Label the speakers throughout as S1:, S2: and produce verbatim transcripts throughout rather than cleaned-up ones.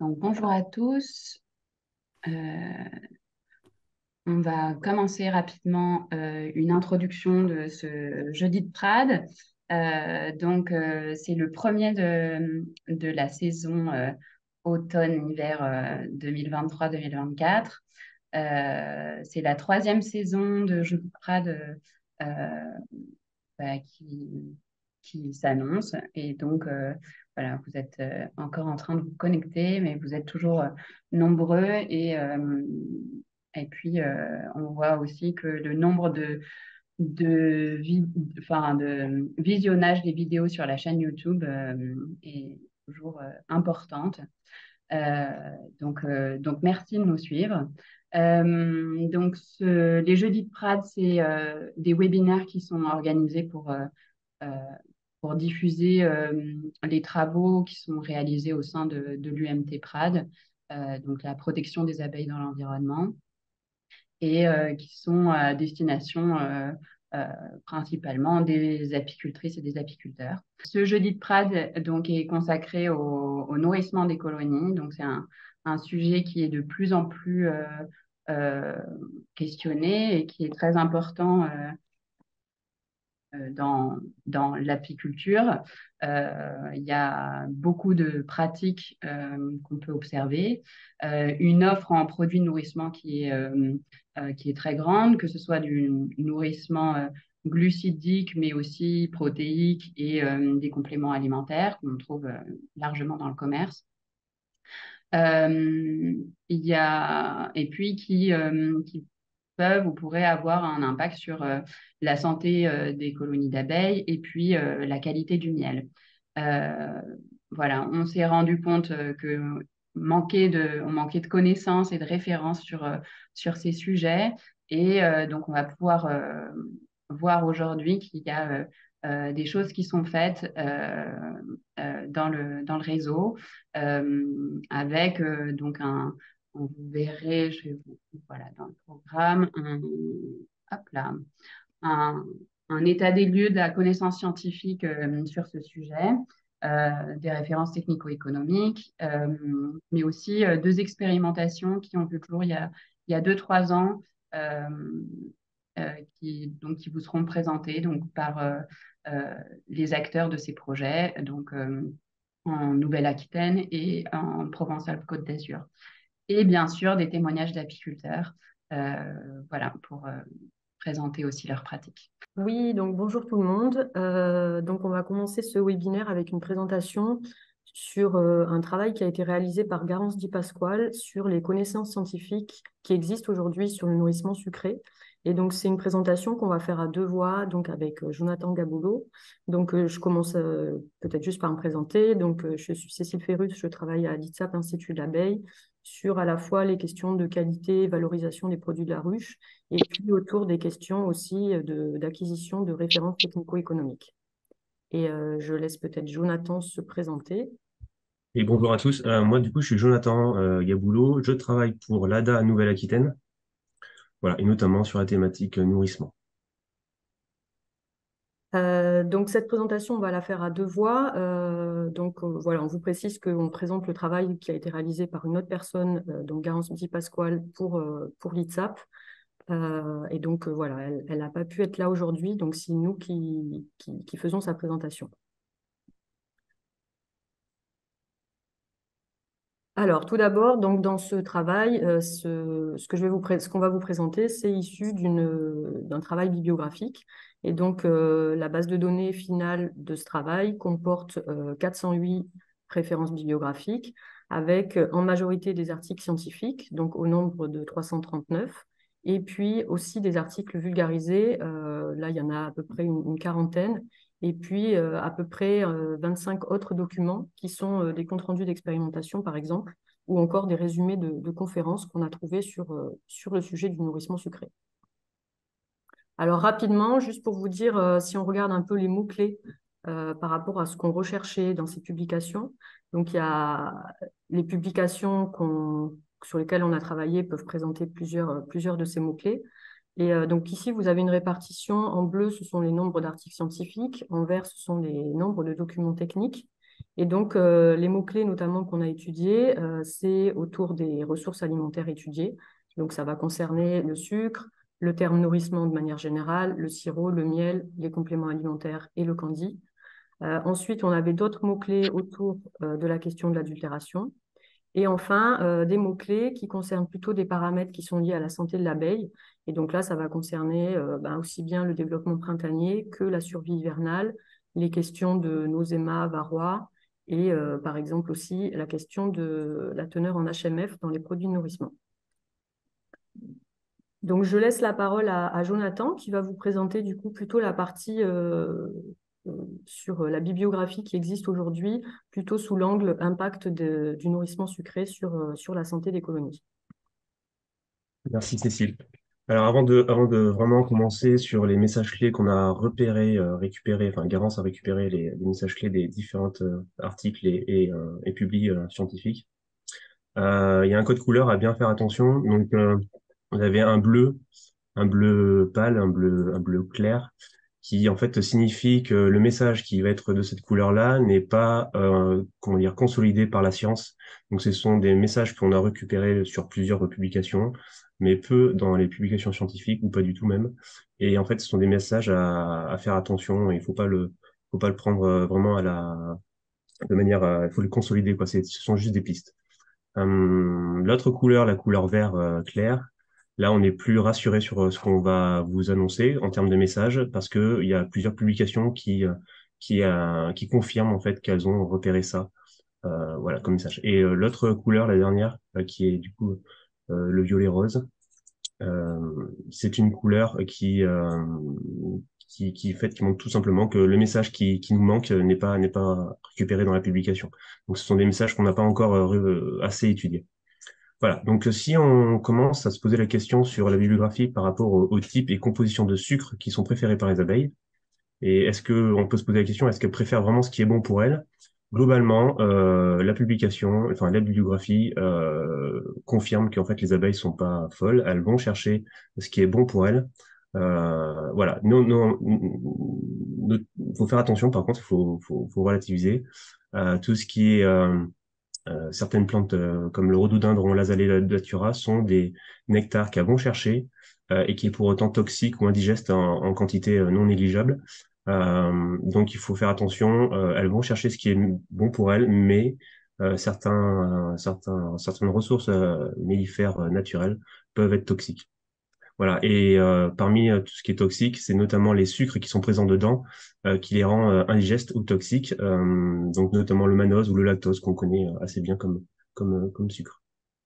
S1: Donc, bonjour à tous. Euh, on va commencer rapidement euh, une introduction de ce jeudi de Prades. Euh, donc, euh, c'est le premier de, de la saison euh, automne-hiver euh, deux mille vingt-trois-deux mille vingt-quatre. Euh, c'est la troisième saison de Jeudi de Prades euh, bah, qui, qui s'annonce. Et donc, euh, voilà, vous êtes euh, encore en train de vous connecter, mais vous êtes toujours euh, nombreux. Et, euh, et puis, euh, on voit aussi que le nombre de, de, vi- enfin, de visionnage des vidéos sur la chaîne YouTube euh, est toujours euh, importante. Euh, donc, euh, donc, merci de nous suivre. Euh, donc, ce- les Jeudis de Prades, c'est euh, des webinaires qui sont organisés pour euh, euh, pour diffuser euh, les travaux qui sont réalisés au sein de, de l'U M T Prades, euh, donc la protection des abeilles dans l'environnement, et euh, qui sont à destination euh, euh, principalement des apicultrices et des apiculteurs. Ce jeudi de Prades donc, est consacré au, au nourrissement des colonies, donc c'est un, un sujet qui est de plus en plus euh, euh, questionné et qui est très important euh, euh, dans, dans l'apiculture. Euh, il y a beaucoup de pratiques euh, qu'on peut observer. Euh, une offre en produits de nourrissement qui est, euh, euh, qui est très grande, que ce soit du nourrissement euh, glucidique, mais aussi protéique et euh, des compléments alimentaires qu'on trouve euh, largement dans le commerce. Euh, il y a, et puis qui, euh, qui peuvent ou pourraient avoir un impact sur euh, la santé euh, des colonies d'abeilles et puis euh, la qualité du miel. Euh, voilà, on s'est rendu compte euh, que manquait de, on manquait de connaissances et de références sur, euh, sur ces sujets. Et euh, donc, on va pouvoir euh, voir aujourd'hui qu'il y a euh, euh, des choses qui sont faites euh, euh, dans le, dans le réseau euh, avec euh, donc un, vous verrez, je vais vous, voilà, dans le programme, un, hop là, un, un état des lieux de la connaissance scientifique euh, sur ce sujet, euh, des références technico-économiques, euh, mais aussi euh, deux expérimentations qui ont vu le jour il y a, il y a deux, trois ans, euh, euh, qui, donc, qui vous seront présentées donc, par euh, euh, les acteurs de ces projets, donc euh, en Nouvelle-Aquitaine et en Provence-Alpes-Côte d'Azur. Et bien sûr, des témoignages d'apiculteurs, euh, voilà, pour euh, présenter aussi leurs pratiques.
S2: Oui, donc bonjour tout le monde. Euh, donc on va commencer ce webinaire avec une présentation sur euh, un travail qui a été réalisé par Garance Di Pasquale sur les connaissances scientifiques qui existent aujourd'hui sur le nourrissement sucré. Et donc c'est une présentation qu'on va faire à deux voix, donc avec euh, Jonathan Gaboulot. Donc euh, je commence euh, peut-être juste par me présenter. Donc euh, je suis Cécile Ferrus, je travaille à l'I T S A P Institut de l'abeille sur à la fois les questions de qualité et valorisation des produits de la ruche et puis autour des questions aussi de- d'acquisition de références technico-économiques. Et euh, je laisse peut-être Jonathan se présenter.
S3: Et bonjour à tous. Euh, moi, du coup, je suis Jonathan euh, Gaboulot. Je travaille pour l'A D A Nouvelle-Aquitaine, voilà, et notamment sur la thématique euh, nourrissement.
S2: Euh, donc cette présentation, on va la faire à deux voix. Euh, donc euh, voilà, on vous précise qu'on présente le travail qui a été réalisé par une autre personne, euh, donc Garance Di Pasquale pour, euh, pour l'I T S A P. Euh, et donc euh, voilà, elle n'a pas pu être là aujourd'hui, donc c'est nous qui, qui, qui faisons sa présentation. Alors, tout d'abord, donc dans ce travail, euh, ce, ce que je vais vous pré- ce qu'on va vous présenter, c'est issu d'une, d'un travail bibliographique. Et donc, euh, la base de données finale de ce travail comporte euh, quatre cent huit références bibliographiques, avec euh, en majorité des articles scientifiques, donc au nombre de trois cent trente-neuf, et puis aussi des articles vulgarisés. Euh, là, il y en a à peu près une, une quarantaine, et puis euh, à peu près euh, vingt-cinq autres documents qui sont euh, des comptes rendus d'expérimentation, par exemple, ou encore des résumés de, de conférences qu'on a trouvés sur, euh, sur le sujet du nourrissement sucré. Alors rapidement, juste pour vous dire, euh, si on regarde un peu les mots-clés euh, par rapport à ce qu'on recherchait dans ces publications, donc il y a les publications qu'on, sur lesquelles on a travaillé peuvent présenter plusieurs, plusieurs de ces mots-clés. Et euh, donc ici, vous avez une répartition. En bleu, ce sont les nombres d'articles scientifiques. En vert, ce sont les nombres de documents techniques. Et donc, euh, les mots-clés notamment qu'on a étudiés, euh, c'est autour des ressources alimentaires étudiées. Donc, ça va concerner le sucre, le terme nourrissement de manière générale, le sirop, le miel, les compléments alimentaires et le candy. Euh, ensuite, on avait d'autres mots-clés autour euh, de la question de l'adultération. Et enfin, euh, des mots-clés qui concernent plutôt des paramètres qui sont liés à la santé de l'abeille. Et donc là, ça va concerner euh, ben, aussi bien le développement printanier que la survie hivernale, les questions de noséma, varroa, et euh, par exemple aussi la question de la teneur en H M F dans les produits de nourrissement. Donc je laisse la parole à, à Jonathan qui va vous présenter du coup plutôt la partie euh, euh, sur la bibliographie qui existe aujourd'hui, plutôt sous l'angle impact de- du nourrissement sucré sur, euh, sur la santé des colonies.
S3: Merci Cécile. Alors avant de, avant de vraiment commencer sur les messages clés qu'on a repérés, euh, récupérés, enfin Garance a récupéré les, les messages clés des différents euh, articles et, et, euh, et publis euh, scientifiques, euh, il y a un code couleur à bien faire attention. Donc euh, vous avez un bleu, un bleu pâle, un bleu, un bleu clair, qui en fait signifie que le message qui va être de cette couleur-là n'est pas euh, comment dire consolidé par la science. Donc ce sont des messages qu'on a récupérés sur plusieurs publications, mais peu dans les publications scientifiques ou pas du tout même. Et en fait, ce sont des messages à, à faire attention. Il faut pas le faut pas le prendre euh, vraiment à la de manière à- il faut le consolider quoi. C'est, ce sont juste des pistes. Hum, l'autre couleur, la couleur vert euh, clair, là on est plus rassuré sur euh, ce qu'on va vous annoncer en termes de messages parce que il y a plusieurs publications qui euh, qui, euh, qui confirment en fait qu'elles ont repéré ça, euh, voilà comme message. Et euh, l'autre couleur, la dernière, euh, qui est du coup euh, le violet rose, euh, c'est une couleur qui euh, qui qui fait qui montre tout simplement que le message qui qui nous manque n'est pas n'est pas récupéré dans la publication. Donc ce sont des messages qu'on n'a pas encore euh, assez étudiés. Voilà, donc euh, si on commence à se poser la question sur la bibliographie par rapport au, au type et composition de sucre qui sont préférés par les abeilles, et est-ce que on peut se poser la question, est-ce qu'elles préfèrent vraiment ce qui est bon pour elles? Globalement, euh, la publication, enfin la bibliographie euh, confirme qu'en fait les abeilles sont pas folles, elles vont chercher ce qui est bon pour elles. Euh, voilà, non, non, il faut faire attention. Par contre, il faut, faut, faut relativiser. Euh, tout ce qui est euh, euh, certaines plantes euh, comme le rhododendron Lazalea datura sont des nectars qu'elles vont chercher euh, et qui est pour autant toxique ou indigeste en, en quantité euh, non négligeable. Euh, donc il faut faire attention. Euh, elles vont chercher ce qui est bon pour elles, mais euh, certains, certains, certaines ressources euh, mellifères euh, naturelles peuvent être toxiques. Voilà. Et euh, parmi euh, tout ce qui est toxique, c'est notamment les sucres qui sont présents dedans, euh, qui les rend euh, indigestes ou toxiques. Euh, donc notamment le mannose ou le lactose qu'on connaît euh, assez bien comme comme euh, comme sucre.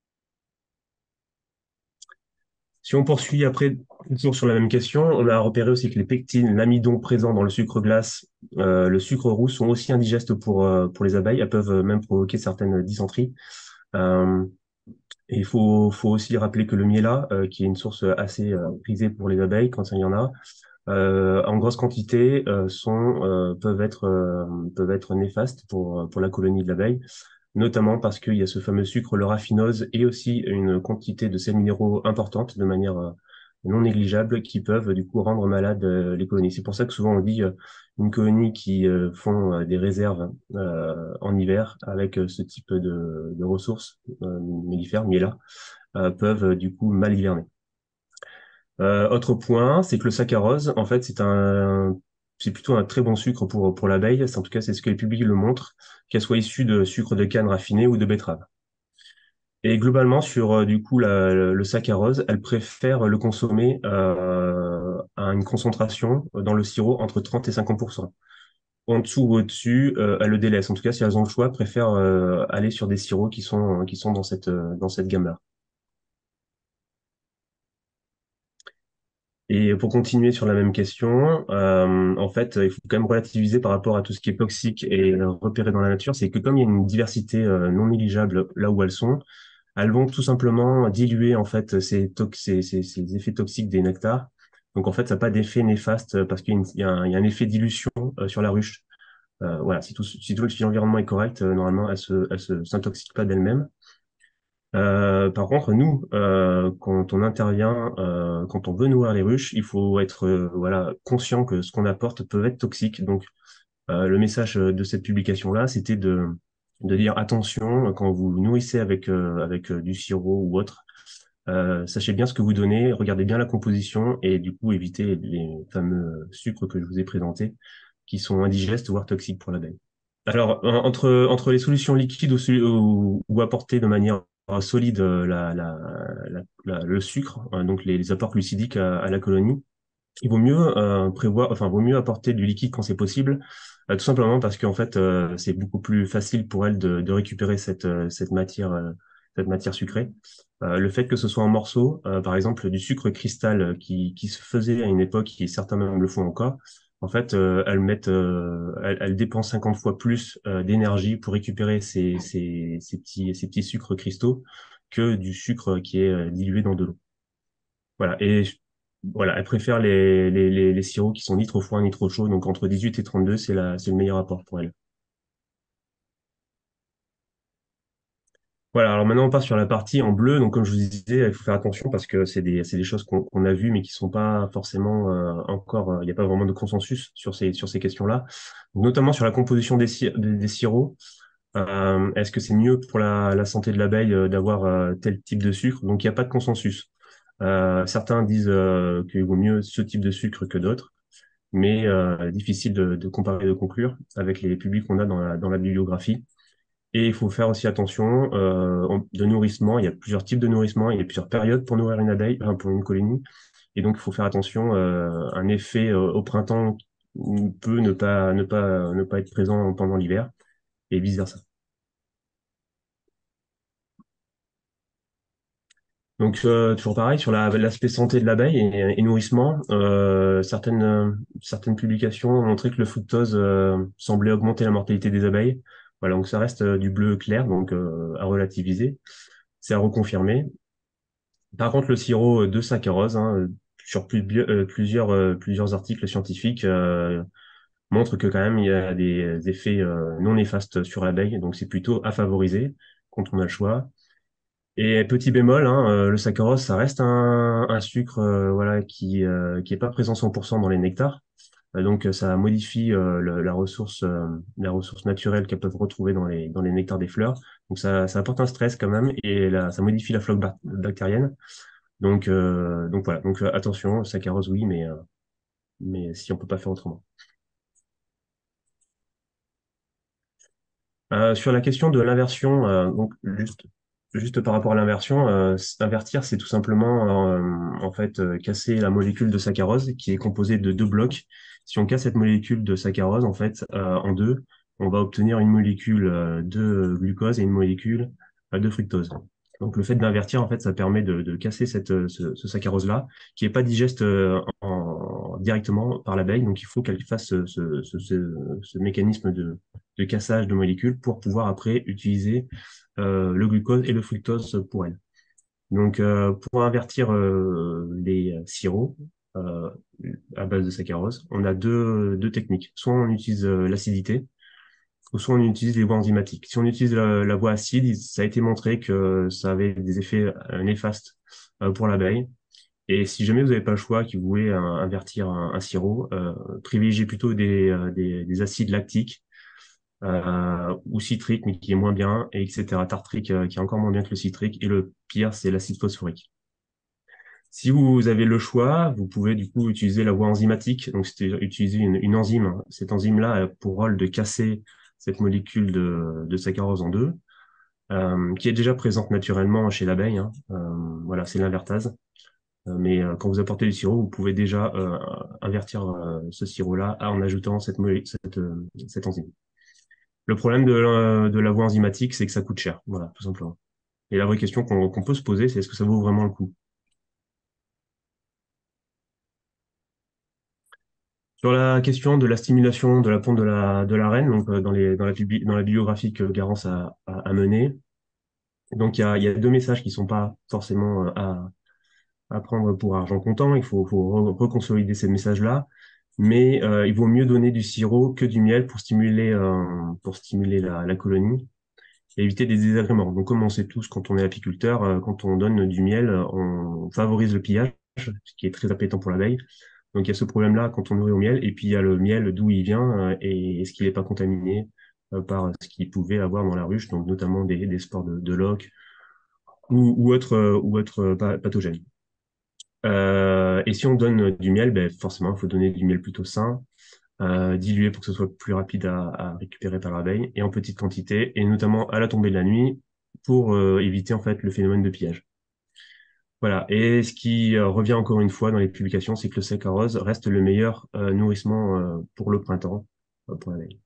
S3: Si on poursuit après, toujours sur la même question, on a repéré aussi que les pectines, l'amidon présent dans le sucre glace, euh, le sucre roux sont aussi indigestes pour euh, pour les abeilles. Elles peuvent euh, même provoquer certaines dysenteries. Euh, et il faut faut aussi rappeler que le miela, euh, qui est une source assez euh, prisée pour les abeilles quand il y en a, euh, en grosse quantité euh, sont euh, peuvent être euh, peuvent être néfastes pour pour la colonie de l'abeille, notamment parce qu'il y a ce fameux sucre, le raffinose, et aussi une quantité de sels minéraux importante de manière euh, non négligeable qui peuvent du coup rendre malades euh, les colonies. C'est pour ça que souvent on dit euh, une colonie qui euh, font euh, des réserves euh, en hiver avec euh, ce type de, de ressources euh, mellifères, miela, euh, peuvent euh, du coup mal hiverner. Euh, autre point, c'est que le saccharose, en fait, c'est un, c'est plutôt un très bon sucre pour, pour l'abeille. C'est- En tout cas, c'est ce que les publics le montrent, qu'elle soit issue de sucre de canne raffiné ou de betterave. Et globalement, sur euh, du coup la- le saccharose, elle préfère le consommer euh, à une concentration dans le sirop entre trente et cinquante pour cent. En dessous ou au-dessus, euh, elle le délaisse. En tout cas, si elles ont le choix, elles préfèrent euh, aller sur des sirops qui sont qui sont dans cette euh, dans cette gamme-là. Et pour continuer sur la même question, euh, en fait, il faut quand même relativiser par rapport à tout ce qui est toxique et euh, repéré dans la nature, c'est que comme il y a une diversité euh, non négligeable là où elles sont, elles vont tout simplement diluer en fait ces, tox ces, ces, ces effets toxiques des nectars. Donc en fait, ça n'a pas d'effet néfaste euh, parce qu'il y a, une- il y a un, il y a un effet dilution euh, sur la ruche. Euh, voilà, si tout, si tout l'environnement est correct, euh, normalement, elle se, elle se s'intoxique pas d'elle-même. Euh, par contre, nous, euh, quand on intervient, euh, quand on veut nourrir les ruches, il faut être euh, voilà conscient que ce qu'on apporte peut être toxique. Donc, Euh, le message de cette publication-là, c'était de, de dire attention, quand vous nourrissez avec, euh, avec euh, du sirop ou autre, euh, sachez bien ce que vous donnez, regardez bien la composition et du coup évitez les fameux sucres que je vous ai présentés qui sont indigestes voire toxiques pour l'abeille. Alors, en- entre, entre les solutions liquides ou, solu- ou, ou apporter de manière euh, solide euh, la, la, la- la- le sucre, euh, donc les, les apports glucidiques à, à la colonie, il vaut mieux euh, prévoir, enfin, vaut mieux apporter du liquide quand c'est possible, euh, tout simplement parce qu'en fait, euh, c'est beaucoup plus facile pour elle de, de récupérer cette, euh, cette matière, euh, cette matière sucrée. Euh, le fait que ce soit en morceaux, euh, par exemple du sucre cristal euh, qui, qui se faisait à une époque, et certains même le font encore, en fait, euh, elles mettent, euh, elles, elles dépensent cinquante fois plus euh, d'énergie pour récupérer ces, ces, ces petits, ces petits sucres cristaux que du sucre qui est euh, dilué dans de l'eau. Voilà. Et je- voilà, elle préfère les, les, les, les sirops qui sont ni trop froids ni trop chauds. Donc entre dix-huit et trente-deux, c'est la, c'est le meilleur rapport pour elle. Voilà, alors maintenant on passe sur la partie en bleu. Donc comme je vous disais, il faut faire attention parce que c'est des, c'est des choses qu'on qu'on a vues mais qui sont pas forcément euh, encore, euh, il n'y a pas vraiment de consensus sur ces, sur ces questions-là. Notamment sur la composition des, si- des, des sirops. Euh, est-ce que c'est mieux pour la, la santé de l'abeille euh, d'avoir euh, tel type de sucre? Donc il n'y a pas de consensus. Euh, certains disent euh, qu'il vaut mieux ce type de sucre que d'autres. Mais euh, difficile de, de comparer et de conclure avec les publics qu'on a dans la, dans la bibliographie. Et il faut faire aussi attention euh, en- de nourrissement. Il y a plusieurs types de nourrissement, il y a plusieurs périodes pour nourrir une abeille, enfin, pour une colonie. Et donc, il faut faire attention. Euh, un effet euh, au printemps peut ne pas, ne pas, ne pas être présent pendant l'hiver et vice-versa. Donc, euh, toujours pareil, sur la- l'aspect santé de l'abeille et, et nourrissement, euh, certaines, euh, certaines publications ont montré que le fructose euh, semblait augmenter la mortalité des abeilles. Voilà, donc ça reste euh, du bleu clair, donc euh, à relativiser. C'est à reconfirmer. Par contre, le sirop de saccharose, hein, euh, sur plus- euh, plusieurs, euh, plusieurs articles scientifiques, euh, montrent que quand même il y a des effets euh, non néfastes sur l'abeille, donc c'est plutôt à favoriser quand on a le choix. Et petit bémol, hein, euh, le saccharose, ça reste un, un sucre euh, voilà, qui euh, qui est pas présent cent pour cent dans les nectars. Euh, donc euh, ça modifie euh, le- la ressource euh, la ressource naturelle qu'elles peuvent retrouver dans les dans les nectars des fleurs. Donc ça, ça apporte un stress quand même et là, ça modifie la flore bac- bactérienne. Donc euh, donc voilà. Donc euh, attention, saccharose oui, mais euh, mais si on peut pas faire autrement. Euh, sur la question de l'inversion, euh, donc juste, juste par rapport à l'inversion, euh, s- invertir, c'est tout simplement euh, en fait euh, casser la molécule de saccharose qui est composée de deux blocs. Si on casse cette molécule de saccharose en fait euh, en deux, on va obtenir une molécule euh, de glucose et une molécule euh, de fructose. Donc le fait d'invertir en fait, ça permet de, de casser cette, euh, ce, ce saccharose-là qui est pas digeste euh, en, directement par l'abeille. Donc il faut qu'elle fasse ce, ce, ce, ce ce mécanisme de de cassage de molécules pour pouvoir après utiliser euh, le glucose et le fructose pour elle. Donc, euh, pour invertir euh, les sirops euh, à base de saccharose, on a deux, deux techniques. Soit on utilise euh, l'acidité, ou soit on utilise les voies enzymatiques. Si on utilise la, la voie acide, ça a été montré que ça avait des effets euh, néfastes euh, pour l'abeille. Et si jamais vous n'avez pas le choix, que vous voulez euh, invertir un, un sirop, euh, privilégiez plutôt des, euh, des, des acides lactiques euh, ou citrique, mais qui est moins bien, et etc. Tartrique, euh, qui est encore moins bien que le citrique. Et le pire, c'est l'acide phosphorique. Si vous avez le choix, vous pouvez du coup utiliser la voie enzymatique, donc c'est utiliser une, une enzyme. Cette enzyme-là a pour rôle de casser cette molécule de, de saccharose en deux, euh, qui est déjà présente naturellement chez l'abeille, hein. Euh, voilà, c'est l'invertase. Euh, Mais euh, quand vous apportez du sirop, vous pouvez déjà euh, invertir euh, ce sirop-là en ajoutant cette, molé- cette, euh, cette enzyme. Le problème de la, de la voie enzymatique, c'est que ça coûte cher. Voilà, tout simplement. Et la vraie question qu'on qu'on peut se poser, c'est est-ce que ça vaut vraiment le coup? Sur la question de la stimulation de la pompe de la, de la reine, donc euh, dans les, dans la, publi- dans la bibliographie que Garance a, a, a menée, donc il y a, il y a deux messages qui sont pas forcément euh, à, à prendre pour argent comptant. Il faut, faut re- reconsolider ces messages-là. Mais euh, il vaut mieux donner du sirop que du miel pour stimuler, euh, pour stimuler la, la colonie et éviter des désagréments. Donc, comme on sait tous, quand on est apiculteur, euh, quand on donne du miel, euh, on favorise le pillage, ce qui est très appétant pour l'abeille. Donc il y a ce problème-là quand on nourrit au miel, et puis il y a le miel, d'où il vient, euh, et est-ce qu'il n'est pas contaminé euh, par ce qu'il pouvait avoir dans la ruche, donc notamment des, des spores de, de loques ou, ou autres euh, ou autres euh, pa- pathogènes. Euh, et si on donne du miel, ben forcément, il faut donner du miel plutôt sain, euh, dilué pour que ce soit plus rapide à, à récupérer par l'abeille, et en petite quantité, et notamment à la tombée de la nuit, pour euh, éviter en fait le phénomène de pillage. Voilà. Et ce qui euh, revient encore une fois dans les publications, c'est que le saccharose reste le meilleur euh, nourrissement euh, pour le printemps, euh, pour l'abeille.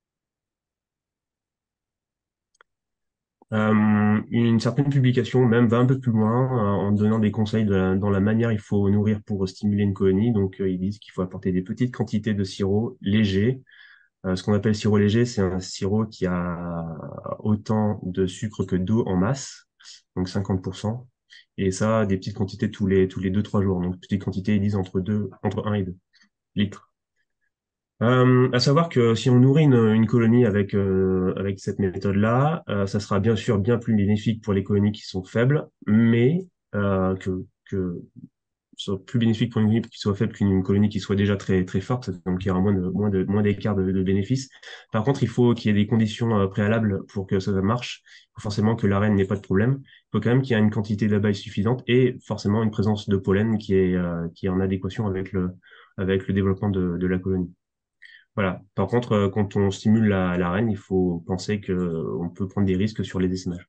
S3: Euh, une certaine publication même va un peu plus loin euh, en donnant des conseils de la- dans la manière il faut nourrir pour stimuler une colonie. Donc, euh, ils disent qu'il faut apporter des petites quantités de sirop léger. Euh, ce qu'on appelle sirop léger, c'est un sirop qui a autant de sucre que d'eau en masse, donc cinquante pour cent. Et ça, des petites quantités tous les tous les deux trois jours. Donc, petites quantités, ils disent entre deux, entre un et deux litres. Euh, à savoir que si on nourrit une, une colonie avec, euh, avec cette méthode-là, euh, ça sera bien sûr bien plus bénéfique pour les colonies qui sont faibles, mais euh, que, que soit plus bénéfique pour une colonie qui soit faible qu'une colonie qui soit déjà très, très forte, donc il y aura moins de, moins de, moins d'écart de, de bénéfices. Par contre, il faut qu'il y ait des conditions euh, préalables pour que ça marche. Il faut forcément que la reine n'ait pas de problème. Il faut quand même qu'il y ait une quantité d'abeilles suffisante et forcément une présence de pollen qui est, euh, qui est en adéquation avec le, avec le développement de, de la colonie. Voilà. Par contre, euh, quand on stimule la, la reine, il faut penser que euh, on peut prendre des risques sur les essaimages.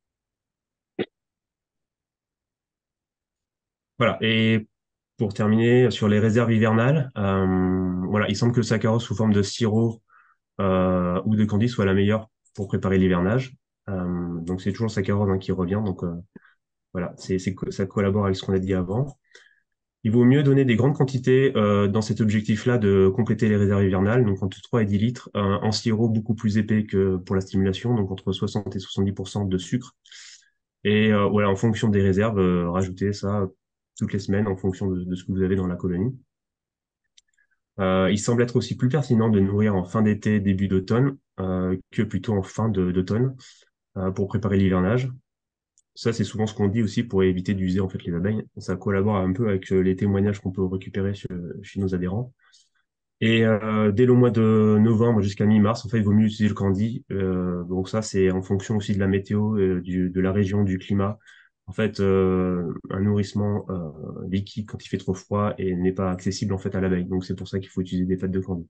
S3: Voilà. Et pour terminer, sur les réserves hivernales, euh, voilà, il semble que le saccharose sous forme de sirop euh, ou de candy soit la meilleure pour préparer l'hivernage. Euh, donc c'est toujours le saccharose hein, qui revient. Donc euh, voilà, c'est, c'est, ça collabore avec ce qu'on a dit avant. Il vaut mieux donner des grandes quantités euh, dans cet objectif-là de compléter les réserves hivernales, donc entre trois et dix litres, euh, en sirop beaucoup plus épais que pour la stimulation, donc entre soixante et soixante-dix pour cent de sucre. Et euh, voilà, en fonction des réserves, euh, rajouter ça toutes les semaines en fonction de, de ce que vous avez dans la colonie. Euh, il semble être aussi plus pertinent de nourrir en fin d'été, début d'automne, euh, que plutôt en fin de- d'automne, euh, pour préparer l'hivernage. Ça, c'est souvent ce qu'on dit aussi pour éviter d'user en fait les abeilles. Ça collabore un peu avec euh, les témoignages qu'on peut récupérer chez, chez nos adhérents. Et euh, dès le mois de novembre jusqu'à mi-mars, en fait, il vaut mieux utiliser le candy. Euh, donc ça, c'est en fonction aussi de la météo, euh, du, de la région, du climat. En fait, euh, un nourrissement euh, liquide quand il fait trop froid et n'est pas accessible en fait à l'abeille. Donc c'est pour ça qu'il faut utiliser des pâtes de candy.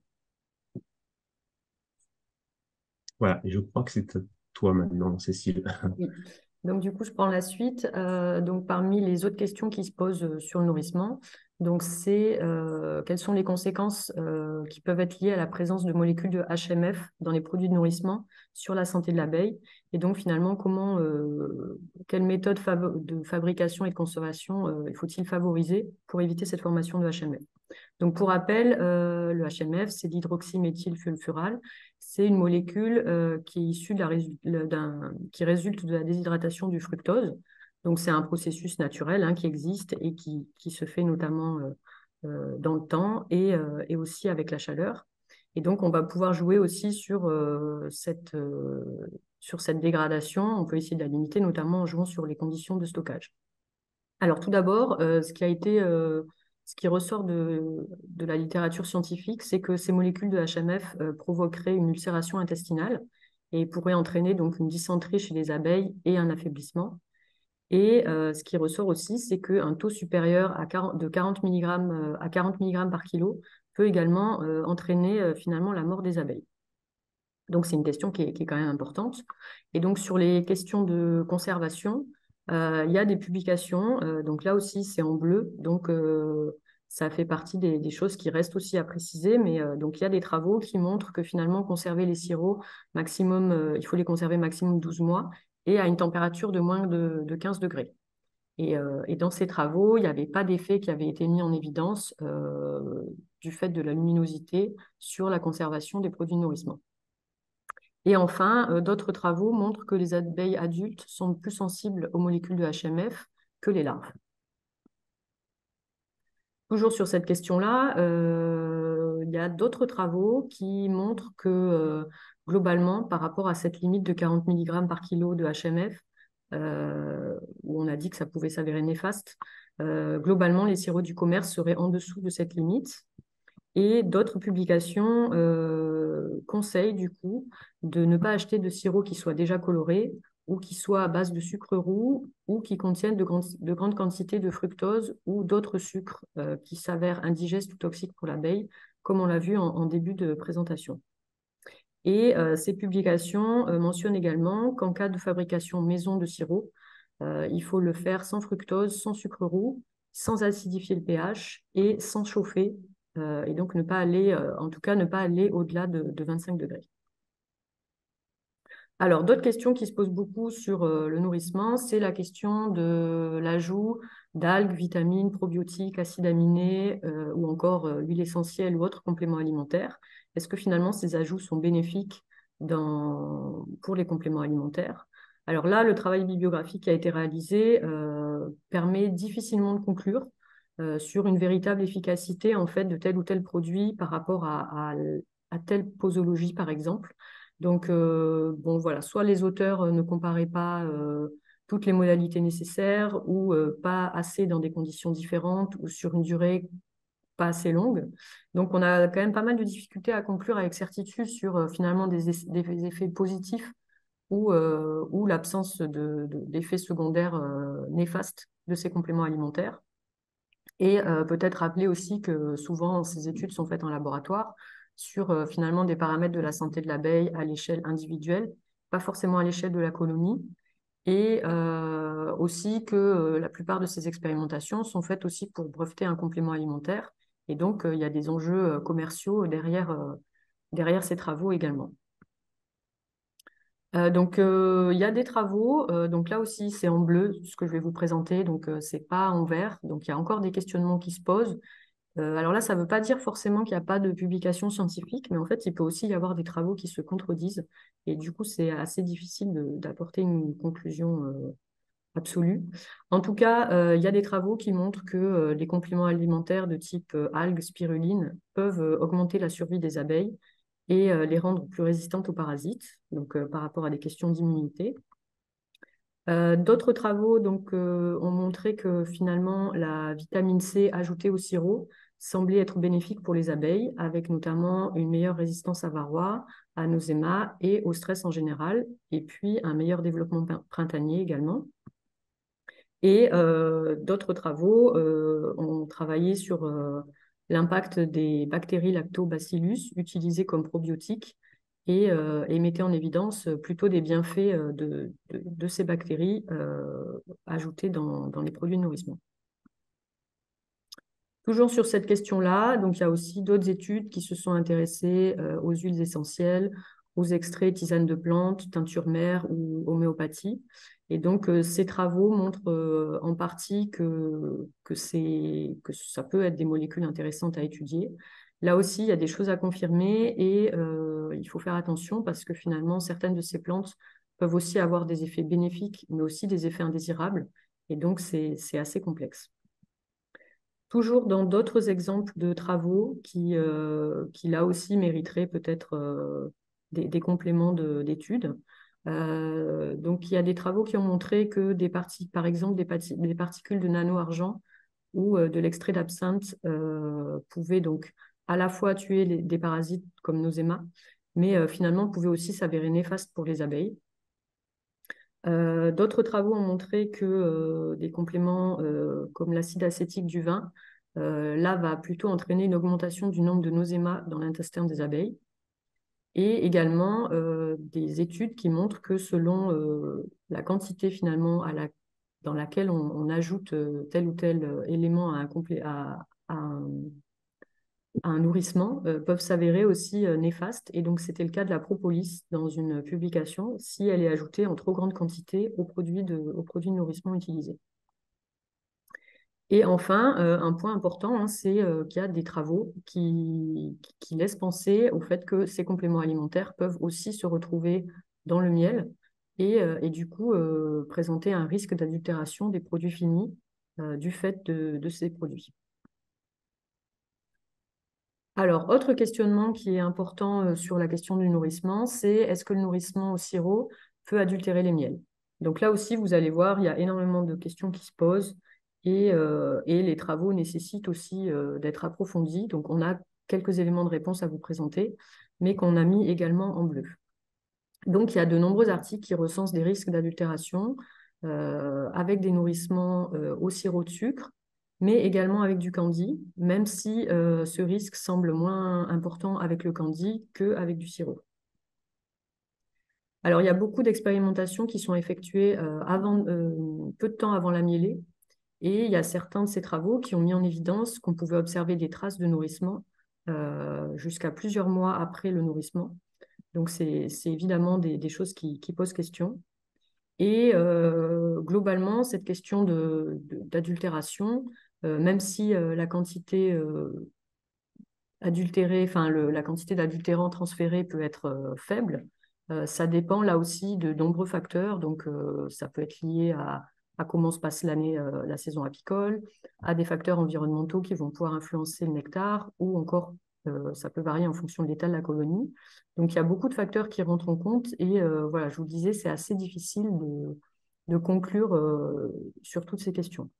S3: Voilà. Et je crois que c'est à toi maintenant, Cécile.
S2: Oui. Donc, du coup, je prends la suite. Euh, donc, parmi les autres questions qui se posent euh, sur le nourrissement, donc c'est euh, quelles sont les conséquences euh, qui peuvent être liées à la présence de molécules de H M F dans les produits de nourrissement sur la santé de l'abeille. Et donc, finalement, comment, euh, quelle méthode favo- de fabrication et de conservation euh, faut-il favoriser pour éviter cette formation de H M F? Donc, pour rappel, euh, le H M F, c'est l'hydroxyméthylsulfural. C'est une molécule euh, qui est issue de la résu- le- d'un, qui résulte de la déshydratation du fructose. Donc, c'est un processus naturel hein, qui existe et qui, qui se fait notamment euh, euh, dans le temps et, euh, et aussi avec la chaleur. Et donc, on va pouvoir jouer aussi sur, euh, cette, euh, sur cette dégradation. On peut essayer de la limiter, notamment en jouant sur les conditions de stockage. Alors, tout d'abord, euh, ce qui a été, euh, ce qui ressort de, de la littérature scientifique, c'est que ces molécules de H M F euh, provoqueraient une ulcération intestinale et pourraient entraîner donc une dysenterie chez les abeilles et un affaiblissement. Et euh, ce qui ressort aussi, c'est qu'un taux supérieur à quarante, de quarante milligrammes euh, à quarante milligrammes par kilo peut également euh, entraîner euh, finalement la mort des abeilles. Donc, c'est une question qui est, qui est quand même importante. Et donc, sur les questions de conservation, euh, il y a des publications. Euh, donc là aussi, c'est en bleu. Donc, euh, ça fait partie des, des choses qui restent aussi à préciser. Mais euh, donc, il y a des travaux qui montrent que finalement, conserver les sirops, maximum, euh, il faut les conserver maximum douze mois et à une température de moins de, de quinze degrés. Et, euh, et dans ces travaux, il n'y avait pas d'effet qui avait été mis en évidence euh, du fait de la luminosité sur la conservation des produits de nourrissement. Et enfin, euh, d'autres travaux montrent que les abeilles adultes sont plus sensibles aux molécules de H M F que les larves. Toujours sur cette question-là, euh, il y a d'autres travaux qui montrent que euh, globalement, par rapport à cette limite de quarante milligrammes par kilo de H M F, euh, où on a dit que ça pouvait s'avérer néfaste. Euh, globalement, les sirops du commerce seraient en dessous de cette limite. Et d'autres publications euh, conseillent du coup de ne pas acheter de sirop qui soit déjà coloré ou qui soit à base de sucre roux ou qui contiennent de, grandes, de grandes quantités de fructose ou d'autres sucres euh, qui s'avèrent indigestes ou toxiques pour l'abeille, comme on l'a vu en, en début de présentation. Et euh, ces publications euh, mentionnent également qu'en cas de fabrication maison de sirop, euh, il faut le faire sans fructose, sans sucre roux, sans acidifier le pH et sans chauffer, euh, et donc ne pas aller, euh, en tout cas ne pas aller au-delà de, de vingt-cinq degrés. Alors, d'autres questions qui se posent beaucoup sur euh, le nourrissement, c'est la question de l'ajout d'algues, vitamines, probiotiques, acides aminés euh, ou encore euh, l'huile essentielle ou autres compléments alimentaires. Est-ce que finalement ces ajouts sont bénéfiques dans, pour les compléments alimentaires? Alors là, le travail bibliographique qui a été réalisé euh, permet difficilement de conclure euh, sur une véritable efficacité en fait de tel ou tel produit par rapport à, à, à telle posologie, par exemple. Donc, euh, bon, voilà, soit les auteurs euh, ne comparaient pas euh, toutes les modalités nécessaires ou euh, pas assez dans des conditions différentes ou sur une durée pas assez longue. Donc, on a quand même pas mal de difficultés à conclure avec certitude sur euh, finalement des, des, effets positifs ou, euh, ou l'absence de, de, d'effets secondaires euh, néfastes de ces compléments alimentaires. Et euh, peut-être rappeler aussi que souvent, ces études sont faites en laboratoire sur euh, finalement des paramètres de la santé de l'abeille à l'échelle individuelle, pas forcément à l'échelle de la colonie. Et euh, aussi que euh, la plupart de ces expérimentations sont faites aussi pour breveter un complément alimentaire. Et donc, euh, il y a des enjeux euh, commerciaux derrière, euh, derrière ces travaux également. Euh, donc, euh, il y a des travaux. Euh, donc là aussi, c'est en bleu ce que je vais vous présenter. Donc, euh, c'est pas en vert. Donc, il y a encore des questionnements qui se posent. Euh, alors là, ça ne veut pas dire forcément qu'il n'y a pas de publication scientifique, mais en fait, il peut aussi y avoir des travaux qui se contredisent. Et du coup, c'est assez difficile d'apporter une conclusion euh, absolue. En tout cas, euh, il y a des travaux qui montrent que euh, les compléments alimentaires de type euh, algues, spiruline, peuvent euh, augmenter la survie des abeilles et euh, les rendre plus résistantes aux parasites, donc euh, par rapport à des questions d'immunité. Euh, d'autres travaux donc, euh, ont montré que finalement la vitamine C ajoutée au sirop semblait être bénéfique pour les abeilles, avec notamment une meilleure résistance à varroa, à noséma et au stress en général, et puis un meilleur développement printanier également. Et euh, d'autres travaux euh, ont travaillé sur euh, l'impact des bactéries lactobacillus utilisées comme probiotiques et, euh, et mettaient en évidence plutôt des bienfaits euh, de, de, de ces bactéries euh, ajoutées dans, dans les produits de nourrissement. Toujours sur cette question-là, donc il y a aussi d'autres études qui se sont intéressées euh, aux huiles essentielles, aux extraits, tisanes de plantes, teintures mères ou homéopathie. Et donc euh, ces travaux montrent euh, en partie que, que, que ça peut être des molécules intéressantes à étudier. Là aussi, il y a des choses à confirmer et euh, il faut faire attention parce que finalement, certaines de ces plantes peuvent aussi avoir des effets bénéfiques, mais aussi des effets indésirables. Et donc, c'est assez complexe. Toujours dans d'autres exemples de travaux qui, euh, qui là aussi mériteraient peut-être euh, des, des compléments d'études. Euh, donc, il y a des travaux qui ont montré que, des parties, par exemple, des, des particules de nano-argent ou euh, de l'extrait d'absinthe euh, pouvaient donc à la fois tuer les, des parasites comme Nosema, mais euh, finalement pouvaient aussi s'avérer néfastes pour les abeilles. Euh, D'autres travaux ont montré que euh, des compléments euh, comme l'acide acétique du vin, euh, là, va plutôt entraîner une augmentation du nombre de nosémas dans l'intestin des abeilles. Et également euh, des études qui montrent que selon euh, la quantité finalement à la, dans laquelle on, on ajoute euh, tel ou tel euh, élément à un, complé, à, à un, à un nourrissement euh, peuvent s'avérer aussi euh, néfastes. Et donc, c'était le cas de la propolis dans une publication si elle est ajoutée en trop grande quantité aux produits de, aux produits de nourrissement utilisés. Et enfin, euh, un point important, hein, c'est euh, qu'il y a des travaux qui, qui laissent penser au fait que ces compléments alimentaires peuvent aussi se retrouver dans le miel et, euh, et du coup euh, présenter un risque d'adultération des produits finis euh, du fait de, de ces produits. Alors, autre questionnement qui est important euh, sur la question du nourrissement, c'est est-ce que le nourrissement au sirop peut adultérer les miels? Donc là aussi, vous allez voir, il y a énormément de questions qui se posent et, euh, et les travaux nécessitent aussi euh, d'être approfondis. Donc on a quelques éléments de réponse à vous présenter, mais qu'on a mis également en bleu. Donc il y a de nombreux articles qui recensent des risques d'adultération euh, avec des nourrissements euh, au sirop de sucre, mais également avec du candy, même si euh, ce risque semble moins important avec le candy qu'avec du sirop. Alors, il y a beaucoup d'expérimentations qui sont effectuées euh, avant, euh, peu de temps avant la mielée, et il y a certains de ces travaux qui ont mis en évidence qu'on pouvait observer des traces de nourrissement euh, jusqu'à plusieurs mois après le nourrissement. Donc, c'est évidemment des, des choses qui, qui posent question. Et euh, globalement, cette question d'adultération, euh, même si euh, la quantité euh, adultérée, enfin le, la quantité d'adultérants transférés peut être euh, faible, euh, ça dépend là aussi de nombreux facteurs. Donc, euh, ça peut être lié à, à comment se passe l'année, euh, la saison apicole, à des facteurs environnementaux qui vont pouvoir influencer le nectar, ou encore euh, ça peut varier en fonction de l'état de la colonie. Donc, il y a beaucoup de facteurs qui rentrent en compte et euh, voilà, je vous le disais, c'est assez difficile de, de conclure euh, sur toutes ces questions.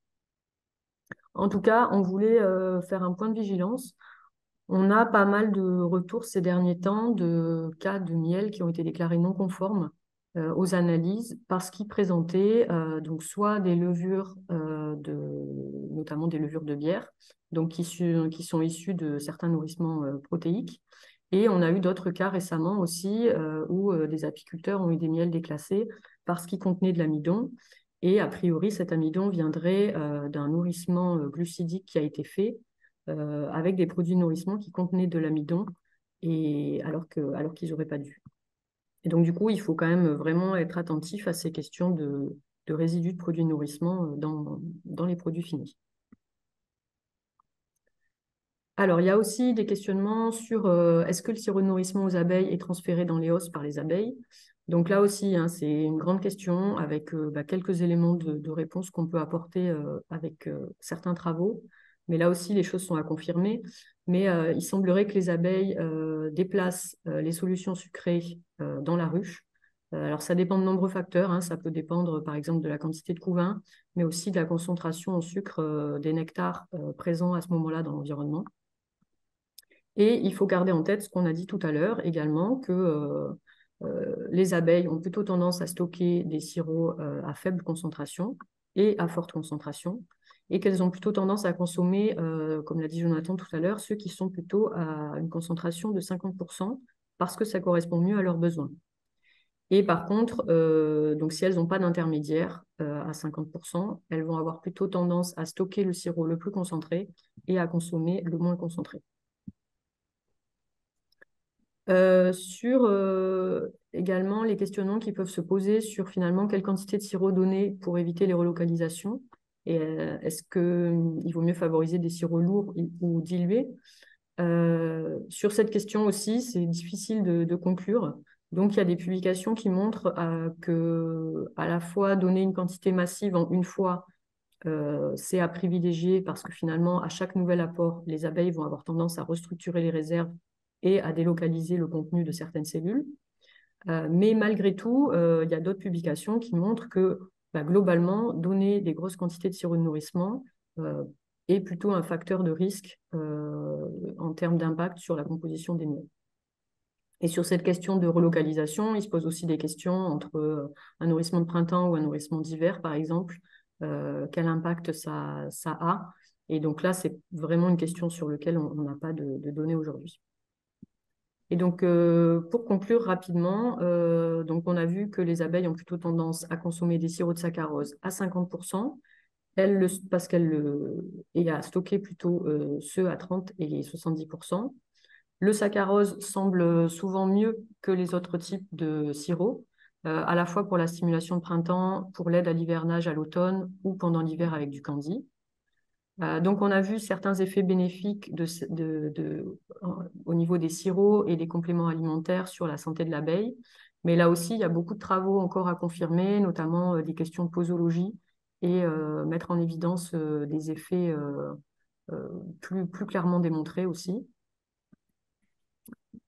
S2: En tout cas, on voulait euh, faire un point de vigilance. On a pas mal de retours ces derniers temps de cas de miel qui ont été déclarés non conformes euh, aux analyses parce qu'ils présentaient euh, donc soit des levures, euh, de, notamment des levures de bière, donc qui, su- qui sont issues de certains nourrissements euh, protéiques. Et on a eu d'autres cas récemment aussi euh, où euh, des apiculteurs ont eu des miels déclassés parce qu'ils contenaient de l'amidon. Et a priori, cet amidon viendrait euh, d'un nourrissement euh, glucidique qui a été fait euh, avec des produits de nourrissement qui contenaient de l'amidon, et alors que, alors qu'ils n'auraient pas dû. Et donc, du coup, il faut quand même vraiment être attentif à ces questions de, de résidus de produits de nourrissement dans, dans les produits finis. Alors, il y a aussi des questionnements sur euh, est-ce que le sirop de nourrissement aux abeilles est transféré dans les os par les abeilles? Donc là aussi, hein, c'est une grande question avec euh, bah, quelques éléments de, de réponse qu'on peut apporter euh, avec euh, certains travaux. Mais là aussi, les choses sont à confirmer. Mais euh, il semblerait que les abeilles euh, déplacent euh, les solutions sucrées euh, dans la ruche. Euh, alors, ça dépend de nombreux facteurs, hein. Ça peut dépendre, par exemple, de la quantité de couvain, mais aussi de la concentration en sucre euh, des nectars euh, présents à ce moment-là dans l'environnement. Et il faut garder en tête ce qu'on a dit tout à l'heure également, que euh, euh, les abeilles ont plutôt tendance à stocker des sirops euh, à faible concentration et à forte concentration, et qu'elles ont plutôt tendance à consommer, euh, comme l'a dit Jonathan tout à l'heure, ceux qui sont plutôt à une concentration de cinquante pour cent parce que ça correspond mieux à leurs besoins. Et par contre, euh, donc si elles n'ont pas d'intermédiaire euh, à cinquante pour cent, elles vont avoir plutôt tendance à stocker le sirop le plus concentré et à consommer le moins concentré. Euh, sur euh, également les questionnements qui peuvent se poser sur finalement quelle quantité de sirop donner pour éviter les relocalisations. Et euh, est-ce qu'il vaut mieux favoriser des sirops lourds ou dilués? Euh, sur cette question aussi, c'est difficile de, de conclure. Donc, il y a des publications qui montrent euh, que à la fois donner une quantité massive en une fois, euh, c'est à privilégier parce que finalement, à chaque nouvel apport, les abeilles vont avoir tendance à restructurer les réserves et à délocaliser le contenu de certaines cellules. Euh, mais malgré tout, euh, il y a d'autres publications qui montrent que bah, globalement, donner des grosses quantités de sirop de nourrissement euh, est plutôt un facteur de risque euh, en termes d'impact sur la composition des miels. Et sur cette question de relocalisation, il se pose aussi des questions entre euh, un nourrissement de printemps ou un nourrissement d'hiver, par exemple. Euh, quel impact ça, ça a? Et donc là, c'est vraiment une question sur laquelle on n'a pas de, de données aujourd'hui. Et donc, euh, pour conclure rapidement, euh, donc on a vu que les abeilles ont plutôt tendance à consommer des sirops de saccharose à cinquante pour cent, elles le, parce qu'elles le, et à stocker plutôt euh, ceux à trente et soixante-dix pour cent. Le saccharose semble souvent mieux que les autres types de sirop, euh, à la fois pour la stimulation de printemps, pour l'aide à l'hivernage à l'automne ou pendant l'hiver avec du candy. Euh, donc, on a vu certains effets bénéfiques de, de, de, au niveau des sirops et des compléments alimentaires sur la santé de l'abeille. Mais là aussi, il y a beaucoup de travaux encore à confirmer, notamment euh, des questions de posologie et euh, mettre en évidence euh, des effets euh, euh, plus, plus clairement démontrés aussi.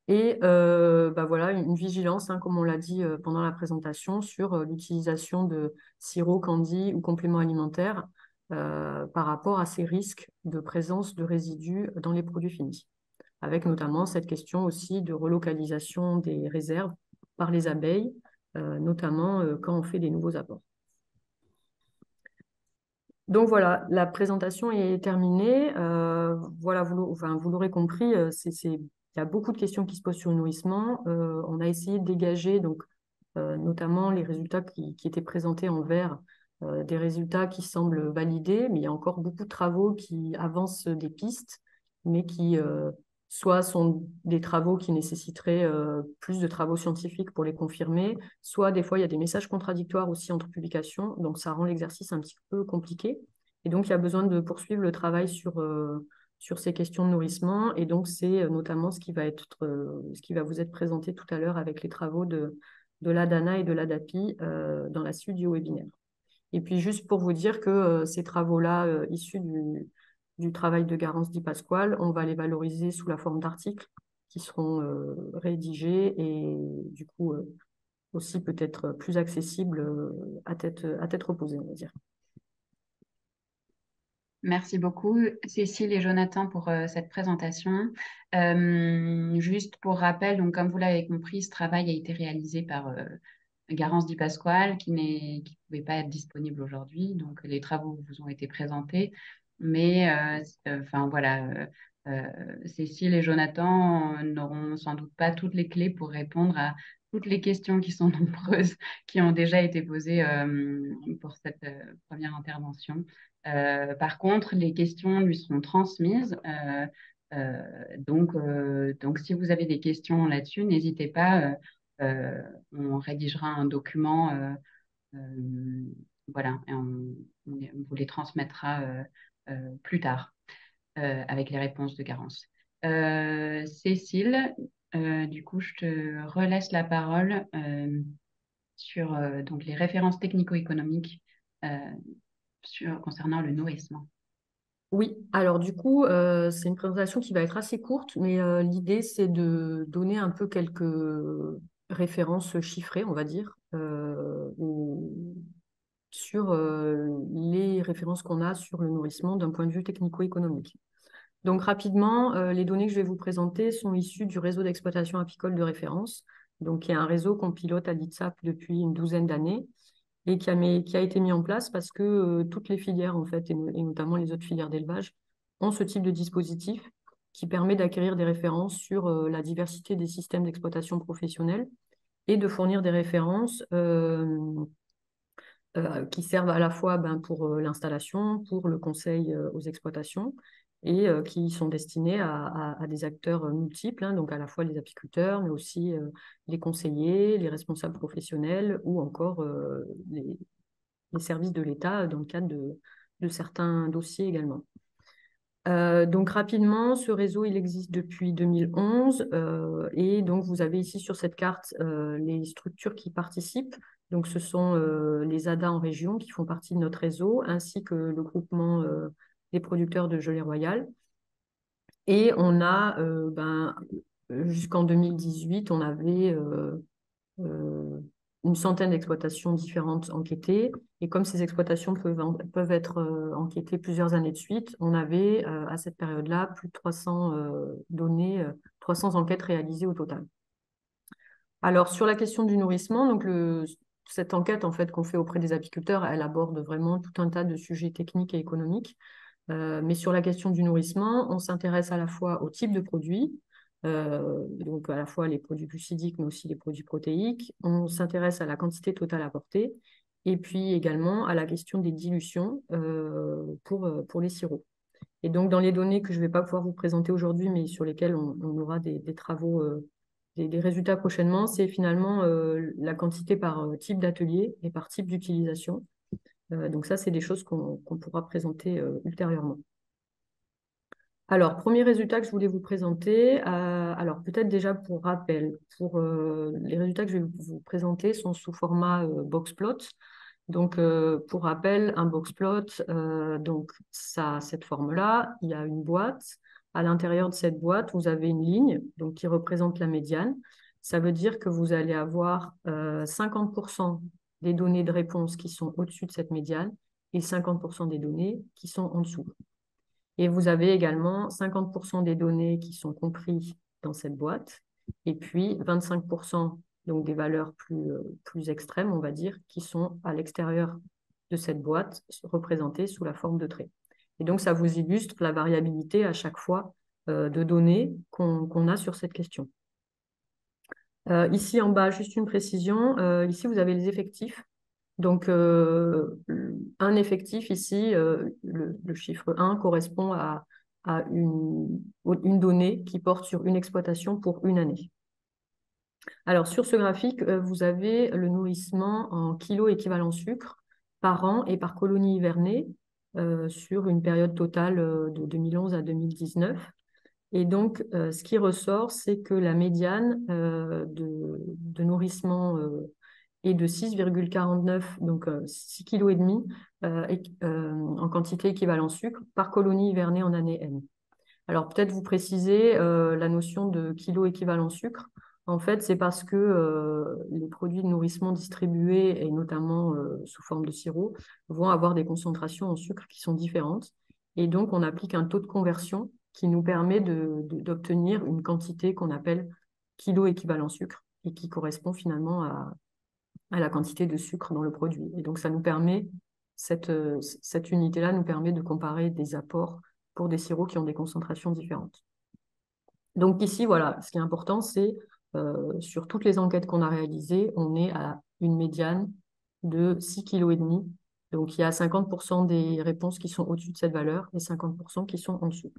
S2: Et euh, bah voilà, une vigilance, hein, comme on l'a dit euh, pendant la présentation, sur euh, l'utilisation de sirop, candy ou compléments alimentaires euh, par rapport à ces risques de présence de résidus dans les produits finis, avec notamment cette question aussi de relocalisation des réserves par les abeilles, euh, notamment euh, quand on fait des nouveaux apports. Donc voilà, la présentation est terminée. Euh, voilà, vous, enfin, vous l'aurez compris, euh, c'est, c'est, il y a beaucoup de questions qui se posent sur le nourrissement. Euh, on a essayé de dégager, donc, euh, notamment les résultats qui, qui étaient présentés en vert, euh, des résultats qui semblent validés, mais il y a encore beaucoup de travaux qui avancent des pistes, mais qui euh, soit sont des travaux qui nécessiteraient euh, plus de travaux scientifiques pour les confirmer, soit des fois il y a des messages contradictoires aussi entre publications, donc ça rend l'exercice un petit peu compliqué. Et donc il y a besoin de poursuivre le travail sur, euh, sur ces questions de nourrissement, et donc c'est notamment ce qui va être, euh, ce qui va vous être présenté tout à l'heure avec les travaux de, de l'ADANA et de l'ADAPI euh, dans la suite du webinaire. Et puis juste pour vous dire que euh, ces travaux-là, euh, issus du, du travail de Garance Di Pasquale, on va les valoriser sous la forme d'articles qui seront euh, rédigés et du coup euh, aussi peut-être plus accessibles euh, à tête, à tête reposée, on va dire.
S1: Merci beaucoup, Cécile et Jonathan, pour euh, cette présentation. Euh, juste pour rappel, donc, comme vous l'avez compris, ce travail a été réalisé par euh, Garance Di Pasquale, qui n'est, qui ne pouvait pas être disponible aujourd'hui. Donc, les travaux vous ont été présentés. Mais, euh, euh, enfin, voilà, euh, euh, Cécile et Jonathan n'auront sans doute pas toutes les clés pour répondre à toutes les questions qui sont nombreuses, qui ont déjà été posées euh, pour cette euh, première intervention. Euh, par contre, les questions lui seront transmises. Euh, euh, donc, euh, donc, si vous avez des questions là-dessus, n'hésitez pas. Euh, euh, on rédigera un document, euh, euh, voilà, et on, on, on vous les transmettra euh, euh, plus tard euh, avec les réponses de Garance. Euh, Cécile, euh, du coup, je te relaisse la parole euh, sur euh, donc les références technico-économiques euh, sur, concernant le nourrissement.
S2: Oui, alors du coup, euh, c'est une présentation qui va être assez courte, mais euh, l'idée, c'est de donner un peu quelques références chiffrées, on va dire, euh, sur euh, les références qu'on a sur le nourrissement d'un point de vue technico-économique. Donc rapidement, euh, les données que je vais vous présenter sont issues du réseau d'exploitation apicole de référence, donc qui est un réseau qu'on pilote à l'I T S A P depuis une douzaine d'années et qui a, mis, qui a été mis en place parce que euh, toutes les filières, en fait, et, et notamment les autres filières d'élevage, ont ce type de dispositif qui permet d'acquérir des références sur euh, la diversité des systèmes d'exploitation professionnelle et de fournir des références euh, euh, qui servent à la fois ben, pour euh, l'installation, pour le conseil euh, aux exploitations, et euh, qui sont destinés à, à, à des acteurs multiples, hein, donc à la fois les apiculteurs, mais aussi euh, les conseillers, les responsables professionnels ou encore euh, les, les services de l'État dans le cadre de, de certains dossiers également. Euh, donc rapidement, ce réseau il existe depuis deux mille onze euh, et donc vous avez ici sur cette carte euh, les structures qui participent. Donc ce sont euh, les A D A en région qui font partie de notre réseau, ainsi que le groupement euh, des producteurs de gelée royale. Et on a euh, ben, jusqu'en deux mille dix-huit, on avait euh, euh, une centaine d'exploitations différentes enquêtées. Et comme ces exploitations peuvent, en- peuvent être euh, enquêtées plusieurs années de suite, on avait euh, à cette période-là plus de trois cents euh, données, euh, trois cents enquêtes réalisées au total. Alors sur la question du nourrissement, donc le, cette enquête en fait qu'on fait auprès des apiculteurs, elle aborde vraiment tout un tas de sujets techniques et économiques. Euh, mais sur la question du nourrissement, on s'intéresse à la fois au type de produits, euh, donc à la fois les produits glucidiques, mais aussi les produits protéiques. On s'intéresse à la quantité totale apportée, et puis également à la question des dilutions euh, pour, euh, pour les sirops. Et donc, dans les données que je ne vais pas pouvoir vous présenter aujourd'hui, mais sur lesquelles on, on aura des, des travaux, euh, des, des résultats prochainement, c'est finalement euh, la quantité par euh, type d'atelier et par type d'utilisation. Euh, donc ça, c'est des choses qu'on qu'on pourra présenter euh, ultérieurement. Alors, premier résultat que je voulais vous présenter, euh, alors peut-être déjà pour rappel, pour euh, les résultats que je vais vous présenter sont sous format euh, boxplot. Donc, euh, pour rappel, un boxplot, euh, donc ça a cette forme-là, il y a une boîte, à l'intérieur de cette boîte, vous avez une ligne donc, qui représente la médiane. Ça veut dire que vous allez avoir euh, cinquante pour cent des données de réponse qui sont au-dessus de cette médiane et cinquante pour cent des données qui sont en dessous. Et vous avez également cinquante pour cent des données qui sont comprises dans cette boîte et puis vingt-cinq pour cent donc des valeurs plus, euh, plus extrêmes, on va dire, qui sont à l'extérieur de cette boîte représentées sous la forme de traits. Et donc, ça vous illustre la variabilité à chaque fois euh, de données qu'on qu'on a sur cette question. Euh, ici, en bas, juste une précision. Euh, ici, vous avez les effectifs. Donc, euh, un effectif ici, euh, le, le chiffre un correspond à, à une, une donnée qui porte sur une exploitation pour une année. Alors, sur ce graphique, euh, vous avez le nourrissement en kilos équivalent sucre par an et par colonie hivernée euh, sur une période totale euh, de deux mille onze à deux mille dix-neuf. Et donc, euh, ce qui ressort, c'est que la médiane euh, de, de nourrissement euh, est de six virgule quarante-neuf, donc euh, six virgule cinq kilos euh, euh, en quantité équivalent sucre par colonie hivernée en année N. Alors, peut-être vous préciser euh, la notion de kilo équivalent sucre. En fait, c'est parce que euh, les produits de nourrissement distribués, et notamment euh, sous forme de sirop, vont avoir des concentrations en sucre qui sont différentes. Et donc, on applique un taux de conversion qui nous permet de, de, d'obtenir une quantité qu'on appelle kilo équivalent sucre et qui correspond finalement à, à la quantité de sucre dans le produit. Et donc, ça nous permet, cette, cette unité-là nous permet de comparer des apports pour des sirops qui ont des concentrations différentes. Donc ici, voilà, ce qui est important, c'est euh, sur toutes les enquêtes qu'on a réalisées, on est à une médiane de six virgule cinq kilos. Donc il y a cinquante pour cent des réponses qui sont au-dessus de cette valeur et cinquante pour cent qui sont en dessous.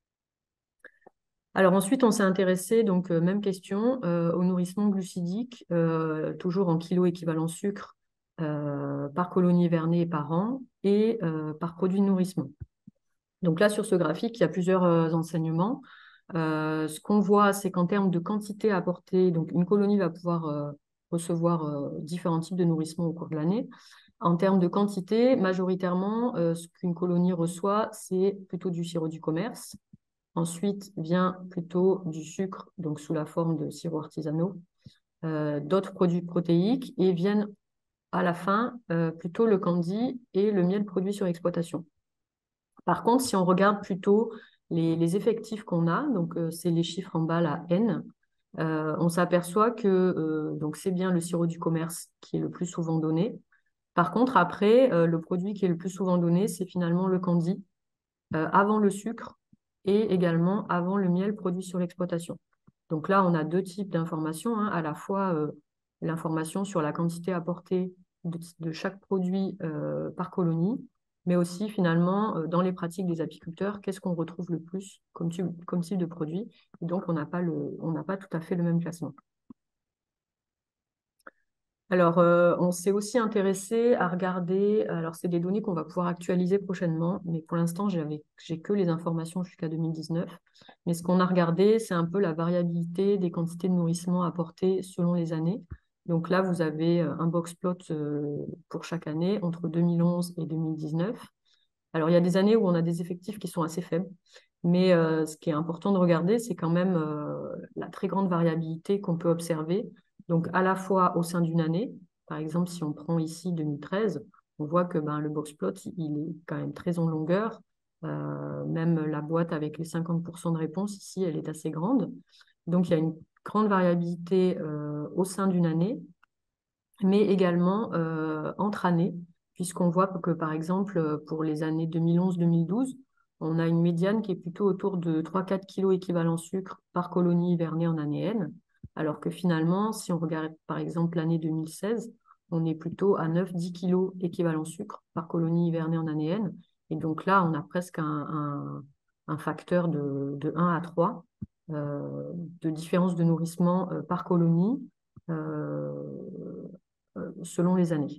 S2: Alors ensuite, on s'est intéressé, donc euh, même question, euh, au nourrissement glucidique, euh, toujours en kilos équivalent sucre euh, par colonie hivernée et par an, et euh, par produit de nourrissement. Donc là, sur ce graphique, il y a plusieurs euh, enseignements. Euh, ce qu'on voit, c'est qu'en termes de quantité apportée, donc une colonie va pouvoir euh, recevoir euh, différents types de nourrissement au cours de l'année. En termes de quantité, majoritairement, euh, ce qu'une colonie reçoit, c'est plutôt du sirop du commerce. Ensuite vient plutôt du sucre, donc sous la forme de sirops artisanaux, euh, d'autres produits protéiques, et viennent à la fin euh, plutôt le candy et le miel produit sur exploitation. Par contre, si on regarde plutôt les, les effectifs qu'on a, donc euh, c'est les chiffres en bas, la N, euh, on s'aperçoit que euh, donc c'est bien le sirop du commerce qui est le plus souvent donné. Par contre, après, euh, le produit qui est le plus souvent donné, c'est finalement le candy, euh, avant le sucre et également avant le miel produit sur l'exploitation. Donc là, on a deux types d'informations, hein, à la fois euh, l'information sur la quantité apportée de, de chaque produit euh, par colonie, mais aussi finalement euh, dans les pratiques des apiculteurs, qu'est-ce qu'on retrouve le plus comme type, comme type de produit. Et donc, on n'a pas, le, on n'a pas tout à fait le même classement. Alors, euh, on s'est aussi intéressé à regarder, alors c'est des données qu'on va pouvoir actualiser prochainement, mais pour l'instant, j'ai que les informations jusqu'à deux mille dix-neuf. Mais ce qu'on a regardé, c'est un peu la variabilité des quantités de nourrissement apportées selon les années. Donc là, vous avez un box plot euh, pour chaque année entre deux mille onze et deux mille dix-neuf. Alors, il y a des années où on a des effectifs qui sont assez faibles, mais euh, ce qui est important de regarder, c'est quand même euh, la très grande variabilité qu'on peut observer. Donc, à la fois au sein d'une année, par exemple, si on prend ici deux mille treize, on voit que ben, le box plot, il est quand même très en longueur. Euh, même la boîte avec les cinquante pour cent de réponse ici, elle est assez grande. Donc, il y a une grande variabilité euh, au sein d'une année, mais également euh, entre années, puisqu'on voit que, par exemple, pour les années deux mille onze deux mille douze, on a une médiane qui est plutôt autour de trois à quatre kilos équivalent sucre par colonie hivernée en année N, alors que finalement, si on regarde par exemple l'année deux mille seize, on est plutôt à neuf à dix kilos équivalent sucre par colonie hivernée en année N. Et donc là, on a presque un, un, un facteur de, de un à trois euh, de différence de nourrissement euh, par colonie euh, euh, selon les années.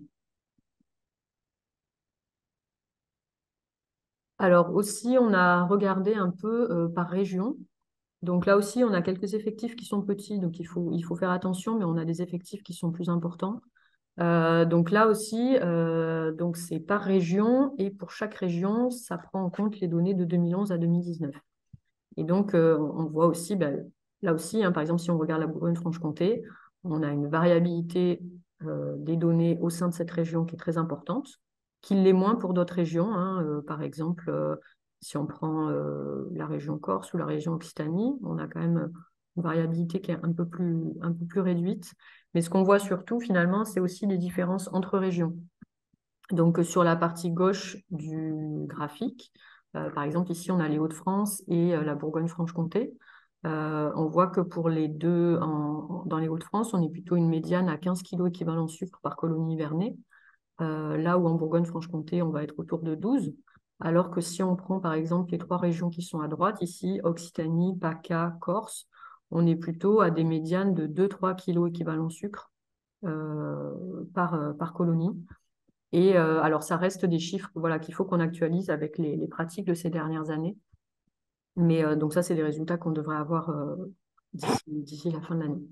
S2: Alors aussi, on a regardé un peu euh, par région. Donc là aussi, on a quelques effectifs qui sont petits, donc il faut, il faut faire attention, mais on a des effectifs qui sont plus importants. Euh, donc là aussi, euh, donc c'est par région, et pour chaque région, ça prend en compte les données de deux mille onze à deux mille dix-neuf. Et donc, euh, on voit aussi, ben, là aussi, hein, par exemple, si on regarde la Bourgogne-Franche-Comté, on a une variabilité euh, des données au sein de cette région qui est très importante, qui l'est moins pour d'autres régions, hein. Euh, par exemple, euh, si on prend euh, la région Corse ou la région Occitanie, on a quand même une variabilité qui est un peu plus, un peu plus réduite. Mais ce qu'on voit surtout, finalement, c'est aussi des différences entre régions. Donc, sur la partie gauche du graphique, euh, par exemple, ici, on a les Hauts-de-France et euh, la Bourgogne-Franche-Comté. Euh, on voit que pour les deux, en- dans les Hauts-de-France, on est plutôt une médiane à quinze kilos équivalent sucre par colonie hivernée. Euh, là où en Bourgogne-Franche-Comté, on va être autour de douze. Alors que si on prend, par exemple, les trois régions qui sont à droite, ici, Occitanie, PACA, Corse, on est plutôt à des médianes de deux à trois kilos équivalent sucre euh, par, euh, par colonie. Et euh, alors, ça reste des chiffres voilà, qu'il faut qu'on actualise avec les, les pratiques de ces dernières années. Mais euh, donc ça, c'est des résultats qu'on devrait avoir euh, d'ici, d'ici la fin de l'année.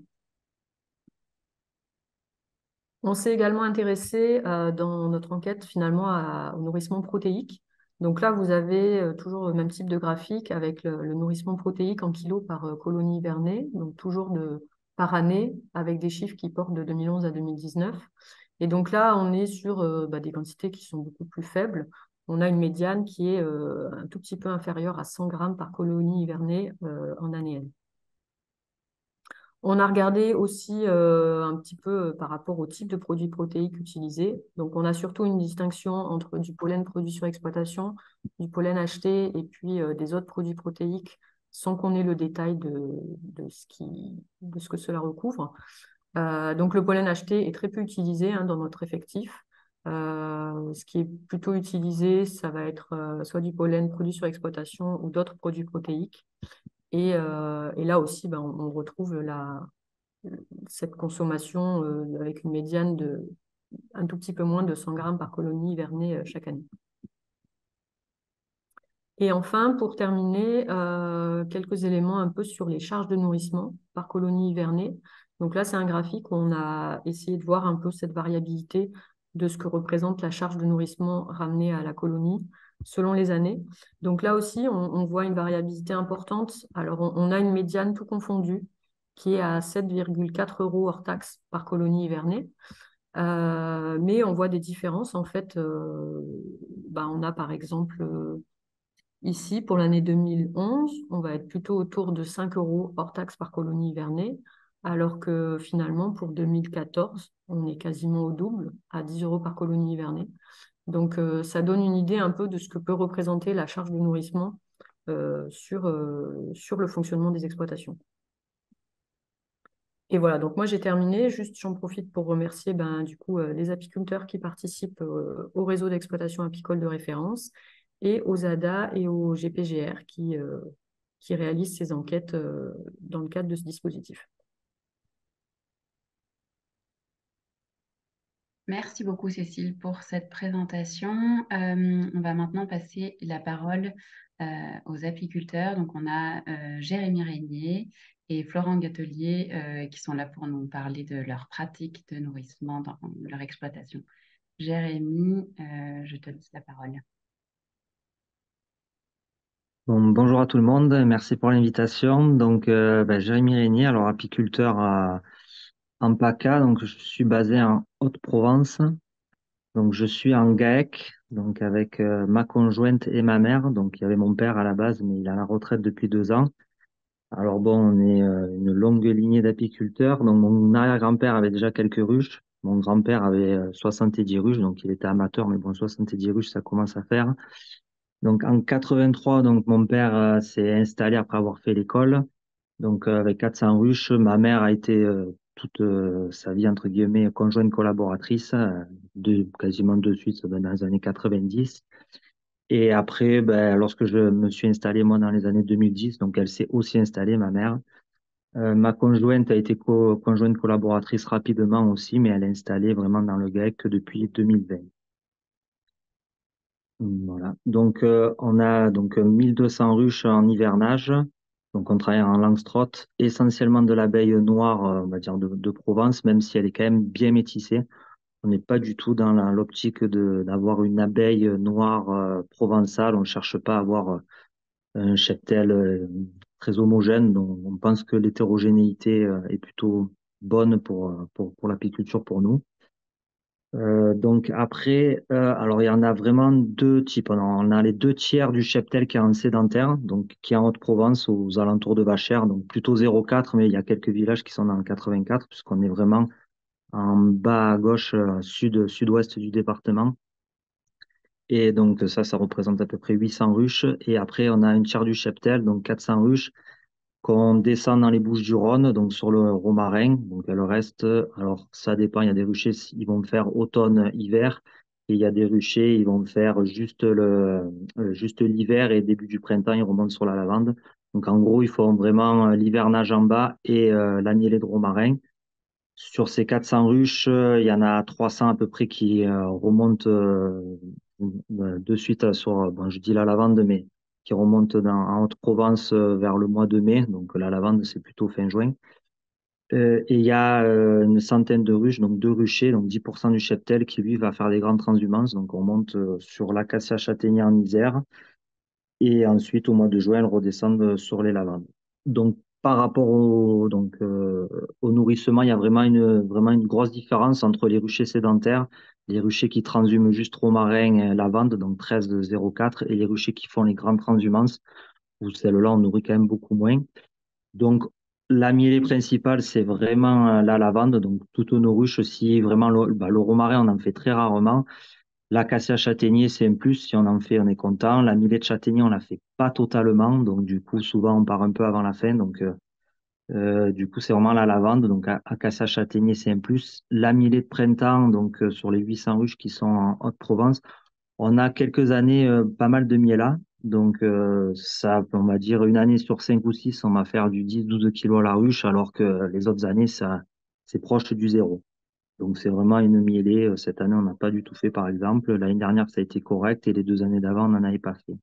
S2: On s'est également intéressé euh, dans notre enquête finalement à- au nourrissement protéique. Donc là, vous avez euh, toujours le même type de graphique avec le, le nourrissement protéique en kilos par euh, colonie hivernée, donc toujours de, par année avec des chiffres qui portent de deux mille onze à deux mille dix-neuf. Et donc là, on est sur euh, bah, des quantités qui sont beaucoup plus faibles. On a une médiane qui est euh, un tout petit peu inférieure à cent grammes par colonie hivernée euh, en année N. On a regardé aussi euh, un petit peu euh, par rapport au type de produits protéiques utilisés. Donc, on a surtout une distinction entre du pollen produit sur exploitation, du pollen acheté et puis euh, des autres produits protéiques sans qu'on ait le détail de, de ce qui, de ce que cela recouvre. Euh, donc, le pollen acheté est très peu utilisé hein, dans notre effectif. Euh, ce qui est plutôt utilisé, ça va être euh, soit du pollen produit sur exploitation ou d'autres produits protéiques. Et, euh, et là aussi, ben, on, on retrouve la, cette consommation euh, avec une médiane de un tout petit peu moins de cent grammes par colonie hivernée euh, chaque année. Et enfin, pour terminer, euh, quelques éléments un peu sur les charges de nourrissement par colonie hivernée. Donc là, c'est un graphique où on a essayé de voir un peu cette variabilité de ce que représente la charge de nourrissement ramenée à la colonie selon les années. Donc là aussi, on, on voit une variabilité importante. Alors, on, on a une médiane tout confondu qui est à sept virgule quatre euros hors taxe par colonie hivernée. Euh, mais on voit des différences. En fait, euh, bah, on a par exemple euh, ici, pour l'année deux mille onze, on va être plutôt autour de cinq euros hors taxe par colonie hivernée, alors que finalement, pour deux mille quatorze, on est quasiment au double, à dix euros par colonie hivernée. Donc, euh, ça donne une idée un peu de ce que peut représenter la charge de nourrissement euh, sur, euh, sur le fonctionnement des exploitations. Et voilà, donc moi j'ai terminé. Juste, j'en profite pour remercier ben, du coup, euh, les apiculteurs qui participent euh, au réseau d'exploitation apicole de référence et aux A D A et aux G P G R qui, euh, qui réalisent ces enquêtes euh, dans le cadre de ce dispositif.
S1: Merci beaucoup, Cécile, pour cette présentation. Euh, on va maintenant passer la parole euh, aux apiculteurs. Donc, on a euh, Jérémy Régnier et Florent Gatelier euh, qui sont là pour nous parler de leurs pratiques de nourrissement dans leur exploitation. Jérémy, euh, je te laisse la parole.
S4: Bon, bonjour à tout le monde, merci pour l'invitation. Donc, euh, ben, Jérémy Régnier, alors apiculteur à, en PACA, donc je suis basé en Haute-Provence. Donc, je suis en GAEC, donc avec euh, ma conjointe et ma mère. Donc, il y avait mon père à la base, mais il est à la retraite depuis deux ans. Alors bon, on est euh, une longue lignée d'apiculteurs. Donc, mon arrière-grand-père avait déjà quelques ruches. Mon grand-père avait euh, soixante-dix ruches, donc il était amateur, mais bon, soixante-dix ruches, ça commence à faire. Donc en quatre-vingt-trois, donc mon père euh, s'est installé après avoir fait l'école. Donc euh, avec quatre cents ruches, ma mère a été euh, toute euh, sa vie entre guillemets conjointe collaboratrice, euh, de, quasiment de suite ben, dans les années quatre-vingt-dix. Et après, ben, lorsque je me suis installé moi dans les années deux mille dix, donc elle s'est aussi installée, ma mère. Euh, ma conjointe a été co- conjointe collaboratrice rapidement aussi, mais elle est installée vraiment dans le GAEC que depuis deux mille vingt. Voilà. Donc, euh, on a donc euh, mille deux cents ruches en hivernage. Donc, on travaille en Langstroth, essentiellement de l'abeille noire, euh, on va dire de, de Provence, même si elle est quand même bien métissée. On n'est pas du tout dans la- l'optique de d'avoir une abeille noire euh, provençale. On ne cherche pas à avoir euh, un cheptel euh, très homogène. Donc, on pense que l'hétérogénéité euh, est plutôt bonne pour, euh, pour, pour l'apiculture pour nous. Euh, donc après, euh, alors il y en a vraiment deux types. On a, on a les deux tiers du cheptel qui est en sédentaire, donc qui est en Haute-Provence, aux alentours de Vachères, donc plutôt zéro virgule quatre, mais il y a quelques villages qui sont dans le quatre-vingt-quatre, puisqu'on est vraiment en bas à gauche, euh, sud, sud-ouest du département. Et donc ça, ça représente à peu près huit cents ruches. Et après, on a une tiers du cheptel, donc quatre cents ruches, qu'on descend dans les Bouches-du-Rhône, donc sur le Romarin. Donc le reste, alors ça dépend, il y a des ruchers, ils vont faire automne, hiver, et il y a des ruchers, ils vont faire juste le, euh, juste l'hiver et début du printemps, ils remontent sur la lavande. Donc en gros, ils font vraiment euh, l'hivernage en bas et euh, l'annelée de Romarin. Sur ces quatre cents ruches, euh, il y en a trois cents à peu près qui euh, remontent euh, euh, de suite sur, euh, bon, je dis la lavande, mais qui remontent dans, en Haute-Provence euh, vers le mois de mai. Donc la lavande, c'est plutôt fin juin. Euh, et il y a euh, une centaine de ruches, donc deux ruchers, donc dix pour cent du cheptel qui, lui, va faire des grandes transhumances. Donc on monte euh, sur l'acacia châtaignier en Isère. Et ensuite, au mois de juin, elles redescendent sur les lavandes. Donc, par rapport au, donc, euh, au nourrissement, il y a vraiment une, vraiment une grosse différence entre les ruchers sédentaires, les ruchers qui transhument juste romarin et lavande, donc treize virgule zéro quatre, et les ruchers qui font les grandes transhumances, où celles-là, on nourrit quand même beaucoup moins. Donc, la mielée principale, c'est vraiment euh, la lavande. Donc, toutes nos ruches, si vraiment le, bah, le romarin, on en fait très rarement. L'acacia châtaignier, c'est un plus. Si on en fait, on est content. La millet de châtaignier, on la fait pas totalement. Donc, du coup, souvent, on part un peu avant la fin. Donc, euh, euh, du coup, c'est vraiment la lavande. Donc, a- acacia châtaignier, c'est un plus. La millet de printemps, donc, euh, sur les huit cents ruches qui sont en Haute-Provence, on a quelques années, euh, pas mal de miela. Donc, euh, ça, on va dire, une année sur cinq ou six, on va faire du dix douze kilos à la ruche, alors que les autres années, ça, c'est proche du zéro. Donc, c'est vraiment une mielée. Euh, Cette année, on n'a pas du tout fait, par exemple. L'année dernière, ça a été correct et les deux années d'avant, on n'en avait pas fait.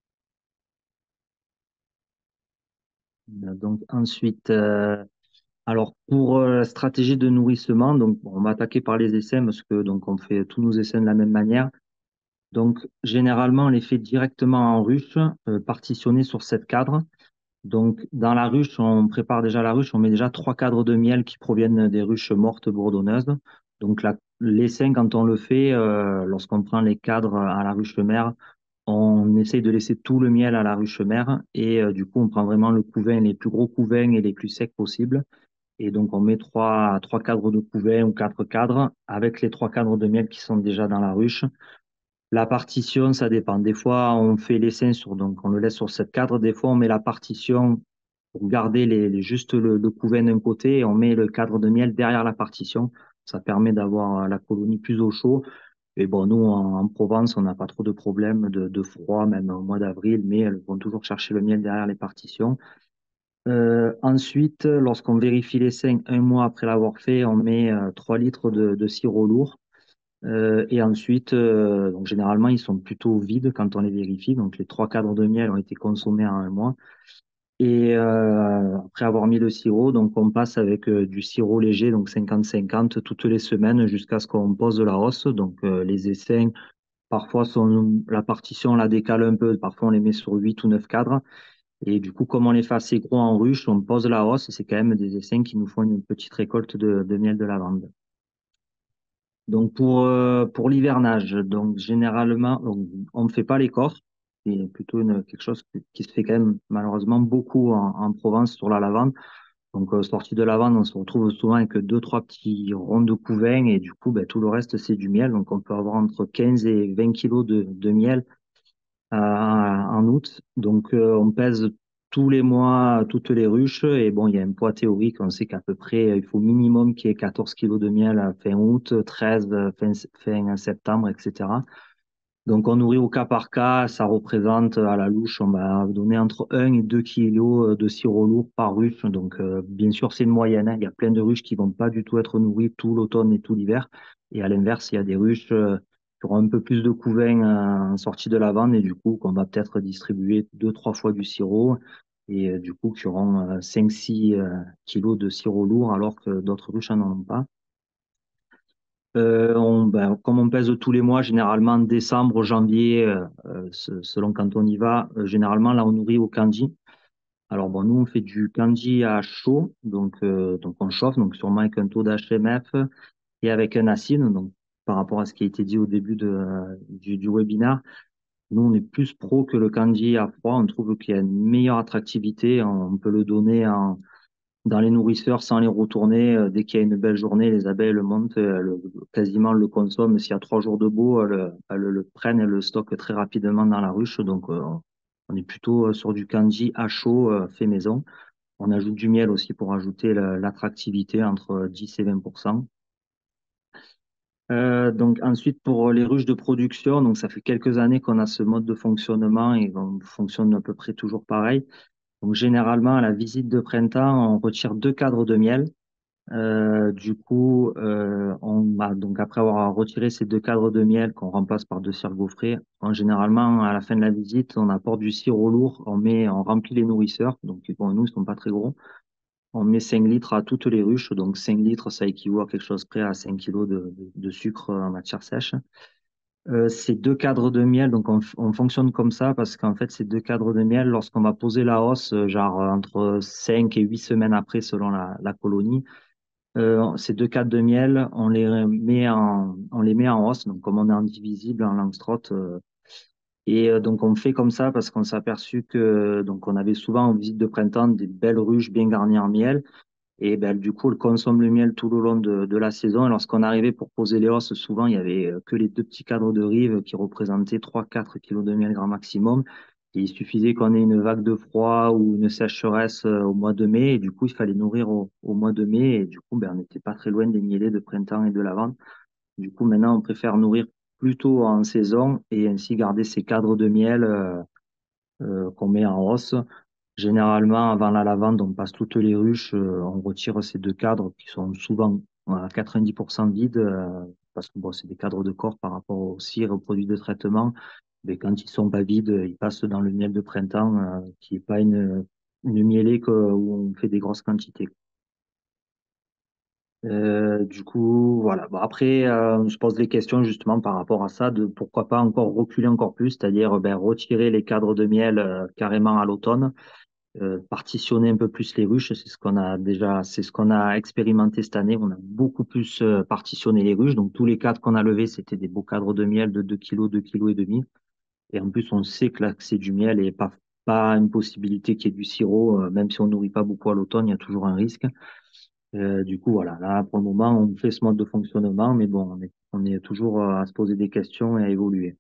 S4: Euh, Donc, ensuite, euh, alors pour euh, la stratégie de nourrissement, donc bon, on va attaquer par les essaims parce que donc on fait tous nos essaims de la même manière. Donc, généralement, on les fait directement en ruche, euh, partitionnés sur sept cadres. Donc, dans la ruche, on prépare déjà la ruche, on met déjà trois cadres de miel qui proviennent des ruches mortes bourdonneuses. Donc, la, l'essaim, quand on le fait, euh, lorsqu'on prend les cadres à la ruche mère, on essaye de laisser tout le miel à la ruche mère et euh, du coup, on prend vraiment le couvain, les plus gros couvains et les plus secs possibles. Et donc, on met trois, trois cadres de couvain ou quatre cadres avec les trois cadres de miel qui sont déjà dans la ruche. La partition, ça dépend. Des fois, on fait l'essaim sur, donc on le laisse sur sept cadres. Des fois, on met la partition pour garder les, les- juste le, le couvain d'un côté et on met le cadre de miel derrière la partition. Ça permet d'avoir la colonie plus au chaud. Et bon, nous, en, en Provence, on n'a pas trop de problèmes de, de froid, même au mois d'avril, mais elles vont toujours chercher le miel derrière les partitions. Euh, ensuite, lorsqu'on vérifie l'essaim un mois après l'avoir fait, on met euh, trois litres de, de sirop lourd. Euh, et ensuite, euh, donc généralement, ils sont plutôt vides quand on les vérifie. Donc, les trois cadres de miel ont été consommés en un mois. Et euh, après avoir mis le sirop, donc on passe avec euh, du sirop léger, donc cinquante cinquante, toutes les semaines jusqu'à ce qu'on pose de la hausse. Donc, euh, les essaims, parfois, sont, la partition, on la décale un peu. Parfois, on les met sur huit ou neuf cadres. Et du coup, comme on les fait assez gros en ruche, on pose la hausse. C'est quand même des essaims qui nous font une petite récolte de, de miel de lavande. Donc pour, euh, pour l'hivernage, donc généralement, donc, on ne fait pas les corps, c'est plutôt une, quelque chose qui, qui se fait quand même malheureusement beaucoup en, en Provence sur la lavande. Donc euh, sortie de lavande, on se retrouve souvent avec deux, trois petits ronds de couvain et du coup, ben, tout le reste, c'est du miel. Donc on peut avoir entre quinze et vingt kilos de, de miel euh, en août. Donc, euh, on pèse tous les mois toutes les ruches. Et bon, il y a un poids théorique. On sait qu'à peu près, il faut minimum qu'il y ait quatorze kilos de miel à fin août, treize fin, fin septembre, et cetera. Donc, on nourrit au cas par cas. Ça représente à la louche, on va donner entre un et deux kilos de sirop lourd par ruche. Donc, euh, bien sûr, c'est une moyenne, hein. Il y a plein de ruches qui vont pas du tout être nourries tout l'automne et tout l'hiver. Et à l'inverse, il y a des ruches euh, qui auront un peu plus de couvain euh, en sortie de la vente et du coup, qu'on va peut-être distribuer deux, trois fois du sirop. Et euh, du coup, qui auront euh, cinq, six euh, kilos de sirop lourd alors que d'autres ruches n'en ont pas. Euh, on, ben, comme on pèse tous les mois, généralement décembre, janvier, euh, euh, se- selon quand on y va, euh, généralement là on nourrit au candy. Alors bon, nous on fait du candy à chaud, donc, euh, donc on chauffe, donc sûrement avec un taux d'H M F et avec un acide, donc par rapport à ce qui a été dit au début de, euh, du, du webinaire. Nous, on est plus pro que le candy à froid. On trouve qu'il y a une meilleure attractivité. On peut le donner en, dans les nourrisseurs sans les retourner. Euh, Dès qu'il y a une belle journée, les abeilles le montent, elles le- quasiment le consomment. S'il y a trois jours de beau, elles, elles le prennent et le stockent très rapidement dans la ruche. Donc, euh, on est plutôt euh, sur du candy à chaud, euh, fait maison. On ajoute du miel aussi pour ajouter la- l'attractivité entre dix et vingt pour cent. Euh, donc ensuite pour les ruches de production, donc ça fait quelques années qu'on a ce mode de fonctionnement et on fonctionne à peu près toujours pareil. Donc généralement à la visite de printemps, on retire deux cadres de miel. Euh, du coup, euh, on a donc après avoir retiré ces deux cadres de miel qu'on remplace par deux cire gaufrées, en généralement à la fin de la visite, on apporte du sirop lourd, on met, on remplit les nourrisseurs. Donc bon, nous ils sont pas très gros. On met cinq litres à toutes les ruches, donc cinq litres, ça équivaut à quelque chose près à cinq kilos de, de, de sucre en matière sèche. Euh, ces deux cadres de miel, donc on, on fonctionne comme ça parce qu'en fait, ces deux cadres de miel, lorsqu'on va poser la hausse, euh, genre euh, entre cinq et huit semaines après, selon la, la colonie, euh, ces deux cadres de miel, on les met en, on les met en hausse, donc comme on est indivisible en Langstroth. Euh, et euh, donc on fait comme ça parce qu'on s'est aperçu que donc on avait souvent en visite de printemps des belles ruches bien garnies en miel. Et ben, du coup, elle consomme le miel tout le long de, de la saison. Et lorsqu'on arrivait pour poser les os, souvent, il y avait euh, que les deux petits cadres de rive qui représentaient trois quatre kilos de miel grand maximum. Et il suffisait qu'on ait une vague de froid ou une sécheresse euh, au mois de mai. Et du coup, il fallait nourrir au, au mois de mai. Et du coup, ben, on n'était pas très loin des mielés de printemps et de lavande. Du coup, maintenant, on préfère nourrir plutôt en saison et ainsi garder ces cadres de miel euh, euh, qu'on met en hausse. Généralement, avant la lavande, on passe toutes les ruches, euh, on retire ces deux cadres qui sont souvent à quatre-vingt-dix pour cent vides, euh, parce que bon, c'est des cadres de corps par rapport aux cires et aux produits de traitement. Mais quand ils sont pas vides, ils passent dans le miel de printemps, euh, qui est pas une, une mielée que- où on fait des grosses quantités. Euh, du coup, voilà. Bon, après, euh, je pose des questions justement par rapport à ça, de pourquoi pas encore reculer encore plus, c'est-à-dire ben, retirer les cadres de miel euh, carrément à l'automne, euh, partitionner un peu plus les ruches. C'est ce qu'on a déjà, c'est ce qu'on a expérimenté cette année. On a beaucoup plus euh, partitionné les ruches. Donc tous les cadres qu'on a levés, c'était des beaux cadres de miel de deux kilos, deux kilos et demi. Et en plus, on sait que l'accès du miel est pas pas une possibilité qu'il y ait du sirop, euh, même si on nourrit pas beaucoup à l'automne, il y a toujours un risque. Euh, du coup, voilà, là, pour le moment, on fait ce mode de fonctionnement, mais bon, on est, on est toujours euh, à se poser des questions et à évoluer.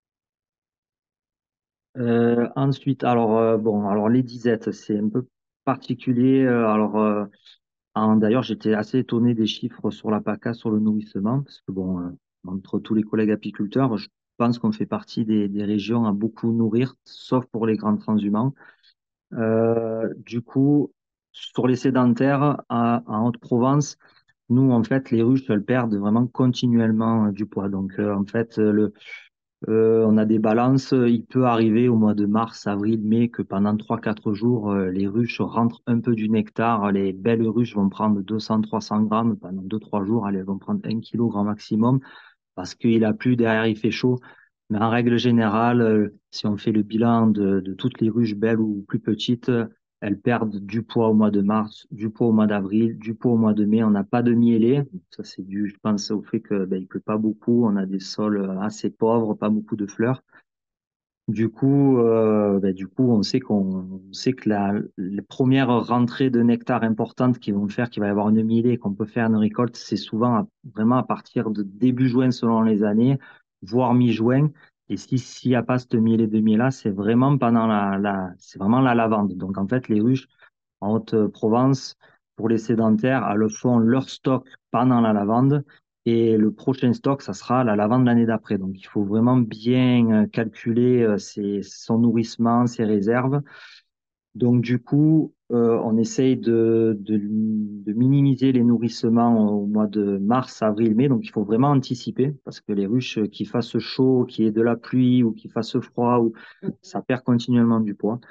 S4: Euh, ensuite, alors, euh, bon, alors les disettes, c'est un peu particulier. Euh, alors, euh, en- d'ailleurs, j'étais assez étonné des chiffres sur la PACA, sur le nourrissement, parce que bon, euh, entre tous les collègues apiculteurs, je pense qu'on fait partie des, des régions à beaucoup nourrir, sauf pour les grands transhumants. Euh, du coup, sur les sédentaires, à- en Haute-Provence, nous, en fait, les ruches, elles perdent vraiment continuellement euh, du poids. Donc, euh, en fait, euh, le, euh, on a des balances. Il peut arriver au mois de mars, avril, mai que pendant trois quatre jours, euh, les ruches rentrent un peu du nectar. Les belles ruches vont prendre deux cents trois cents grammes. Pendant deux trois jours, elles vont prendre un kilo grand maximum parce qu'il a plu, derrière il fait chaud. Mais en règle générale, euh, si on fait le bilan de, de toutes les ruches belles ou plus petites, euh, elles perdent du poids au mois de mars, du poids au mois d'avril, du poids au mois de mai. On n'a pas de mielé. Ça, c'est dû, je pense, au fait que, ben, il pleut pas beaucoup. On a des sols euh, assez pauvres, pas beaucoup de fleurs. Du coup, euh, ben, du coup, on sait qu'on on sait que la, les premières rentrées de nectar importantes qui vont faire qu'il va y avoir une mielée, qu'on peut faire une récolte, c'est souvent à- vraiment à partir de début juin selon les années, voire mi-juin. Et si s'il n'y a pas cette mielée de miel là, c'est vraiment pendant la, la c'est vraiment la lavande. Donc en fait, les ruches en Haute-Provence, pour les sédentaires, elles font leur stock pendant la lavande. Et le prochain stock, ça sera la lavande l'année d'après. Donc, il faut vraiment bien euh, calculer euh, ses- son nourrissement, ses réserves. Donc, du coup, euh, on essaye de, de, de minimiser les nourrissements au mois de mars, avril, mai. Donc, il faut vraiment anticiper parce que les ruches, euh, qu'il fasse chaud, qu'il y ait de la pluie ou qu'il fasse froid, ou, ça perd continuellement du poids.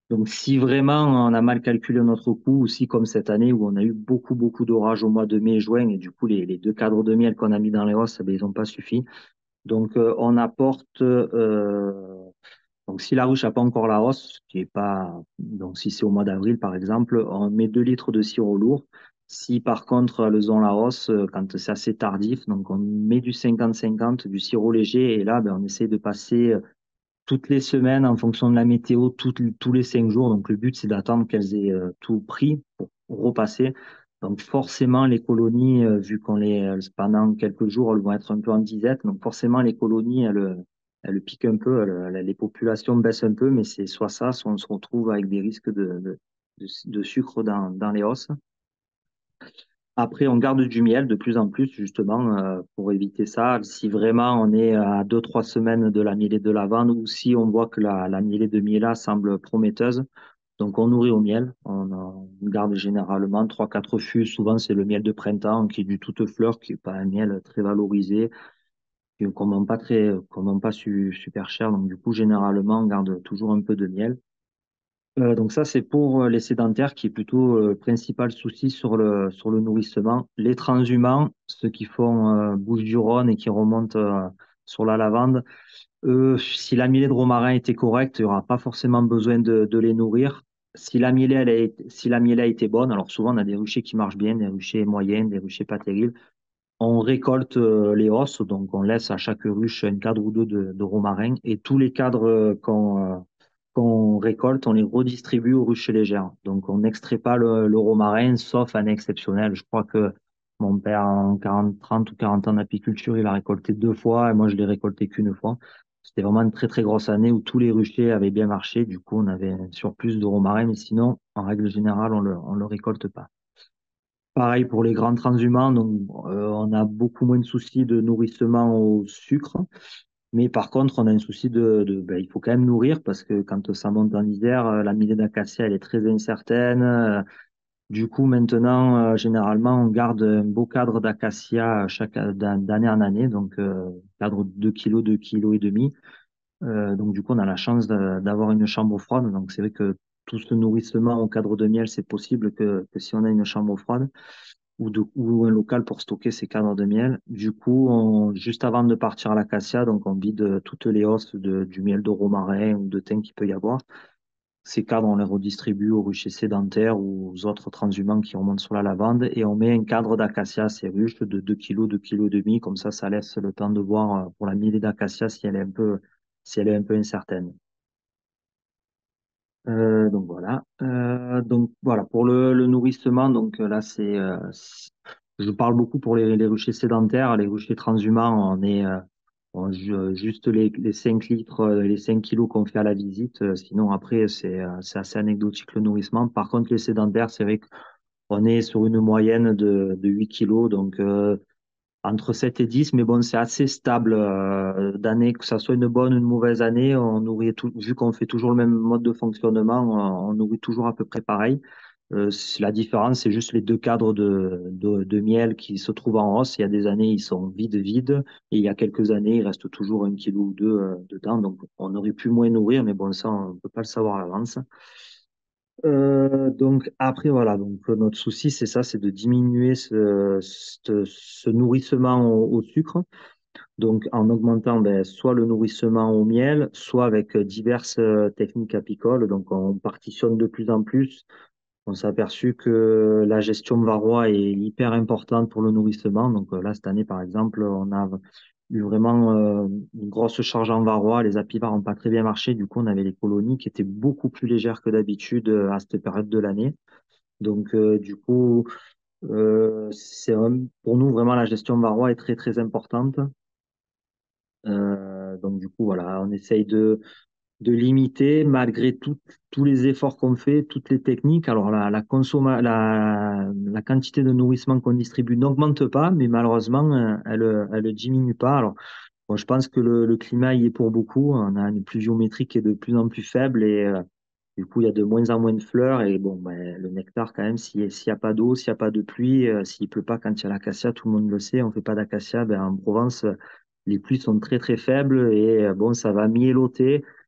S4: Donc, si vraiment on a mal calculé notre coût, ou si comme cette année où on a eu beaucoup, beaucoup d'orages au mois de mai et juin, et du coup, les, les deux cadres de miel qu'on a mis dans les hausses, eh ben, ils n'ont pas suffi. Donc, euh, on apporte, euh, donc si la ruche n'a pas encore la hausse, qui est pas, donc si c'est au mois d'avril par exemple, on met deux litres de sirop lourd. Si par contre elles ont la hausse, euh, quand c'est assez tardif, donc on met du cinquante cinquante, du sirop léger, et là, ben, on essaie de passer euh, toutes les semaines en fonction de la météo, toutes- tous les cinq jours. Donc le but, c'est d'attendre qu'elles aient euh, tout pris pour repasser. Donc forcément, les colonies, euh, vu qu'on les, elles- pendant quelques jours, elles vont être un peu en disette. Donc forcément, les colonies, elles, elles piquent un peu, elles- elles- les populations baissent un peu, mais c'est soit ça, soit on se retrouve avec des risques de, de, de- de sucre dans, dans les hausses. Après, on garde du miel de plus en plus, justement, euh, pour éviter ça. Si vraiment on est à deux, trois semaines de la mielée de lavande ou si on voit que la, la mielée de miela semble prometteuse, donc on nourrit au miel. On, en garde généralement trois, quatre fûts. Souvent, c'est le miel de printemps qui est du toute fleur, qui n'est pas un miel très valorisé, qui- qu'on ne vend pas très, qu'on vend pas su- super cher. Donc, du coup, généralement, on garde toujours un peu de miel. Euh, donc ça, c'est pour euh, les sédentaires, qui est plutôt euh, le principal souci sur le, sur le nourrissement. Les transhumants, ceux qui font euh, Bouches-du-Rhône et qui remontent euh, sur la lavande, eux, si la mielée de romarin était correcte, il n'y aura pas forcément besoin de, de les nourrir. Si la mielée, elle a été, si la mielée a été bonne, alors souvent on a des ruchers qui marchent bien, des ruchers moyens, des ruchers pas terribles. On récolte euh, les osses, donc on laisse à chaque ruche un cadre ou deux de, de romarin, et tous les cadres euh, qu'on euh, qu'on récolte, on les redistribue aux ruches légères. Donc on n'extrait pas le, le romarin, sauf année exceptionnelle. Je crois que mon père, en quarante, trente ou quarante ans d'apiculture, il a récolté deux fois, et moi je l'ai récolté qu'une fois. C'était vraiment une très très grosse année où tous les ruchers avaient bien marché. Du coup, on avait un surplus de romarin, mais sinon, en règle générale, on le, on le récolte pas. Pareil pour les grands transhumants, donc, euh, on a beaucoup moins de soucis de nourrissement au sucre, mais par contre, on a un souci de, de ben, il faut quand même nourrir parce que quand ça monte en hiver, euh, la millée d'acacia, elle est très incertaine. Euh, Du coup, maintenant, euh, généralement, on garde un beau cadre d'acacia chaque d'an- d'année en année, donc euh, cadre de deux kilos, deux kilos et demi. Euh, donc du coup, on a la chance de- d'avoir une chambre froide. Donc c'est vrai que tout ce nourrissement au cadre de miel, c'est possible que, que si on a une chambre froide ou, de, ou un local pour stocker ces cadres de miel. Du coup, on- juste avant de partir à l'acacia, donc on vide toutes les hausses de, du miel de romarin ou de thym qu'il peut y avoir. Ces cadres, on les redistribue aux ruchers sédentaires ou aux autres transhumants qui remontent sur la lavande et on met un cadre d'acacia à ces ruches de deux kilos, deux kilos et demi. Comme ça, ça laisse le temps de voir euh, pour la millée d'acacia si elle est un peu, si elle est un peu incertaine. Euh, donc voilà. Euh, donc voilà pour le, le nourrissement. Donc euh, là c'est, euh, c'est- je parle beaucoup pour les, les ruchers sédentaires, les ruchers transhumants. On est euh, on ju- juste les, les cinq litres, euh, les cinq kilos qu'on fait à la visite. Euh, sinon après c'est euh, c'est assez anecdotique le nourrissement. Par contre les sédentaires, c'est vrai qu'on est sur une moyenne de, de huit kilos. Donc euh, entre sept et dix, mais bon, c'est assez stable euh, d'année, que ça soit une bonne ou une mauvaise année, on nourrit tout, vu qu'on fait toujours le même mode de fonctionnement, on, on nourrit toujours à peu près pareil. Euh, c'est- la différence, c'est juste les deux cadres de, de, de miel qui se trouvent en hausse. Il y a des années, ils sont vides, vides, et il y a quelques années, il reste toujours un kilo ou deux euh, dedans. Donc, on aurait pu moins nourrir, mais bon, ça, on ne peut pas le savoir à l'avance. Euh, donc après voilà, donc euh, notre souci c'est ça, c'est de diminuer ce, ce, ce nourrissement au, au sucre, donc en augmentant ben, soit le nourrissement au miel, soit avec euh, diverses euh, techniques apicoles. Donc on partitionne de plus en plus. On s'est aperçu que la gestion varroa est hyper importante pour le nourrissement. Donc euh, là cette année par exemple, on a eu vraiment euh, une grosse charge en varroa. Les apivars n'ont pas très bien marché. Du coup, on avait les colonies qui étaient beaucoup plus légères que d'habitude euh, à cette période de l'année. Donc, euh, du coup, euh, c'est un- pour nous vraiment la gestion varroa est très très importante. Euh, donc, du coup, voilà, on essaye de de limiter malgré tout- tous les efforts qu'on fait, toutes les techniques. Alors la, la, consomma- la, la quantité de nourrissement qu'on distribue n'augmente pas, mais malheureusement, euh, elle elle diminue pas. Alors bon, je pense que le, le climat y est pour beaucoup. On a une pluviométrie qui est de plus en plus faible et euh, du coup, il y a de moins en moins de fleurs. Et bon, ben, le nectar, quand même, s'il s'il n'y a pas d'eau, s'il n'y a pas de pluie, euh, s'il pleut pas quand il y a l'acacia, tout le monde le sait, on fait pas d'acacia. Ben, en Provence, les pluies sont très très faibles et euh, bon, ça va mieloter.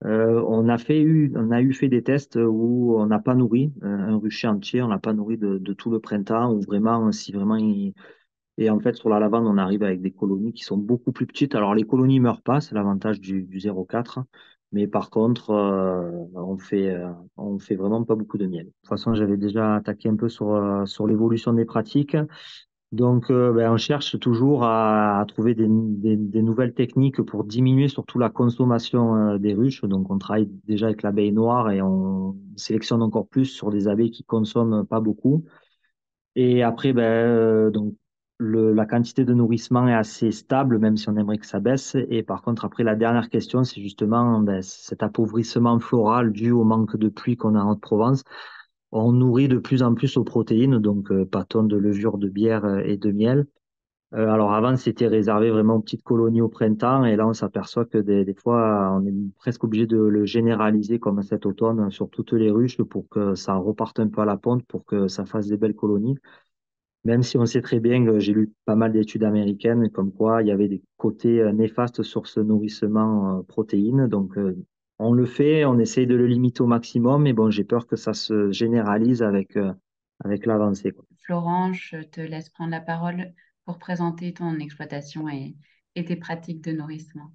S4: Euh, on a fait eu, on a eu fait des tests où on n'a pas nourri euh, un rucher entier, on l'a pas nourri de, de tout le printemps, ou vraiment, si vraiment il... Et en fait, sur la lavande, on arrive avec des colonies qui sont beaucoup plus petites. Alors, les colonies meurent pas, c'est l'avantage du, du zéro virgule quatre. Mais par contre, euh, on fait, euh, on fait vraiment pas beaucoup de miel. De toute façon, j'avais déjà attaqué un peu sur, euh, sur l'évolution des pratiques. Donc, euh, ben, on cherche toujours à, à trouver des, des, des nouvelles techniques pour diminuer surtout la consommation euh, des ruches. Donc, on travaille déjà avec l'abeille noire et on sélectionne encore plus sur des abeilles qui consomment pas beaucoup. Et après, ben, euh, donc, le, la quantité de nourrissement est assez stable, même si on aimerait que ça baisse. Et par contre, après, la dernière question, c'est justement ben, cet appauvrissement floral dû au manque de pluie qu'on a en Haute-Provence. On nourrit de plus en plus aux protéines, donc euh, pâtons de levure de bière euh, et de miel. Euh, alors avant, c'était réservé vraiment aux petites colonies au printemps, et là, on s'aperçoit que des, des fois, on est presque obligé de le généraliser comme cet automne sur toutes les ruches pour que ça reparte un peu à la ponte, pour que ça fasse des belles colonies. Même si on sait très bien, que j'ai lu pas mal d'études américaines, comme quoi il y avait des côtés euh, néfastes sur ce nourrissement euh, protéines. Donc, euh, on le fait, on essaye de le limiter au maximum, mais bon, j'ai peur que ça se généralise avec, euh, avec l'avancée, quoi.
S1: Florent, je te laisse prendre la parole pour présenter ton exploitation et, et tes pratiques de nourrissement.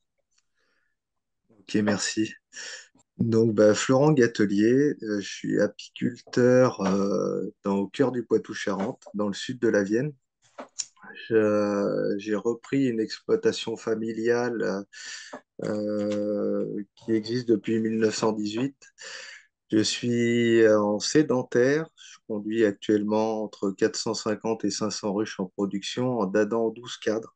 S5: Ok, merci. Donc, bah, Florent Gatelier, euh, je suis apiculteur euh, dans, au cœur du Poitou-Charentes, dans le sud de la Vienne. Je- J'ai repris une exploitation familiale euh, qui existe depuis mille neuf cent dix-huit. Je suis en sédentaire. Je conduis actuellement entre quatre cent cinquante et cinq cents ruches en production en dadant douze cadres.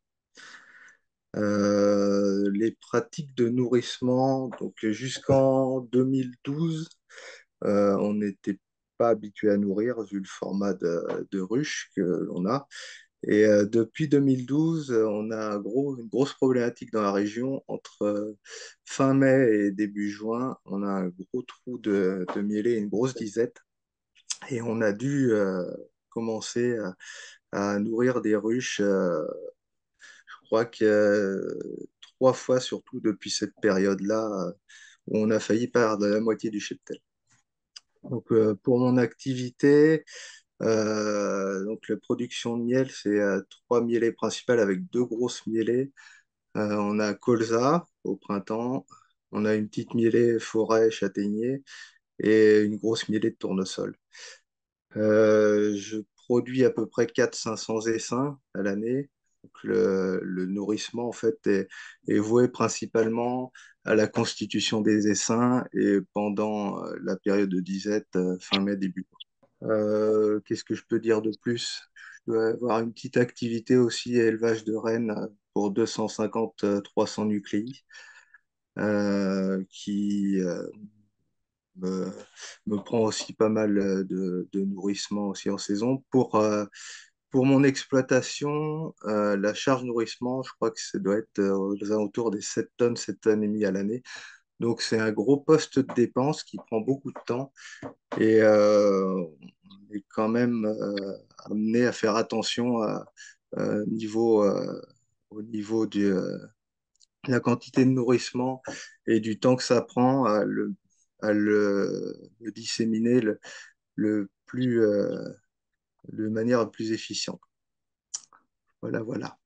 S5: Euh, les pratiques de nourrissement, donc jusqu'en deux mille douze, euh, on n'était pas habitué à nourrir vu le format de, de ruche que l'on a. Et euh, depuis deux mille douze, euh, on a un gros, une grosse problématique dans la région. Entre euh, fin mai et début juin, on a un gros trou de, de mielé, une grosse disette. Et on a dû euh, commencer à, à nourrir des ruches. Euh, je crois que euh, trois fois, surtout depuis cette période-là, euh, où on a failli perdre la moitié du cheptel. Donc, euh, pour mon activité, euh, donc la production de miel, c'est euh, trois mielées principales avec deux grosses mielées. Euh, on a colza au printemps, on a une petite mielée forêt châtaignier et une grosse mielée de tournesol. Euh, je produis à peu près quatre cents à cinq cents essaims à l'année. Donc, le, le nourrissement en fait est, est voué principalement à la constitution des essaims et pendant euh, la période de disette, euh, fin mai, début juin. Euh, qu'est-ce que je peux dire de plus? Je dois avoir une petite activité aussi élevage de rennes euh, pour deux cent cinquante à trois cents nucléis euh, qui euh, me, me prend aussi pas mal euh, de, de nourrissement aussi en saison. Pour, euh, pour mon exploitation, euh, la charge nourrissement, je crois que ça doit être euh, aux alentours des sept tonnes, sept tonnes et demie à l'année. Donc c'est un gros poste de dépense qui prend beaucoup de temps et euh, on est quand même euh, amené à faire attention à, à niveau, euh, au niveau du, euh, de la quantité de nourrissement et du temps que ça prend à le, à le, le disséminer le, le plus, euh, de manière la plus efficiente. Voilà, voilà.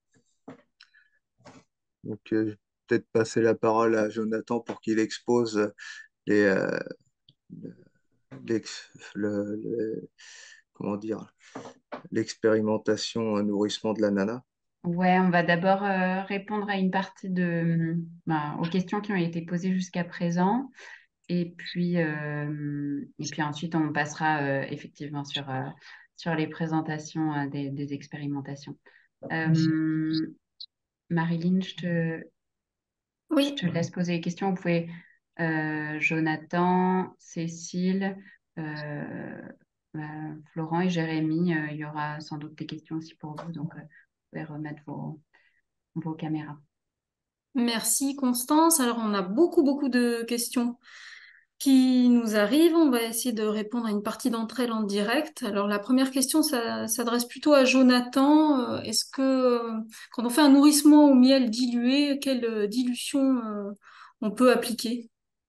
S5: Donc, euh, je vais peut-être passer la parole à Jonathan pour qu'il expose les, euh, l'ex- le- le- comment dire, l'expérimentation un nourrissement de l'ananas.
S1: Ouais, on va d'abord euh, répondre à une partie de, ben, aux questions qui ont été posées jusqu'à présent. Et puis, euh, et puis ensuite, on passera euh, effectivement sur, euh, sur les présentations euh, des, des expérimentations. Euh, Marilyn, je te, je
S6: Oui,
S1: te laisse poser les questions. Vous pouvez, euh, Jonathan, Cécile, euh, euh, Florent et Jérémy, euh, il y aura sans doute des questions aussi pour vous. Donc, euh, vous pouvez remettre vos, vos caméras.
S6: merci Constance. Alors, on a beaucoup, beaucoup de questions qui nous arrivent. On va essayer de répondre à une partie d'entre elles en direct. Alors, la première question, ça s'adresse plutôt à Jonathan. Euh, Est-ce que, euh, quand on fait un nourrissement au miel dilué, quelle euh, dilution euh, on peut appliquer?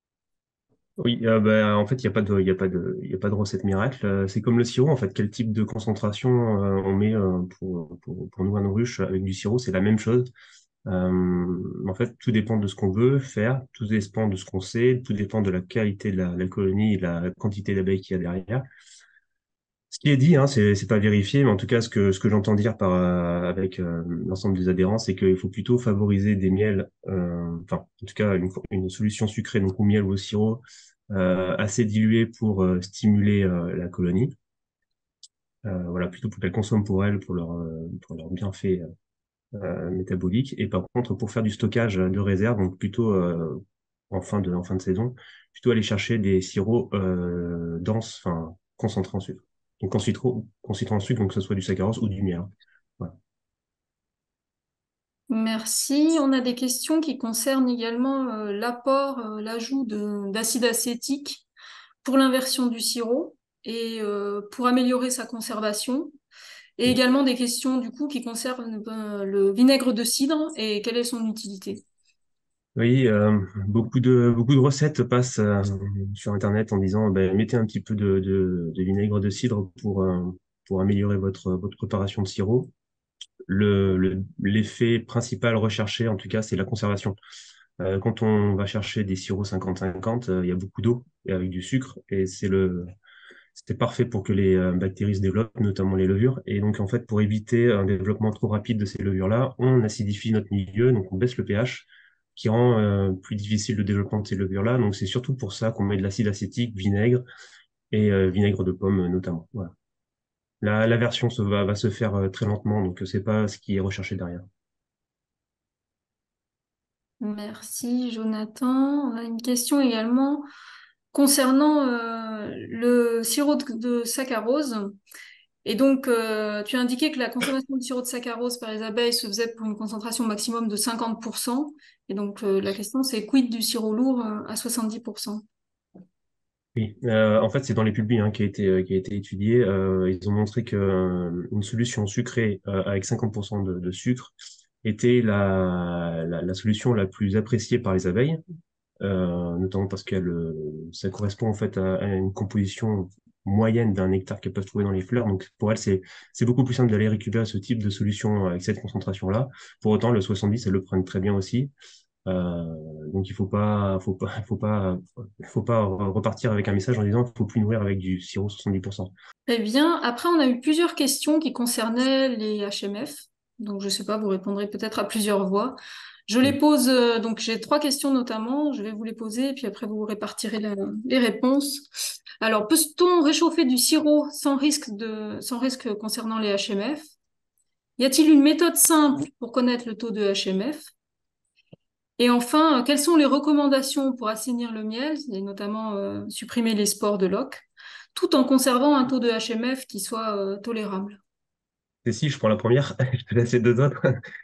S3: Oui, euh, bah, en fait, il n'y a pas de, il y a pas de, il y a pas de recette miracle. Euh, C'est comme le sirop, en fait. Quel type de concentration euh, on met euh, pour, pour, pour nourrir nos ruches avec du sirop, c'est la même chose. Euh, en fait, tout dépend de ce qu'on veut faire, tout dépend de ce qu'on sait, tout dépend de la qualité de la, la colonie et de la quantité d'abeilles qu'il y a derrière. Ce qui est dit, hein, c'est c'est pas vérifié, mais en tout cas, ce que ce que j'entends dire par euh, avec euh, l'ensemble des adhérents, c'est qu'il faut plutôt favoriser des miels, euh, enfin, en tout cas, une, une solution sucrée, donc au miel ou au sirop, euh, assez diluée pour euh, stimuler euh, la colonie. Euh, voilà, plutôt pour qu'elle consomme pour elle, pour leur euh, pour leur bienfait euh, métabolique. Et par contre, pour faire du stockage de réserve, donc plutôt euh, en fin de en fin de saison, plutôt aller chercher des sirops euh, denses, enfin concentrés en sucre. Donc en citron, concentré en sucre, donc que ce soit du saccharose ou du miel, hein. Voilà.
S6: Merci. On a des questions qui concernent également euh, l'apport, euh, l'ajout de- d'acide acétique pour l'inversion du sirop et euh, pour améliorer sa conservation. Et également des questions du coup qui concernent euh, le vinaigre de cidre et quelle est son utilité.
S3: Oui, euh, beaucoup de beaucoup de recettes passent euh, sur Internet en disant ben, mettez un petit peu de, de, de vinaigre de cidre pour euh, pour améliorer votre votre préparation de sirop. Le, le- l'effet principal recherché, en tout cas, c'est la conservation. Euh, quand on va chercher des sirops cinquante cinquante, euh, il y a beaucoup d'eau et avec du sucre, et c'est le, c'est parfait pour que les euh, bactéries se développent, notamment les levures. Et donc, en fait, pour éviter un développement trop rapide de ces levures-là, on acidifie notre milieu, donc on baisse le pH, qui rend euh, plus difficile le développement de ces levures-là. Donc, c'est surtout pour ça qu'on met de l'acide acétique, vinaigre et euh, vinaigre de pomme, euh, notamment. Voilà. La, la version se va, va se faire euh, très lentement, donc euh, c'est pas ce qui est recherché derrière.
S6: Merci Jonathan. On a une question également concernant euh, le sirop de, de saccharose. Et donc, euh, tu as indiqué que la consommation de sirop de saccharose par les abeilles se faisait pour une concentration maximum de cinquante pour cent. Et donc, euh, la question, c'est quid du sirop lourd euh, à soixante-dix pour cent?
S3: Oui, euh, en fait, c'est dans les publis hein, qui a été euh, qui a été étudié. Euh, ils ont montré que euh, une solution sucrée euh, avec cinquante pour cent de, de sucre était la, la, la solution la plus appréciée par les abeilles, euh, notamment parce que ça correspond en fait à, à une composition moyenne d'un nectar qu'elles peuvent trouver dans les fleurs. Donc pour elles, c'est c'est beaucoup plus simple d'aller récupérer ce type de solution avec cette concentration-là. Pour autant, le soixante-dix, elles le prennent très bien aussi. Euh, donc il faut pas, faut pas, faut pas, faut pas repartir avec un message en disant qu'il faut plus nourrir avec du sirop soixante-dix pour cent.
S6: Eh bien, après, on a eu plusieurs questions qui concernaient les H M F. Donc, je sais pas, vous répondrez peut-être à plusieurs voix. Je les
S3: Mm.
S6: pose, euh, donc j'ai trois questions notamment, je vais vous les poser et puis après vous répartirez la- les réponses. Alors, peut-on réchauffer du sirop sans risque de, sans risque concernant les H M F? Y a-t-il une méthode simple pour connaître le taux de H M F? Et enfin, euh, quelles sont les recommandations pour assainir le miel, et notamment euh, supprimer les spores de loques, tout en conservant un taux de H M F qui soit euh, tolérable?
S3: Et si je prends la première, je te laisse les deux autres.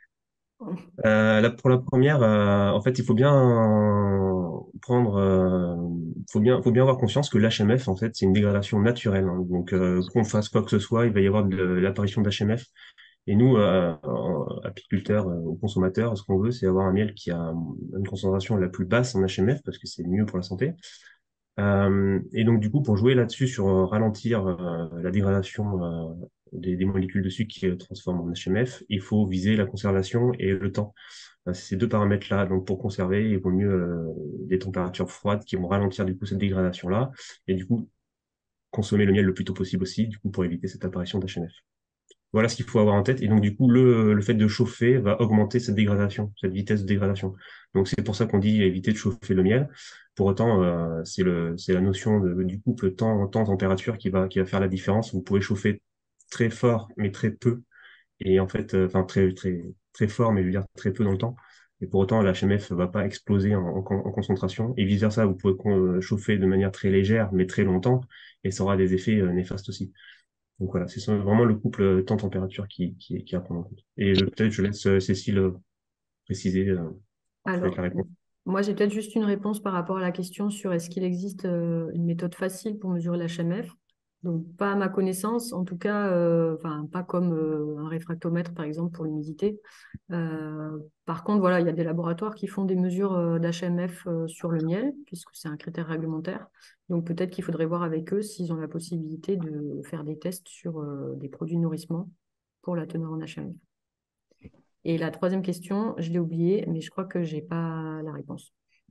S3: Euh, là, pour la première, euh, en fait, il faut bien euh, prendre, euh, faut bien, faut bien avoir conscience que l'H M F, en fait, c'est une dégradation naturelle, hein. Donc, euh, qu'on fasse quoi que ce soit, il va y avoir de l'apparition d'H M F. Et nous, euh, en- apiculteurs euh, ou consommateurs, ce qu'on veut, c'est avoir un miel qui a une concentration la plus basse en H M F parce que c'est mieux pour la santé. Euh, et donc, du coup, pour jouer là-dessus, sur euh, ralentir euh, la dégradation euh, des, des molécules de sucre qui se transforment en H M F, il faut viser la conservation et le temps. Euh, c'est ces deux paramètres-là. Donc, pour conserver, il vaut mieux euh, des températures froides qui vont ralentir du coup cette dégradation-là. Et du coup, consommer le miel le plus tôt possible aussi, du coup, pour éviter cette apparition d'H M F. Voilà ce qu'il faut avoir en tête. Et donc, du coup, le, le fait de chauffer va augmenter cette dégradation, cette vitesse de dégradation. Donc, c'est pour ça qu'on dit éviter de chauffer le miel. Pour autant, euh, c'est le, c'est la notion de, du couple temps, temps, température qui va, qui va faire la différence. Vous pouvez chauffer très fort, mais très peu. Et en fait, euh, enfin, très, très, très fort, mais je veux dire très peu dans le temps. Et pour autant, la H M F va pas exploser en, en, en concentration. Et vice versa, vous pouvez con- chauffer de manière très légère, mais très longtemps. Et ça aura des effets euh, néfastes aussi. Donc voilà, c'est ça, vraiment le couple euh, temps-température qui, qui, qui est à prendre en compte. Et je- peut-être je laisse euh, Cécile euh, préciser euh, avec
S2: Alors,
S3: la réponse.
S2: moi, j'ai peut-être juste une réponse par rapport à la question sur est-ce qu'il existe euh, une méthode facile pour mesurer l'H M F. Donc, pas à ma connaissance, en tout cas, euh, enfin, pas comme euh, un réfractomètre, par exemple, pour l'humidité. Euh, par contre, voilà, il y a des laboratoires qui font des mesures euh, d'H M F euh, sur le miel, puisque c'est un critère réglementaire. Donc, peut-être qu'il faudrait voir avec eux s'ils ont la possibilité de faire des tests sur euh, des produits de nourrissement pour la teneur en H M F. Et la troisième question, je l'ai oubliée, mais je crois que j'ai pas la réponse.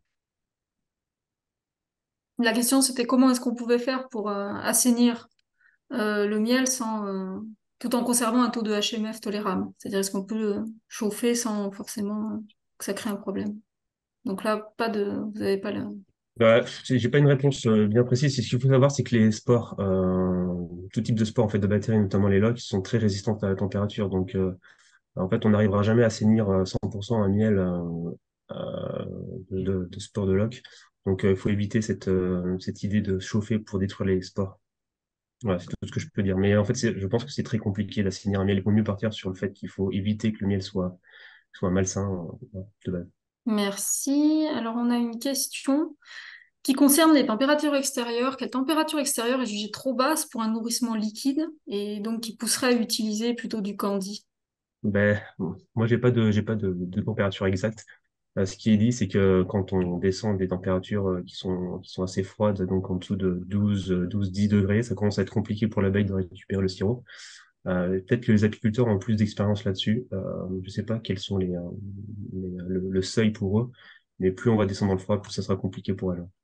S6: La question, c'était comment est-ce qu'on pouvait faire pour euh, assainir euh, le miel sans, euh, tout en conservant un taux de H M F tolérable. C'est-à-dire, est-ce qu'on peut le chauffer sans forcément euh, que ça crée un problème? Donc là, pas de, vous n'avez pas le...
S3: Bah, j'ai j'ai pas une réponse euh, bien précise. Ce qu'il faut savoir, c'est que les spores, euh, tout type de spores en fait de bactéries, notamment les loques, sont très résistantes à la température. Donc, euh, en fait, on n'arrivera jamais à assainir euh, cent pour cent un miel euh, euh, de, de, de spores de loques. Donc, euh, il faut éviter cette, euh, cette idée de chauffer pour détruire les spores. Voilà, c'est tout ce que je peux dire. Mais en fait, c'est- je pense que c'est très compliqué d'assainir un miel. Il vaut mieux partir sur le fait qu'il faut éviter que le miel soit, soit malsain euh, de base.
S6: Merci. Alors, on a une question qui concerne les températures extérieures. Quelle température extérieure est jugée trop basse pour un nourrissement liquide et donc qui pousserait à utiliser plutôt du candy?
S3: Ben, moi, j'ai pas de, j'ai pas de, de température exacte. Euh, ce qui est dit, c'est que quand on descend des températures euh, qui sont, qui sont assez froides, donc en dessous de douze, euh, douze, dix degrés, ça commence à être compliqué pour l'abeille de récupérer le sirop. Euh, peut-être que les apiculteurs ont plus d'expérience là-dessus. Euh, je sais pas quels sont les, euh, les- le, le seuil pour eux, mais plus on va descendre dans le froid, plus ça sera compliqué pour elles.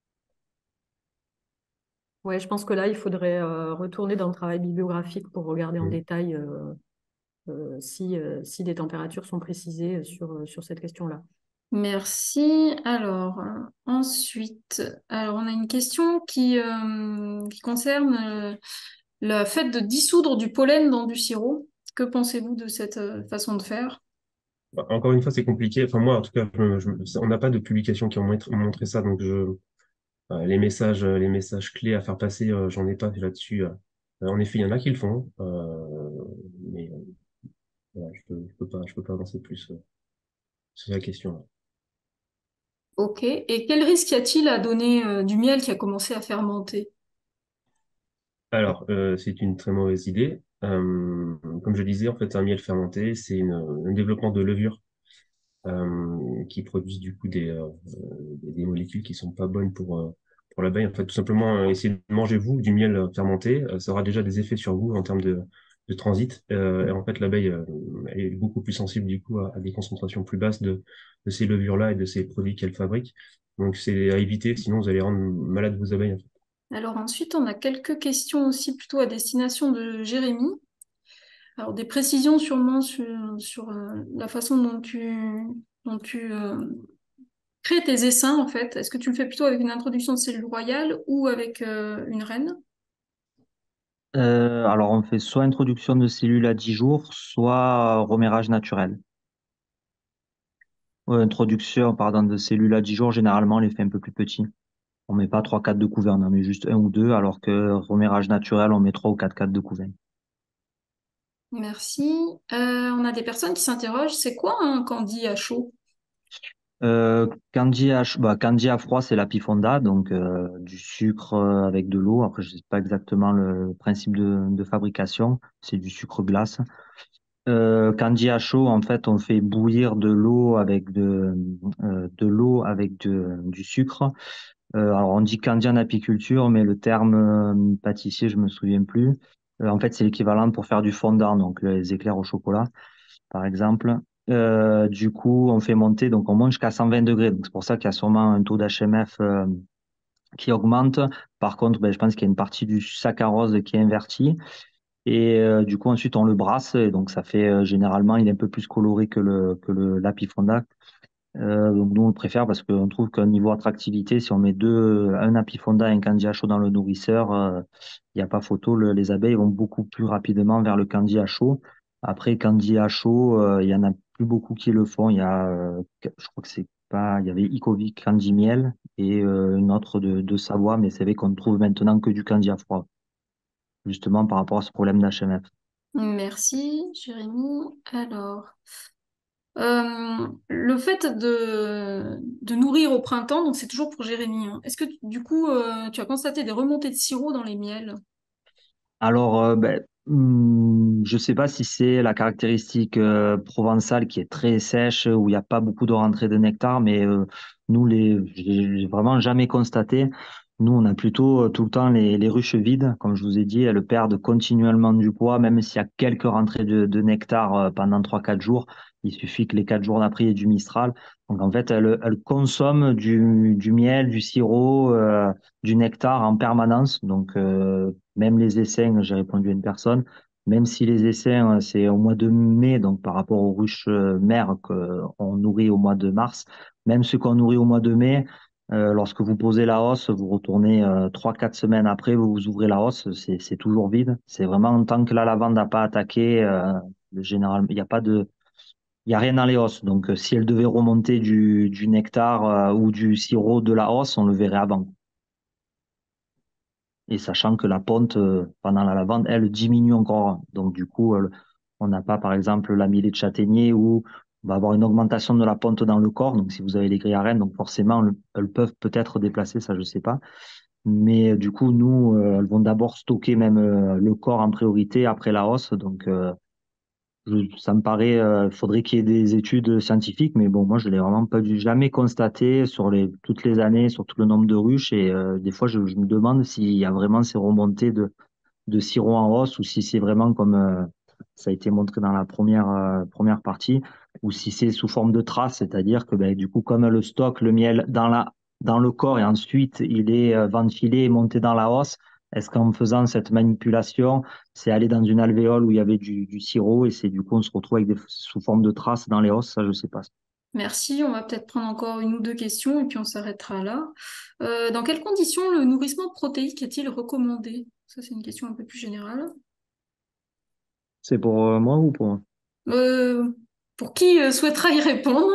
S2: Ouais, je pense que là, il faudrait euh, retourner dans le travail bibliographique pour regarder en
S3: Mm.
S2: détail euh, euh, si, euh, si des températures sont précisées sur, euh, sur cette question-là.
S6: Merci. Alors, euh, ensuite, alors on a une question qui, euh, qui concerne euh, le fait de dissoudre du pollen dans du sirop. Que pensez-vous de cette euh, façon de faire?
S3: Bah, encore une fois, c'est compliqué. Enfin, moi, en tout cas, je, je- on n'a pas de publications qui ont montré, montré ça, donc je, Euh, les messages, euh, les messages clés à faire passer, euh, j'en ai pas là-dessus. euh. Euh, en effet, il y en a qui le font, euh, mais euh, voilà, je peux, je peux pas, je peux pas avancer plus euh, sur la question.
S6: Ok. Et quel risque y a-t-il à donner euh, du miel qui a commencé à fermenter?
S3: Alors, euh, c'est une très mauvaise idée. Euh, comme je disais, en fait, un miel fermenté, c'est une, un développement de levure euh, qui produisent du coup des, euh, des, des molécules qui sont pas bonnes pour, euh, pour l'abeille. En fait, tout simplement, euh, essayez de manger vous du miel euh, fermenté, euh, ça aura déjà des effets sur vous en termes de, de transit. Euh, et en fait, l'abeille euh, elle est beaucoup plus sensible du coup à, à des concentrations plus basses de, de ces levures-là et de ces produits qu'elle fabrique. Donc, c'est à éviter, sinon vous allez rendre malade vos abeilles. En fait.
S6: Alors ensuite, on a quelques questions aussi plutôt à destination de Jérémy. Alors des précisions sûrement sur, sur euh, la façon dont tu, dont tu euh, crées tes essaims en fait. Est-ce que tu le fais plutôt avec une introduction de cellules royales ou avec euh, une reine?
S4: Euh, alors, on fait soit introduction de cellules à dix jours, soit remération naturel. Euh, introduction, pardon, de cellules à dix jours, généralement, on les fait un peu plus petits. On met pas trois quatre de couverts, on en met juste un ou deux, alors que remération naturel, on met trois ou quatre quatre de couverts.
S6: Merci. Euh, on a des personnes qui s'interrogent, c'est quoi un candy à chaud?
S4: Euh, candy à, ch- bah, candy à froid, c'est l'apifonda, donc euh, du sucre euh, avec de l'eau. Après, je sais pas exactement le principe de, de fabrication, c'est du sucre glace. Euh, candy à chaud, en fait, on fait bouillir de l'eau avec de, euh, de l'eau avec de- du sucre. Euh, alors, on dit candy en apiculture, mais le terme euh, pâtissier, je me souviens plus. Euh, en fait, c'est l'équivalent pour faire du fondant, donc les éclairs au chocolat par exemple. Euh, du coup, on fait monter, donc on monte jusqu'à cent vingt degrés. Donc c'est pour ça qu'il y a sûrement un taux d'H M F euh, qui augmente. Par contre, ben, je pense qu'il y a une partie du saccharose qui est invertie. Et euh, du coup, ensuite, on le brasse. Et donc, ça fait euh, généralement, il est un peu plus coloré que le que le l'apifonda. Euh, donc, nous, on le préfère parce qu'on trouve qu'au niveau attractivité, si on met deux, un apifonda et un candy à chaud dans le nourrisseur, euh, il n'y a pas photo. Le- les abeilles vont beaucoup plus rapidement vers le candy à chaud. Après, candy à chaud, euh, il y en a plus beaucoup qui le font. Il y a, euh, je crois que c'est pas, il y avait Icovic Candy Miel et euh, une autre de, de Savoie, mais c'est vrai qu'on ne trouve maintenant que du candy à froid, justement par rapport à ce problème d'H M F.
S6: Merci, Jérémy. Alors, euh, le fait de, de nourrir au printemps, donc c'est toujours pour Jérémy, hein. Est-ce que du coup, euh, tu as constaté des remontées de sirop dans les miels?
S4: Alors, euh, ben, hum, je sais pas si c'est la caractéristique euh, provençale qui est très sèche, où il n'y a pas beaucoup de rentrée de nectar, mais euh, nous, les, j'ai j'ai vraiment jamais constaté. Nous, on a plutôt euh, tout le temps les, les ruches vides, comme je vous ai dit, elles perdent continuellement du poids, même s'il y a quelques rentrées de, de nectar euh, pendant trois quatre jours. Il suffit que les quatre jours d'après, il y ait du Mistral. Donc, en fait, elles, elles consomment du, du miel, du sirop, euh, du nectar en permanence. Donc, euh, même les essaims, j'ai répondu à une personne, même si les essaims, euh, c'est au mois de mai, donc par rapport aux ruches euh, mères qu'on nourrit au mois de mars, même ceux qu'on nourrit au mois de mai, euh, lorsque vous posez la hausse, vous retournez euh, trois, quatre semaines après, vous, vous ouvrez la hausse, c'est, c'est toujours vide. C'est vraiment tant que la lavande n'a pas attaqué, euh, généralement, il n'y a pas de, il y a rien dans les hausses. Donc, euh, si elle devait remonter du, du nectar euh, ou du sirop de la hausse, on le verrait avant. Et sachant que la ponte, euh, pendant la lavande, elle diminue encore. Donc, du coup, elle- on n'a pas, par exemple, la mielée de châtaignier où on va avoir une augmentation de la ponte dans le corps. Donc, si vous avez les grilles à reine, donc forcément, le- elles peuvent peut-être déplacer, ça, je sais pas. Mais euh, du coup, nous, euh, elles vont d'abord stocker même euh, le corps en priorité après la hausse. Donc, euh, je- ça me paraît, euh, faudrait qu'il y ait des études scientifiques, mais bon, moi, je l'ai vraiment pas dû jamais constaté sur les, toutes les années, sur tout le nombre de ruches. Et euh, des fois, je, je me demande s'il y a vraiment ces remontées de, de sirop en hausse ou si c'est vraiment comme euh, ça a été montré dans la première, euh, première partie, ou si c'est sous forme de traces, c'est-à-dire que ben, du coup, comme le stock, le miel dans la, dans le corps et ensuite il est euh, ventilé et monté dans la hausse, est-ce qu'en faisant cette manipulation, c'est aller dans une alvéole où il y avait du, du sirop et c'est du coup on se retrouve avec des, sous forme de traces dans les hausses, ça je sais pas.
S6: Merci, on va peut-être prendre encore une ou deux questions et puis on s'arrêtera là. Euh, dans quelles conditions le nourrissement protéique est-il recommandé? Ça, c'est une question un peu plus générale.
S4: C'est pour euh, moi ou pour...
S6: Euh, pour qui euh, souhaitera y répondre?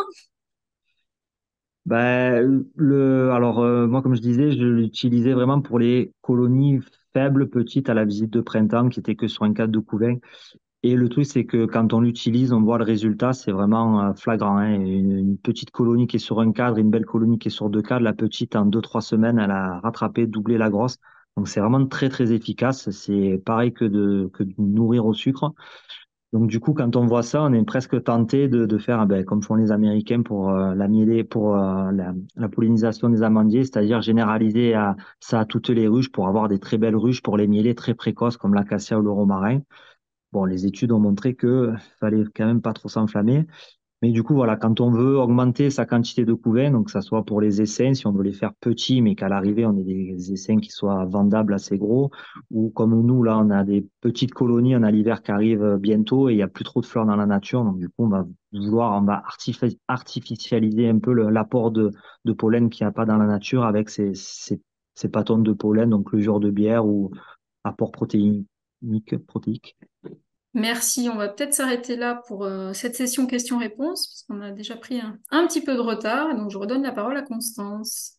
S4: Ben, le, alors, euh, moi, comme je disais, je l'utilisais vraiment pour les colonies faibles, petites, à la visite de printemps, qui étaient que sur un cadre de couvain. Et le truc, c'est que quand on l'utilise, on voit le résultat, c'est vraiment euh, flagrant, hein. Une, une petite colonie qui est sur un cadre, une belle colonie qui est sur deux cadres, la petite, en deux, trois semaines, elle a rattrapé, doublé la grosse. Donc, c'est vraiment très, très efficace. C'est pareil que de, que de nourrir au sucre. Donc du coup, quand on voit ça, on est presque tenté de, de faire ben, comme font les Américains pour euh, la mielée, pour euh, la, la pollinisation des amandiers, c'est-à-dire généraliser à, ça à toutes les ruches pour avoir des très belles ruches pour les mielés très précoces comme l'acacia ou le romarin. Bon, les études ont montré que fallait quand même pas trop s'enflammer. Mais du coup, voilà, quand on veut augmenter sa quantité de couvain, donc que ça soit pour les essaims, si on veut les faire petits, mais qu'à l'arrivée, on ait des essaims qui soient vendables assez gros, ou comme nous, là, on a des petites colonies, on a l'hiver qui arrive euh, bientôt et il n'y a plus trop de fleurs dans la nature, donc du coup, on va vouloir, on va artifi- artificialiser un peu le- l'apport de, de pollen qu'il n'y a pas dans la nature avec ces, ces, ces pâtons de pollen, donc levure de bière ou apport protéinique, protéique.
S6: Merci, on va peut-être s'arrêter là pour euh, cette session questions-réponses, parce qu'on a déjà pris un, un petit peu de retard, donc je redonne la parole à Constance.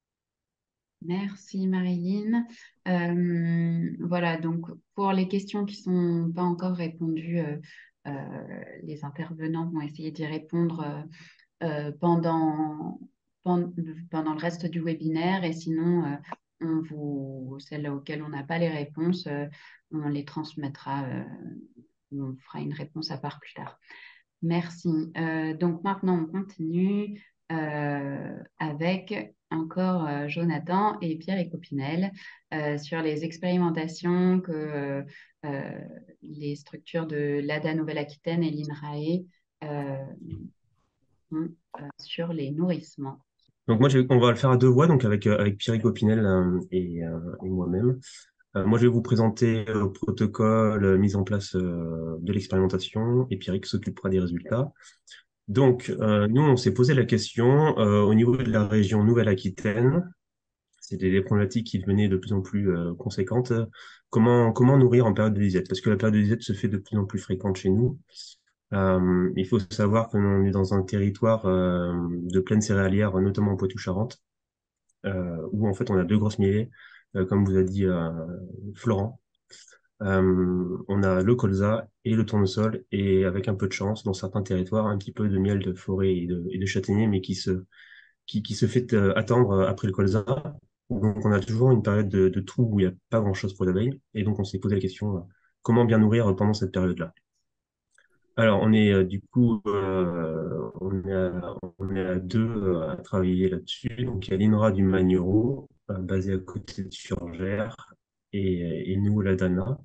S1: Merci Marilyn. Euh, voilà, donc pour les questions qui sont pas encore répondues, euh, euh, les intervenants vont essayer d'y répondre euh, euh, pendant, pendant, pendant le reste du webinaire et sinon, euh, on vous, celles auxquelles on n'a pas les réponses, euh, on les transmettra, euh, on fera une réponse à part plus tard. Merci. Euh, donc maintenant, on continue euh, avec encore euh, Jonathan et Pierre et Copinel euh, sur les expérimentations que euh, euh, les structures de l'A D A Nouvelle-Aquitaine et l'INRAE euh, ont euh, sur les nourrissements.
S3: Donc moi, je vais- on va le faire à deux voix, donc avec, euh, avec Pierre Copinel euh, et, euh, et moi-même. Euh, moi, je vais vous présenter le protocole euh, mise en place euh, de l'expérimentation et Pierrick s'occupera des résultats. Donc, euh, nous, on s'est posé la question euh, au niveau de la région Nouvelle-Aquitaine. C'était des problématiques qui devenaient de plus en plus euh, conséquentes. Comment, comment nourrir en période de disette? Parce que la période de disette se fait de plus en plus fréquente chez nous. Euh, il faut savoir que l'on est dans un territoire euh, de plaine céréalière, notamment en Poitou-Charentes, euh, où en fait on a deux grosses mielées, euh, comme vous a dit euh, Florent. Euh, on a le colza et le tournesol, et avec un peu de chance, dans certains territoires, un petit peu de miel de forêt et de, et de châtaignier, mais qui se, qui, qui se fait euh, attendre après le colza. Donc, on a toujours une période de, de trou où il n'y a pas grand-chose pour l'abeille. Et donc, on s'est posé la question, euh, comment bien nourrir pendant cette période-là? Alors, on est euh, du coup, euh, on est à, on est à deux euh, à travailler là-dessus. Donc, il y a l'INRA du Magnereau, euh, basé à côté de Surgères, et, et nous, la DANA,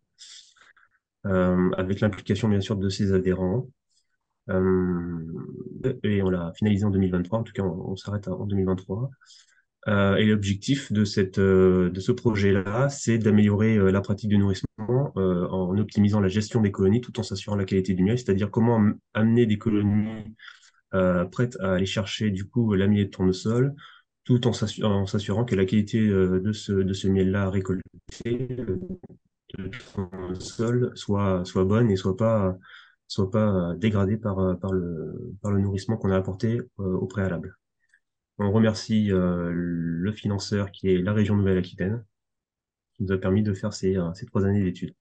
S3: euh, avec l'implication bien sûr de ses adhérents. Euh, et on l'a finalisé en deux mille vingt-trois, en tout cas, on, on s'arrête en deux mille vingt-trois. Euh, et l'objectif de cette, euh, de ce projet-là, c'est d'améliorer euh, la pratique du nourrissement euh, en optimisant la gestion des colonies tout en s'assurant la qualité du miel, c'est-à-dire comment am- amener des colonies euh, prêtes à aller chercher du coup l'amiel de tournesol, tout en s'assu- en s'assurant que la qualité euh, de ce, de ce miel-là récolté euh, de tournesol soit, soit bonne et soit pas, soit pas euh, dégradée par, euh, par le, par le nourrissement qu'on a apporté euh, au préalable. On remercie euh, le financeur qui est la région Nouvelle-Aquitaine, qui nous a permis de faire ces, euh, ces trois années d'études.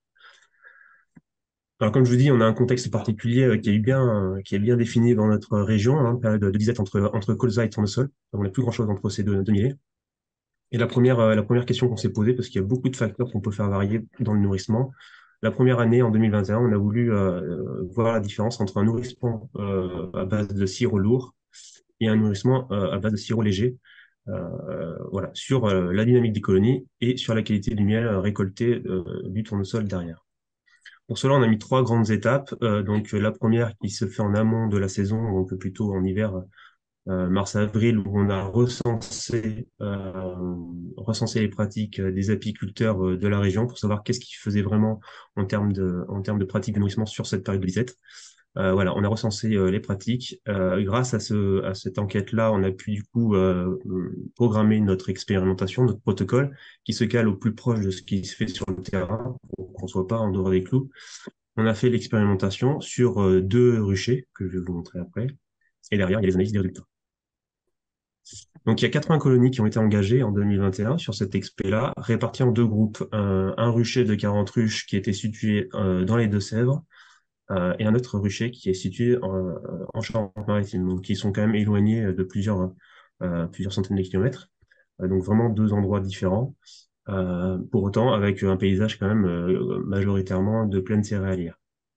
S3: Alors, comme je vous dis, on a un contexte particulier euh, qui est bien, euh, qui est bien défini dans notre région, hein, période de disette entre, entre colza et tournesol. On n'a plus grand-chose entre ces deux, deux millets. Et la première, euh, la première question qu'on s'est posée, parce qu'il y a beaucoup de facteurs qu'on peut faire varier dans le nourrissement, la première année, en deux mille vingt et un, on a voulu euh, euh, voir la différence entre un nourrissement euh, à base de sirop lourd et un nourrissement euh, à base de sirop léger, euh, voilà, sur euh, la dynamique des colonies et sur la qualité du miel euh, récolté euh, du tournesol derrière. Pour cela, on a mis trois grandes étapes. Euh, donc, euh, la première qui se fait en amont de la saison, donc plutôt en hiver, euh, mars-avril, où on a recensé, euh, recensé les pratiques euh, des apiculteurs euh, de la région pour savoir qu'est-ce qu'ils faisaient vraiment en termes de, en termes de pratiques de nourrissement sur cette période de disette. Euh, voilà, on a recensé euh, les pratiques. Euh, grâce à, ce, à cette enquête-là, on a pu du coup euh, programmer notre expérimentation, notre protocole, qui se cale au plus proche de ce qui se fait sur le terrain, pour qu'on ne soit pas en dehors des clous. On a fait l'expérimentation sur euh, deux ruchers, que je vais vous montrer après, et derrière, il y a les analyses des résultats. Donc, il y a quatre-vingts colonies qui ont été engagées en deux mille vingt et un sur cette expé-là, réparties en deux groupes. Un, un rucher de quarante ruches qui était situé euh, dans les Deux-Sèvres, euh, et un autre rucher qui est situé en, en Charente-Maritime, donc qui sont quand même éloignés de plusieurs, euh, plusieurs centaines de kilomètres. Euh, donc vraiment deux endroits différents, euh, pour autant avec un paysage quand même euh, majoritairement de plaine céréalière.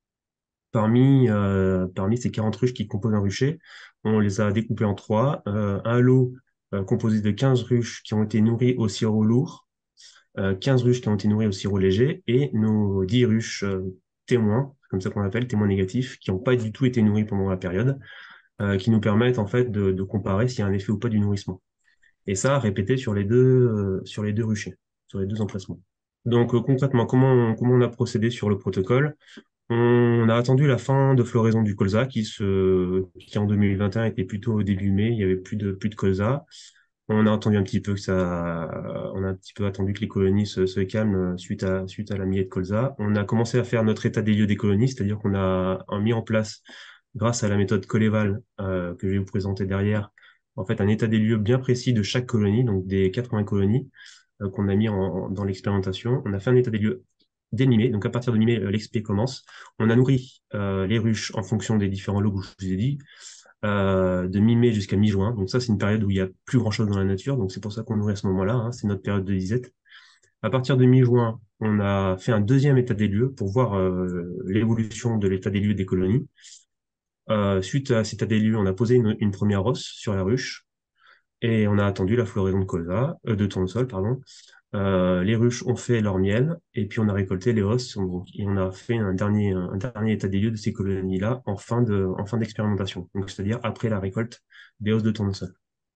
S3: Parmi, euh, parmi ces quarante ruches qui composent un rucher, on les a découpées en trois. Euh, un lot euh, composé de quinze ruches qui ont été nourries au sirop lourd, euh, quinze ruches qui ont été nourries au sirop léger, et nos dix ruches euh, témoins, comme ça qu'on appelle, témoins négatifs, qui n'ont pas du tout été nourries pendant la période, euh, qui nous permettent en fait de, de comparer s'il y a un effet ou pas du nourrissement. Et ça, répété sur les deux, euh, sur les deux ruchers, sur les deux emplacements. Donc euh, concrètement, comment on, comment on a procédé sur le protocole? On a attendu la fin de floraison du colza qui, se, qui en deux mille vingt et un était plutôt au début mai, il y avait plus de, plus de colza. On a attendu un petit peu que ça, on a un petit peu attendu que les colonies se, se calment suite à, suite à la millet de colza. On a commencé à faire notre état des lieux des colonies, c'est-à-dire qu'on a mis en place, grâce à la méthode Coléval, euh, que je vais vous présenter derrière, en fait, un état des lieux bien précis de chaque colonie, donc des quatre-vingts colonies, euh, qu'on a mis en, en- dans l'expérimentation. On a fait un état des lieux dès mi-mai, donc à partir de mi-mai, euh, l'expé commence. On a nourri euh, les ruches en fonction des différents lots que je vous ai dit, euh, de mi-mai jusqu'à mi-juin. Donc ça, c'est une période où il y a plus grand-chose dans la nature, donc c'est pour ça qu'on nourrit à ce moment-là, hein, c'est notre période de disette. À partir de mi-juin, on a fait un deuxième état des lieux pour voir euh, l'évolution de l'état des lieux des colonies. Euh, suite à cet état des lieux, on a posé une, une première rosse sur la ruche et on a attendu la floraison de colza, euh, de tournesol, pardon. Euh, les ruches ont fait leur miel et puis on a récolté les os donc, et on a fait un dernier, un dernier état des lieux de ces colonies-là en fin de, en fin d'expérimentation, donc c'est-à-dire après la récolte des os de tournesol.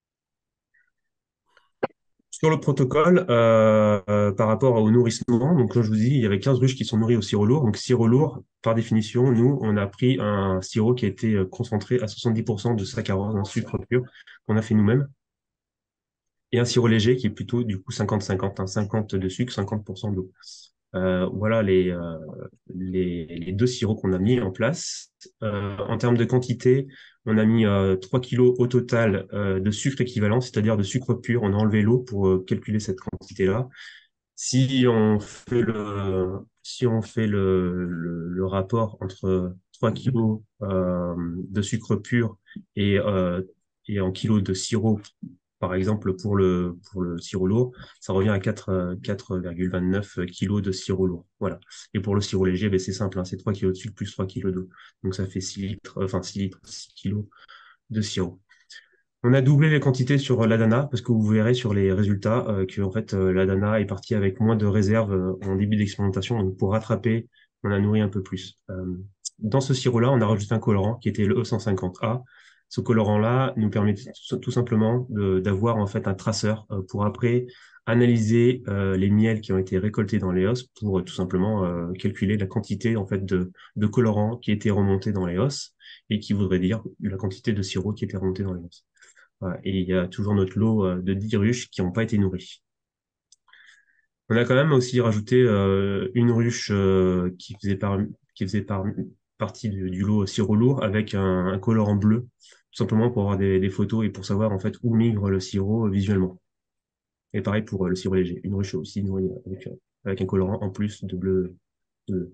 S3: Sur le protocole, euh, euh, par rapport au nourrissement, donc comme je vous dis, il y avait quinze ruches qui sont nourries au sirop lourd. Donc sirop lourd, par définition, nous, on a pris un sirop qui a été euh, concentré à soixante-dix pour cent de saccharose, un sucre pur, qu'on a fait nous-mêmes, et un sirop léger qui est plutôt du coup cinquante cinquante, hein, cinquante de sucre, cinquante pour cent d'eau. Euh, voilà les, euh, les, les deux sirops qu'on a mis en place. Euh, en termes de quantité, on a mis euh, trois kilos au total euh, de sucre équivalent, c'est-à-dire de sucre pur. On a enlevé l'eau pour euh, calculer cette quantité-là. Si on fait le, si on fait le, le, le rapport entre trois kilos euh, de sucre pur et, euh, et en kilos de sirop Par exemple, pour le, pour le sirop lourd, ça revient à quatre, quatre virgule vingt-neuf kg de sirop lourd. Voilà. Et pour le sirop léger, ben, c'est simple, hein, c'est trois kilos de sucre plus trois kilos d'eau. Donc ça fait six litres, euh, enfin six litres, six kilos de sirop. On a doublé les quantités sur euh, l'Adana parce que vous verrez sur les résultats euh, que en fait euh, l'Adana est parti avec moins de réserves euh, en début d'expérimentation. Donc pour rattraper, on a nourri un peu plus. Euh, dans ce sirop-là, on a rajouté un colorant qui était le E cent cinquante A. Ce colorant-là nous permet tout tout simplement de- d'avoir en fait un traceur euh, pour après analyser euh, les miels qui ont été récoltés dans les os pour euh, tout simplement euh, calculer la quantité en fait de, de colorant qui était remonté dans les os et qui voudrait dire la quantité de sirop qui était remonté dans les os. Voilà. Et il y a toujours notre lot euh, de dix ruches qui n'ont pas été nourries. On a quand même aussi rajouté euh, une ruche euh, qui faisait, par, qui faisait par, partie du, du lot sirop lourd avec un, un colorant bleu, tout simplement pour avoir des, des photos et pour savoir en fait où migre le sirop euh, visuellement. Et pareil pour euh, le sirop léger. Une ruche aussi nourrie avec, euh, avec un colorant en plus de bleu. De,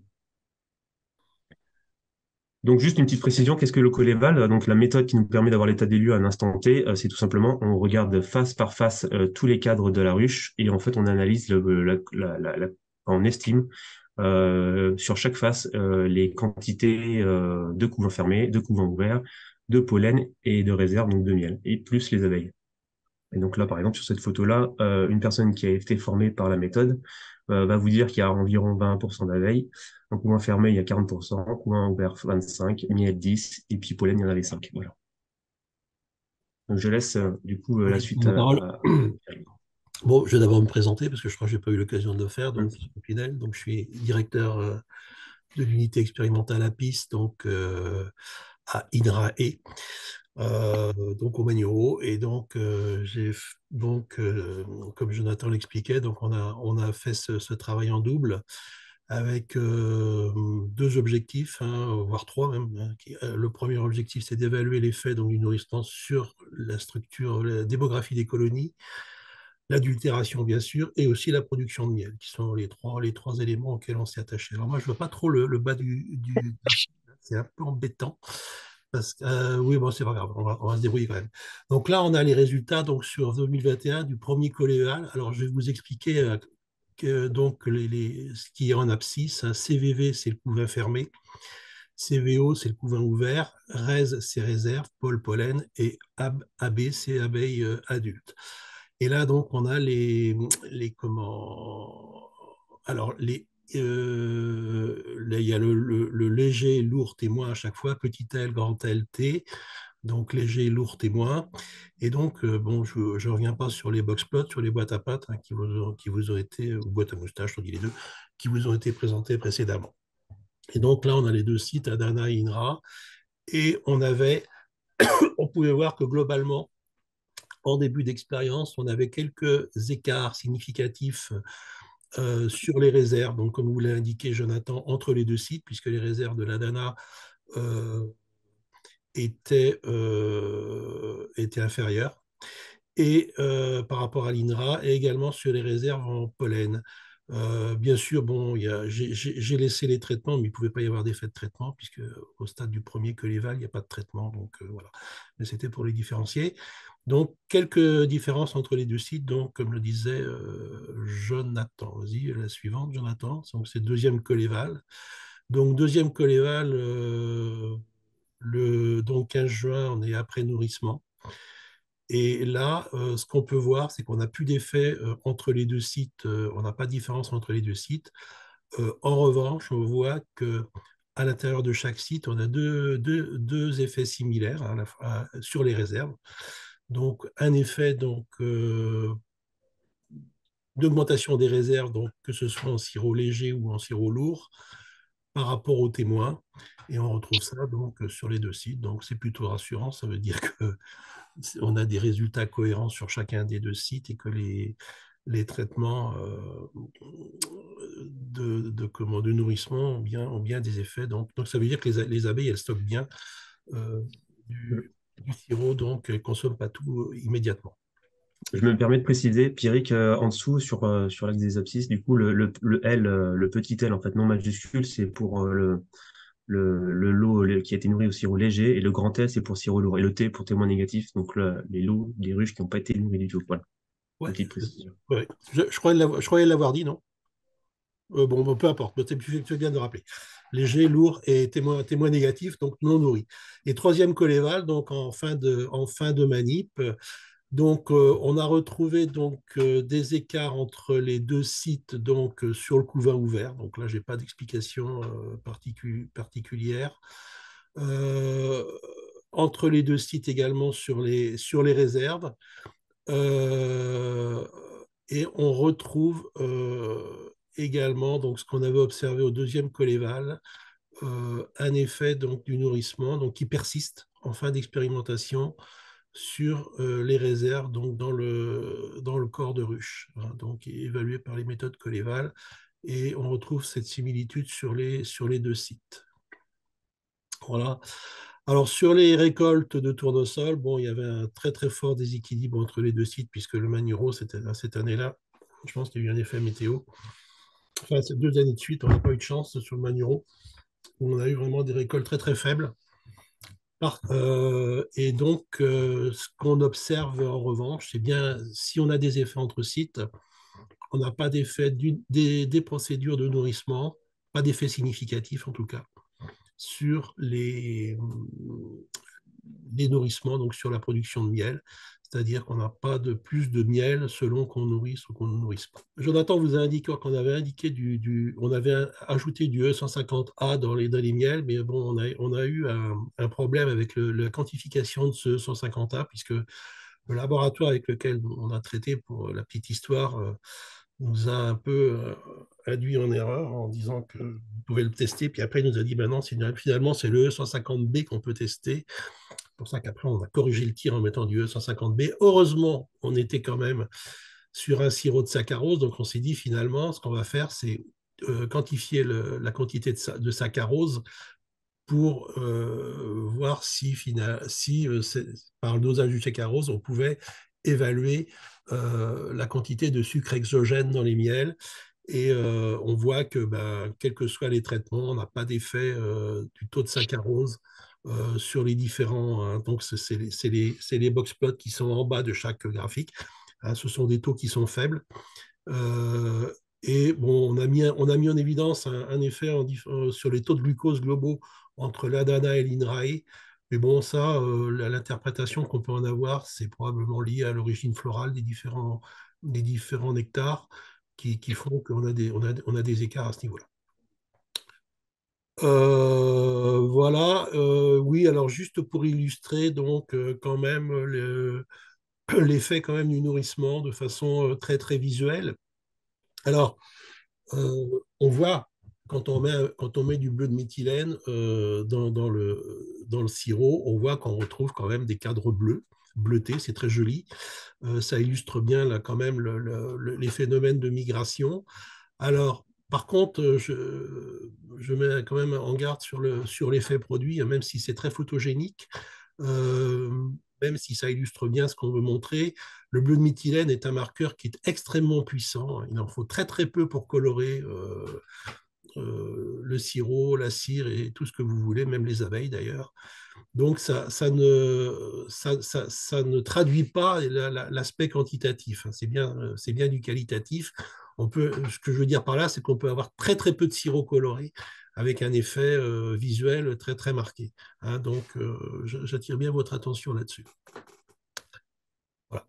S3: Donc, juste une petite précision, qu'est-ce que le Coléval? Donc, la méthode qui nous permet d'avoir l'état des lieux à un instant T, euh, c'est tout simplement, on regarde face par face euh, tous les cadres de la ruche et en fait, on analyse, le, la, la, la, la- on estime euh, sur chaque face euh, les quantités euh, de couvains fermés, de couvains ouverts, de pollen et de réserve, donc de miel, et plus les abeilles. Et donc là, par exemple, sur cette photo-là, euh, une personne qui a été formée par la méthode euh, va vous dire qu'il y a environ vingt pour cent d'abeilles. En couvent fermé, il y a quarante pour cent, en couvent ouvert vingt-cinq, miel dix, et puis pollen, il y en avait cinq. Voilà. Donc je laisse euh, du coup euh,
S7: Moi,
S3: la
S7: je prends
S3: suite
S7: la
S3: à,
S7: parole.
S3: à...
S7: Bon, je vais d'abord me présenter parce que je crois que je n'ai pas eu l'occasion de le faire.
S3: Hum.
S7: Donc, je suis Pinel, donc je suis directeur euh, de l'unité expérimentale A P I S, donc euh, à INRAE, euh, donc au Magno. Et donc, euh, j'ai f- donc euh, comme Jonathan l'expliquait, donc on a on a fait ce, ce travail en double avec euh, deux objectifs, hein, voire trois même. Hein, qui- euh, le premier objectif, c'est d'évaluer l'effet donc du nourrissement sur la structure, la démographie des colonies, l'adultération bien sûr, et aussi la production de miel, qui sont les trois, les trois éléments auxquels on s'est attaché. Alors moi, je ne vois pas trop le, le bas du, du graphique, c'est un peu embêtant. Parce que, euh, oui, bon, c'est pas grave, on va, on va se débrouiller quand même. Donc là, on a les résultats donc, sur deux mille vingt et un du premier colléval. Alors, je vais vous expliquer euh, que, donc, les, les- ce qui est en abscisse. Hein. C V V, c'est le couvain fermé. C V O, c'est le couvain ouvert. R E S, c'est réserve, pôle, pollen. Et A B, c'est abeille euh, adulte. Et là, donc, on a les, les comment. Alors, les, euh, là, il y a le, le- le léger, lourd témoin à chaque fois, petit L, grand L, T, donc léger, lourd témoin. Et donc, euh, bon, je ne reviens pas sur les box plots, sur les boîtes à pâtes hein, qui, vous ont, qui vous ont été, ou boîtes à moustache, on dit les deux, qui vous ont été présentées précédemment. Et donc là, on a les deux sites, Adana et INRA, et on avait, on pouvait voir que globalement, en début d'expérience, on avait quelques écarts significatifs euh, sur les réserves, donc comme vous l'a indiqué Jonathan, entre les deux sites, puisque les réserves de l'Adana euh, étaient, euh, étaient inférieures, et euh, par rapport à l'INRA, et également sur les réserves en pollen. Euh, bien sûr, bon, j'ai laissé les traitements, mais il ne pouvait pas y avoir d'effet de traitement, puisque au stade du premier coléval, il n'y a pas de traitement, donc euh, voilà. Mais c'était pour les différencier. Donc, quelques différences entre les deux sites, donc, comme le disait euh, Jonathan. Vas-y, la suivante, Jonathan. Donc, c'est deuxième coléval. Donc, deuxième coléval, euh, le donc quinze juin, on est après nourrissement. Et là, euh, ce qu'on peut voir, c'est qu'on n'a plus d'effet euh, entre les deux sites, euh, on n'a pas de différence entre les deux sites. Euh, en revanche, on voit que à l'intérieur de chaque site, on a deux, deux, deux effets similaires à la fois, à- sur les réserves. Donc, un effet donc, euh, d'augmentation des réserves, donc, que ce soit en sirop léger ou en sirop lourd, par rapport aux témoins. Et on retrouve ça donc, sur les deux sites. Donc, c'est plutôt rassurant. Ça veut dire que on a des résultats cohérents sur chacun des deux sites et que les, les traitements euh, de, de, comment, de nourrissement ont bien, ont bien des effets. Donc, donc ça veut dire que les, les abeilles, elles stockent bien euh, du, du sirop, donc elles ne consomment pas tout euh, immédiatement.
S3: Je me permets de préciser, Pierrick, euh, en dessous, sur, euh, sur l'axe des abscisses, du coup, le, le, le L, euh, le petit L, en fait, non majuscule, c'est pour euh, le, le, le lot le- qui a été nourri au sirop léger, et le grand T, c'est pour sirop lourd, et le T pour témoin négatif, donc le- les lots, les ruches qui n'ont pas été nourries du tout. Voilà,
S7: Ouais,
S3: une petite précision.
S7: ouais. Je, je croyais l'avoir je croyais l'avoir dit, non? Euh, bon, bon, peu importe, mais tu tu fais bien de rappeler. Léger, lourd et témoin, témoin négatif, donc non nourri. Et troisième colléval, donc en fin de, en fin de manip. Donc, euh, on a retrouvé donc euh, des écarts entre les deux sites donc euh, sur le couvain ouvert. Donc là, j'ai pas d'explication euh, particu- particulière. Euh, entre les deux sites également sur les, sur les réserves. Euh, et on retrouve euh, également donc, ce qu'on avait observé au deuxième colléval, euh, un effet donc, du nourrissement donc, qui persiste en fin d'expérimentation sur euh, les réserves donc, dans, le, dans le corps de ruche, hein, donc évalué par les méthodes collévales. Et on retrouve cette similitude sur les, sur les deux sites. Voilà. Alors, sur les récoltes de tournesol, bon, il y avait un très très fort déséquilibre entre les deux sites, puisque le Manuro, cette, cette année-là, je pense qu'il y a eu un effet météo. Enfin, ces deux années de suite, on n'a pas eu de chance sur le Manuro, où on a eu vraiment des récoltes très très faibles. Par- euh, et donc, euh, ce qu'on observe en revanche, c'est bien si on a des effets entre sites, on n'a pas d'effet du- des, des procédures de nourrissement, pas d'effet significatif en tout cas, sur les, les nourrissements, donc sur la production de miel. C'est-à-dire qu'on n'a pas de plus de miel selon qu'on nourrisse ou qu'on ne nourrisse pas. Jonathan vous a indiqué qu'on avait indiqué du, du, on avait ajouté du E cent cinquante A dans les, dans les miels, mais bon, on a, on a eu un, un problème avec le, la quantification de ce cent cinquante A, puisque le laboratoire avec lequel on a traité pour la petite histoire euh, nous a un peu euh, induit en erreur en disant que vous pouvez le tester, puis après il nous a dit ben non, finalement c'est le E cent cinquante B qu'on peut tester. C'est pour ça qu'après, on a corrigé le tir en mettant du E cent cinquante B. Heureusement, on était quand même sur un sirop de saccharose. Donc, on s'est dit finalement, ce qu'on va faire, c'est euh, quantifier le, la quantité de, de saccharose pour euh, voir si, final, si euh, par le dosage du saccharose, on pouvait évaluer euh, la quantité de sucre exogène dans les miels. Et euh, on voit que, ben, quels que soient les traitements, on n'a pas d'effet euh, du taux de saccharose euh, sur les différents. Hein, donc, c'est les, les, les box plots qui sont en bas de chaque graphique. Hein, ce sont des taux qui sont faibles. Euh, et bon, on a mis, on a mis en évidence un, un effet en, euh, sur les taux de glucose globaux entre l'Adana et l'Inrae. Mais bon, ça, euh, l'interprétation qu'on peut en avoir, c'est probablement lié à l'origine florale des différents, des différents nectars qui, qui font qu'on a des, on a, on a des écarts à ce niveau-là. Euh, voilà, euh, oui, alors juste pour illustrer, donc, euh, quand même, l'effet quand même du nourrissement de façon euh, très, très visuelle. Alors, euh, on voit quand on met, quand on met du bleu de méthylène euh, dans, dans, le, dans le sirop, on voit qu'on retrouve quand même des cadres bleus, bleutés, c'est très joli. Euh, ça illustre bien là, quand même le, le, les phénomènes de migration. Alors, par contre, je, je mets quand même en garde sur le, sur l'effet produit, même si c'est très photogénique. Euh, même si ça illustre bien ce qu'on veut montrer, le bleu de méthylène est un marqueur qui est extrêmement puissant. Il en faut très très peu pour colorer euh, euh, le sirop, la cire et tout ce que vous voulez, même les abeilles d'ailleurs. Donc ça, ça, ne, ça, ça, ça ne traduit pas l'aspect quantitatif. C'est bien, c'est bien du qualitatif. On peut, ce que je veux dire par là, c'est qu'on peut avoir très très peu de sirop coloré avec un effet euh, visuel très très marqué. Hein, donc euh, j'attire bien votre attention là-dessus. Voilà.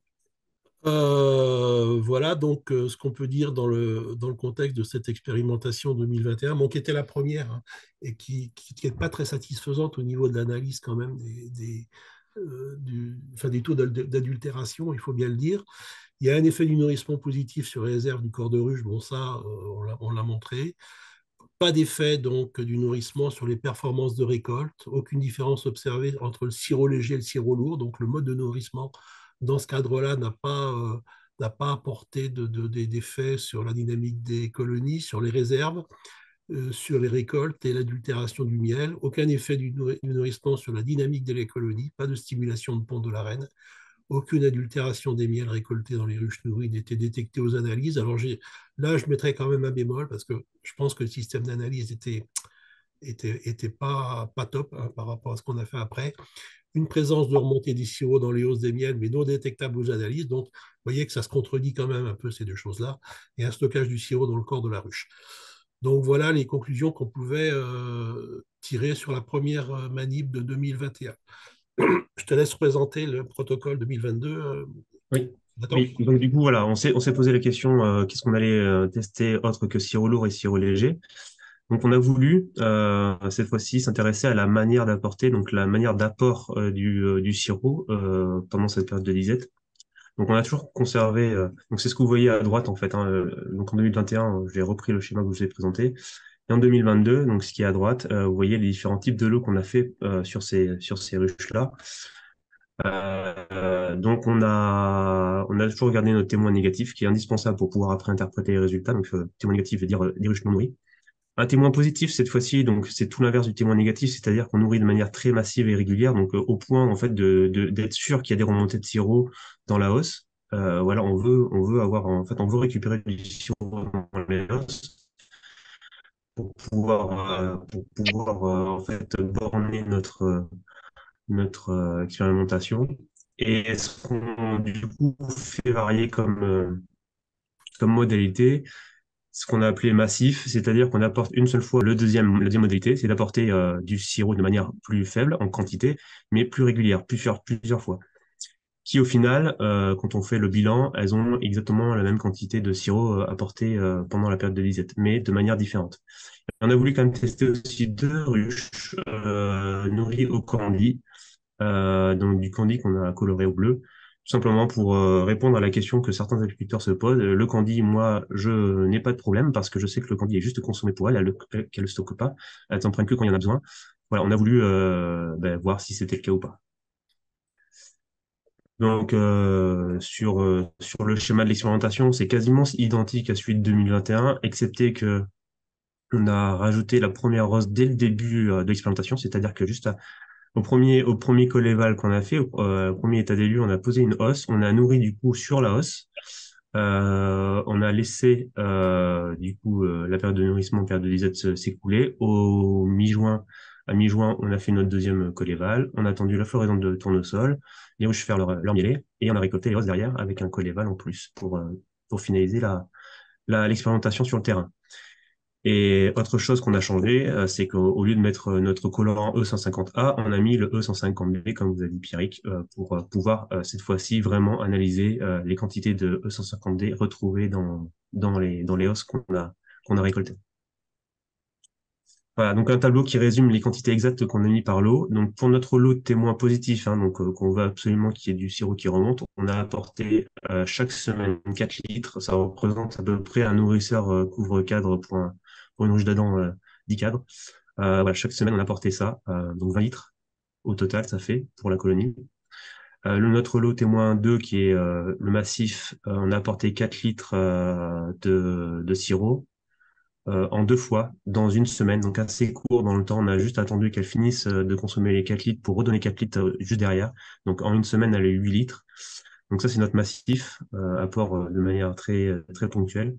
S7: Euh, voilà donc euh, ce qu'on peut dire dans le, dans le contexte de cette expérimentation deux mille vingt et un, bon, qui était la première hein, et qui n'est pas très satisfaisante au niveau de l'analyse quand même des, des, euh, du, enfin, des taux d'adultération, il faut bien le dire. Il y a un effet du nourrissement positif sur les réserves du corps de ruche, bon ça euh, on l'a montré. Pas d'effet donc du nourrissement sur les performances de récolte, aucune différence observée entre le sirop léger et le sirop lourd, donc le mode de nourrissement dans ce cadre-là n'a pas, euh, n'a pas apporté d'effet de, de, sur la dynamique des colonies, sur les réserves, euh, sur les récoltes et l'adultération du miel, aucun effet du, du nourrissement sur la dynamique des colonies, pas de stimulation de pont de la reine. Aucune adultération des miels récoltés dans les ruches nourries n'était détectée aux analyses. Alors là, je mettrais quand même un bémol parce que je pense que le système d'analyse était était, était pas, pas top hein, par rapport à ce qu'on a fait après. Une présence de remontée du sirop dans les hausses des miels, mais non détectable aux analyses. Donc, vous voyez que ça se contredit quand même un peu ces deux choses-là. Et un stockage du sirop dans le corps de la ruche. Donc, voilà les conclusions qu'on pouvait euh, tirer sur la première euh, manip de deux mille vingt et un. Je te laisse présenter le protocole deux mille vingt-deux. Euh,
S3: Oui.
S7: Attends.
S3: Oui, donc du coup, voilà, on s'est, on s'est posé la question, euh, qu'est-ce qu'on allait euh, tester autre que sirop lourd et sirop léger. Donc, on a voulu, euh, cette fois-ci, s'intéresser à la manière d'apporter, donc la manière d'apport euh, du, euh, du sirop euh, pendant cette période de disette. Donc, on a toujours conservé, euh, donc c'est ce que vous voyez à droite, en fait. Hein, euh, donc, en deux mille vingt et un, j'ai repris le schéma que je vous ai présenté. Et en deux mille vingt-deux, donc ce qui est à droite, euh, vous voyez les différents types de lots qu'on a fait euh, sur ces, sur ces ruches-là. Euh, donc on a, on a toujours gardé notre témoin négatif qui est indispensable pour pouvoir après interpréter les résultats. Donc euh, témoin négatif veut dire euh, des ruches non nourries. Un témoin positif cette fois-ci, donc c'est tout l'inverse du témoin négatif, c'est-à-dire qu'on nourrit de manière très massive et régulière, donc euh, au point en fait de, de- d'être sûr qu'il y a des remontées de sirop dans la hausse. Euh, voilà, on veut, on veut avoir, en fait, on veut récupérer du sirop dans les hausses pour pouvoir, euh, pour pouvoir euh, en fait borner notre euh, notre euh, expérimentation. Et ce qu'on du coup fait varier comme, euh, comme modalité, ce qu'on a appelé massif, c'est-à-dire qu'on apporte une seule fois le deuxième, la deuxième modalité, c'est d'apporter euh, du sirop de manière plus faible en quantité, mais plus régulière, plusieurs, plusieurs fois. Qui au final, euh, quand on fait le bilan, elles ont exactement la même quantité de sirop euh, apporté euh, pendant la période de disette, mais de manière différente. On a voulu quand même tester aussi deux ruches euh, nourries au candy, euh, donc du candy qu'on a coloré au bleu, tout simplement pour euh, répondre à la question que certains agriculteurs se posent. Le candy, moi, je n'ai pas de problème parce que je sais que le candy est juste consommé pour elle, elle le- qu'elle le stocke pas, elle s'en prend que quand il y en a besoin. Voilà, on a voulu euh, ben, voir si c'était le cas ou pas. Donc euh, sur, euh, sur le schéma de l'expérimentation, c'est quasiment identique à celui de deux mille vingt et un, excepté que on a rajouté la première rose dès le début euh, de l'expérimentation, c'est-à-dire que juste à- au premier, au premier colléval qu'on a fait, au, euh, au premier état des lieux, on a posé une hausse, on a nourri du coup sur la hausse, euh, on a laissé euh, du coup euh, la période de nourrissement, la période de disette se- s'écouler. Au mi-juin, à mi-juin, on a fait notre deuxième colléval, on a attendu la floraison de tournesol, les ruches faire leur, leur mielet, et on a récolté les hausses derrière avec un colléval en plus pour, euh, pour finaliser la, la, l'expérimentation sur le terrain. Et autre chose qu'on a changé, euh, c'est qu'au au lieu de mettre euh, notre colorant E cent cinquante A, on a mis le E cent cinquante B, comme vous a dit Pierrick, euh, pour euh, pouvoir euh, cette fois-ci vraiment analyser euh, les quantités de E cent cinquante D retrouvées dans, dans les, dans les hausses qu'on a, qu'on a récoltées. Voilà, donc un tableau qui résume les quantités exactes qu'on a mis par lot. Donc pour notre lot de témoins positifs, hein, donc euh, qu'on veut absolument qu'il y ait du sirop qui remonte, on a apporté euh, chaque semaine quatre litres. Ça représente à peu près un nourrisseur euh, couvre-cadre pour, un, pour une ruche d'Adam euh, dix cadres. Euh, voilà, chaque semaine on a apporté ça, euh, donc vingt litres au total ça fait pour la colonie. Euh, le notre lot témoin deux qui est euh, le massif, euh, on a apporté quatre litres euh, de, de sirop euh, en deux fois dans une semaine, donc assez court dans le temps. On a juste attendu qu'elle finisse euh, de consommer les quatre litres pour redonner quatre litres euh, juste derrière. Donc en une semaine, elle a eu huit litres. Donc ça, c'est notre massif, euh, apport euh, de manière très, très ponctuelle.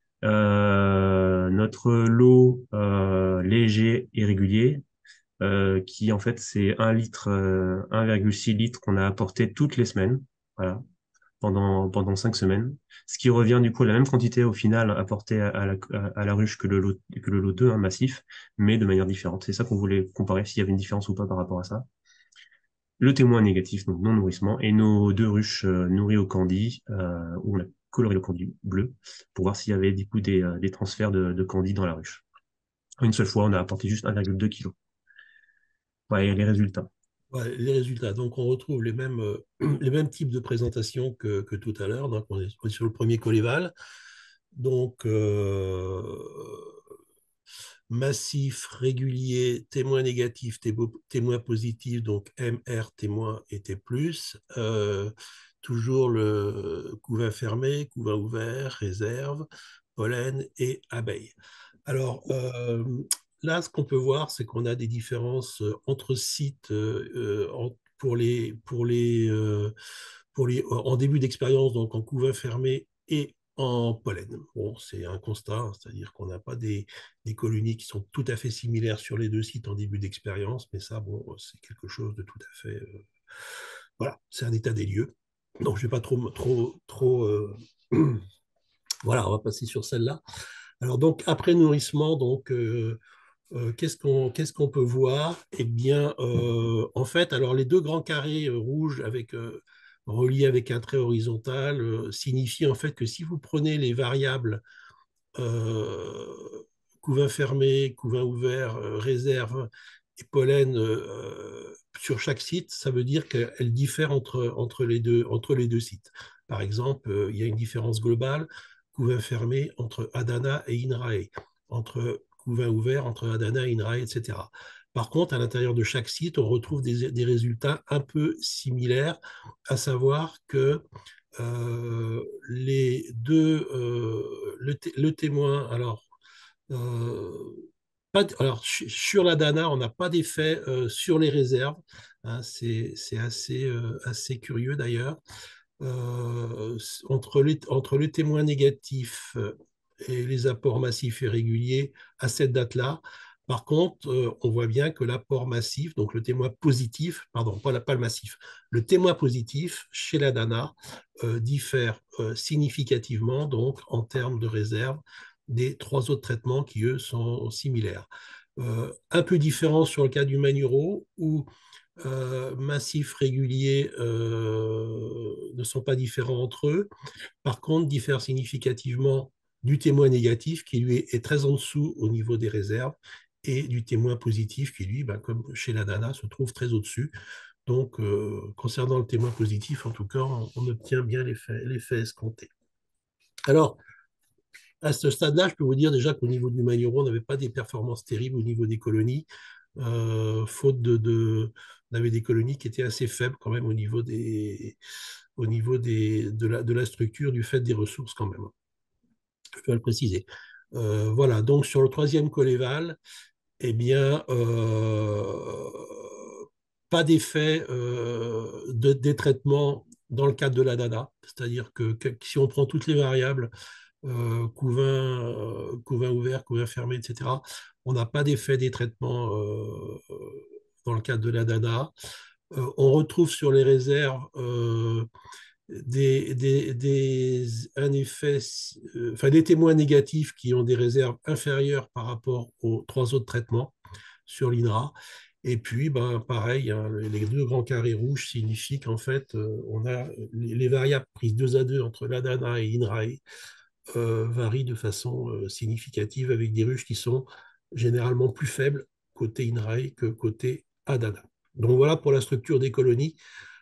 S3: Euh, notre lot euh, léger et régulier, euh, qui en fait c'est un litre, euh, un virgule six litres qu'on a apporté toutes les semaines. Voilà, pendant, pendant cinq semaines, ce qui revient du coup à la même quantité au final apportée à, à la, à la ruche que le lot, que le lot deux, hein, massif, mais de manière différente. C'est ça qu'on voulait comparer, s'il y avait une différence ou pas par rapport à ça. Le témoin négatif, donc non-nourrissement, et nos deux ruches euh, nourries au candy, euh, où on a coloré le candy bleu, pour voir s'il y avait du coup des, euh, des transferts de, de candy dans la ruche. Une seule fois, on a apporté juste un virgule deux kg. Voilà, et les résultats.
S7: Ouais, les résultats. Donc, on retrouve les mêmes, euh, les mêmes types de présentation que, que tout à l'heure. Donc, on est, on est sur le premier colléval. Donc, euh, massif, régulier, témoin négatif, témoin positif, donc M, R, témoin et T plus. Euh, toujours le couvain fermé, couvain ouvert, réserve, pollen et abeille. Alors, euh, là, ce qu'on peut voir, c'est qu'on a des différences euh, entre sites euh, en, pour les, pour les, euh, pour les, en début d'expérience, donc en couvain fermé et en pollen. Bon, c'est un constat, hein, c'est-à-dire qu'on n'a pas des, des colonies qui sont tout à fait similaires sur les deux sites en début d'expérience, mais ça, bon, c'est quelque chose de tout à fait... euh, voilà, c'est un état des lieux. Donc, je ne vais pas trop... trop, trop euh, voilà, on va passer sur celle-là. Alors, donc, après nourrissement, donc... Euh, euh, qu'est-ce qu'on qu'est-ce qu'on peut voir? Eh bien, euh, en fait, alors les deux grands carrés euh, rouges avec, euh, reliés avec un trait horizontal euh, signifient en fait que si vous prenez les variables euh, couvain fermé, couvain ouvert, euh, réserve et pollen euh, sur chaque site, ça veut dire qu'elles diffèrent entre, entre, les deux, entre les deux sites. Par exemple, euh, il y a une différence globale, couvain fermé entre Adana et Inrae, entre couvain ouvert entre Adana et Inrae, et cetera. Par contre, à l'intérieur de chaque site, on retrouve des, des résultats un peu similaires, à savoir que euh, les deux, euh, le, le, témoin, alors, euh, pas, alors sur la Dana, on n'a pas d'effet euh, sur les réserves, hein, c'est assez, euh, assez curieux d'ailleurs. Euh, entre, les, entre le témoin négatif et les apports massifs et réguliers à cette date-là, par contre, euh, on voit bien que l'apport massif, donc le témoin positif, pardon, pas, la, pas le massif, le témoin positif chez la Dana euh, diffère euh, significativement donc en termes de réserve des trois autres traitements qui, eux, sont similaires. Euh, un peu différent sur le cas du Manuro, où euh, massifs réguliers euh, ne sont pas différents entre eux, par contre, diffèrent significativement du témoin négatif qui, lui, est très en dessous au niveau des réserves et du témoin positif qui, lui, ben, comme chez la Dana, se trouve très au-dessus. Donc, euh, concernant le témoin positif, en tout cas, on, on obtient bien l'effet escompté. Alors, à ce stade-là, je peux vous dire déjà qu'au niveau du Magneuro, on n'avait pas des performances terribles au niveau des colonies, euh, faute de, de... On avait des colonies qui étaient assez faibles quand même au niveau, des, au niveau des, de, la, de la structure, du fait des ressources quand même. Je dois le préciser. Euh, voilà, donc sur le troisième Coléval, eh bien, euh, pas d'effet euh, de détraitement dans le cadre de la Dana, c'est-à-dire que, que si on prend toutes les variables, euh, couvain, euh, couvain ouvert, couvain fermé, et cetera, on n'a pas d'effet des traitements euh, dans le cadre de la Dana. Euh, on retrouve sur les réserves euh, des, des, des, un effet, euh, enfin, des témoins négatifs qui ont des réserves inférieures par rapport aux trois autres traitements sur l'I N R A. Et puis, ben, pareil, hein, les deux grands carrés rouges signifient qu'en fait, euh, on a les, les, variables prises deux à deux entre l'Adana et l'Inrae euh, varient de façon euh, significative avec des ruches qui sont généralement plus faibles côté Inrae que côté Adana. Donc voilà pour la structure des colonies.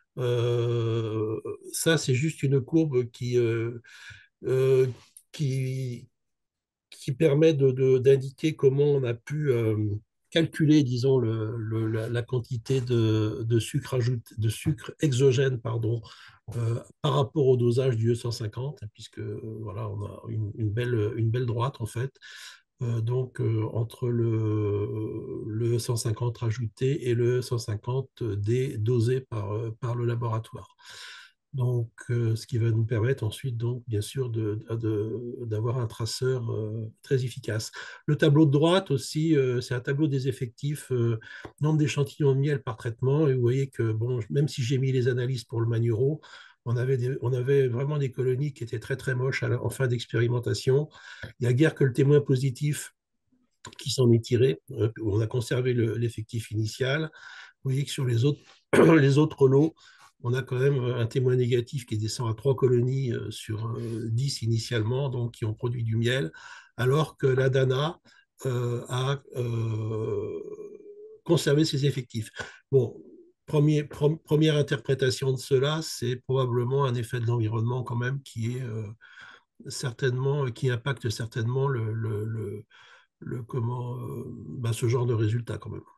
S7: Euh, ça, c'est juste une courbe qui, euh, euh, qui, qui permet d'indiquer de, de, comment on a pu euh, calculer, disons, le, le, la, la, quantité de, de, sucre ajouté, de sucre exogène pardon, euh, par rapport au dosage du E cent cinquante, puisque voilà, on a une, une, belle, une belle droite en fait. Euh, donc, euh, entre le, le cent cinquante rajouté et le cent cinquante D dosé par, par le laboratoire. Donc, euh, ce qui va nous permettre ensuite, donc, bien sûr, d'avoir un traceur euh, très efficace. Le tableau de droite aussi, euh, c'est un tableau des effectifs, euh, nombre d'échantillons de miel par traitement. Et vous voyez que, bon, même si j'ai mis les analyses pour le Manuro, on avait, des, on avait vraiment des colonies qui étaient très, très moches à la, en fin d'expérimentation. Il n'y a guère que le témoin positif qui s'en est tiré. Euh, on a conservé l'effectif le, initial. Vous voyez que sur les autres, les autres lots, on a quand même un témoin négatif qui descend à trois colonies sur dix initialement, donc qui ont produit du miel, alors que la Dana euh, a euh, conservé ses effectifs. Bon, premier, pre première interprétation de cela, c'est probablement un effet de l'environnement quand même qui est euh, certainement, qui impacte certainement le, le, le, le comment, euh, ben ce genre de résultat quand même.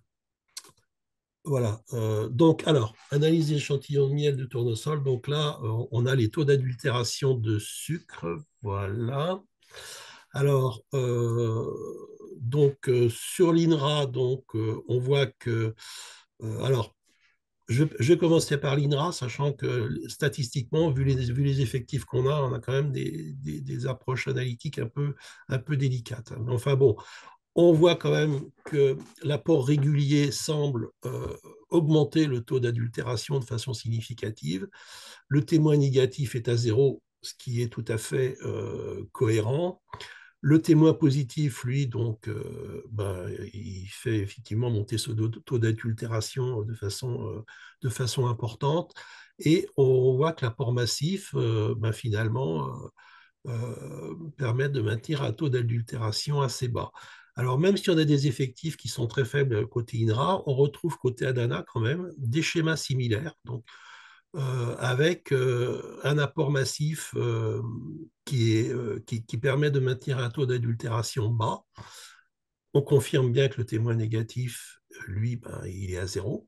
S7: Voilà. Euh, donc, alors, analyse des échantillons de miel de tournesol. Donc là, euh, on a les taux d'adultération de sucre. Voilà. Alors, euh, donc, euh, sur l'I N R A, donc, euh, on voit que, euh, alors, je, je vais commencer par l'INRA, sachant que statistiquement, vu les, vu les effectifs qu'on a, on a quand même des, des, des approches analytiques un peu, un peu délicates. Enfin bon, on voit quand même que l'apport régulier semble euh, augmenter le taux d'adultération de façon significative. Le témoin négatif est à zéro, ce qui est tout à fait euh, cohérent. Le témoin positif, lui, donc, euh, ben, il fait effectivement monter ce taux d'adultération de façon, euh, de façon importante. Et on voit que l'apport massif, euh, ben, finalement, euh, euh, permet de maintenir un taux d'adultération assez bas. Alors, même si on a des effectifs qui sont très faibles côté INRA, on retrouve côté ADANA quand même des schémas similaires. Donc, euh, avec euh, un apport massif euh, qui, est, euh, qui, qui, permet de maintenir un taux d'adultération bas. On confirme bien que le témoin négatif, lui, ben, il est à zéro.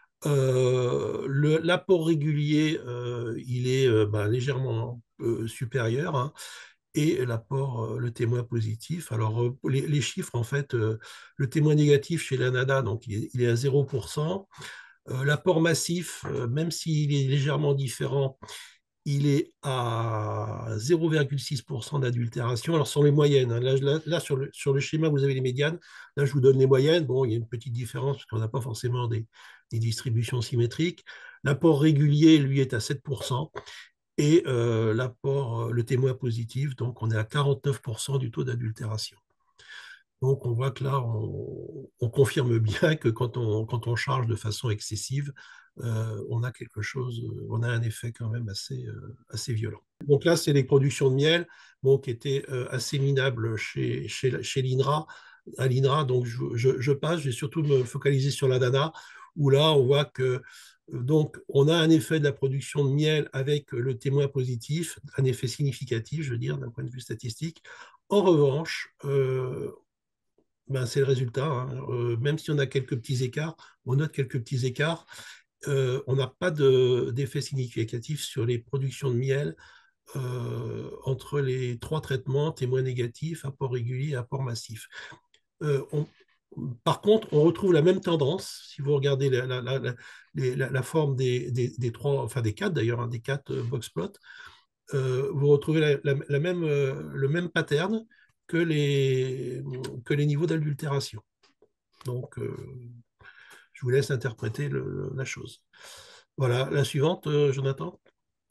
S7: Euh, l'apport régulier, euh, il est euh, ben, légèrement euh, supérieur, hein, et l'apport, euh, le témoin positif. Alors, euh, les, les, chiffres, en fait, euh, le témoin négatif chez l'ANADA, donc il est, il est à zéro pour cent. Euh, l'apport massif, euh, même s'il est légèrement différent, il est à zéro virgule six pour cent d'adultération. Alors, sur les moyennes, hein, là, là, là sur, le, sur le schéma, vous avez les médianes. Là, je vous donne les moyennes. Bon, il y a une petite différence parce qu'on n'a pas forcément des, des distributions symétriques. L'apport régulier, lui, est à sept pour cent. Et euh, l'apport, le témoin positif, donc on est à quarante-neuf pour cent du taux d'adultération. Donc, on voit que là, on, on confirme bien que quand on, quand on charge de façon excessive, euh, on a quelque chose, on a un effet quand même assez, euh, assez violent. Donc là, c'est les productions de miel, bon, qui étaient euh, assez minables chez, chez, chez l'INRA. À l'INRA, donc je, je, je passe, je vais surtout me focaliser sur l'ADANA, où là, on voit que donc, on a un effet de la production de miel avec le témoin positif, un effet significatif, je veux dire, d'un point de vue statistique. En revanche, euh, ben, c'est le résultat, hein. Euh, même si on a quelques petits écarts, on note quelques petits écarts, euh, on n'a pas d'effet significatif sur les productions de miel euh, entre les trois traitements, témoins négatifs, apport régulier, apport massif. Euh, on, par contre, on retrouve la même tendance, si vous regardez la, la, la, la, la forme des, des, des, trois, enfin des quatre d'ailleurs, hein, des quatre euh, box plots, euh, vous retrouvez la, la, la même, euh, le même pattern que les, que les niveaux d'adultération. Donc, euh, je vous laisse interpréter le, la chose. Voilà, la suivante, euh, Jonathan.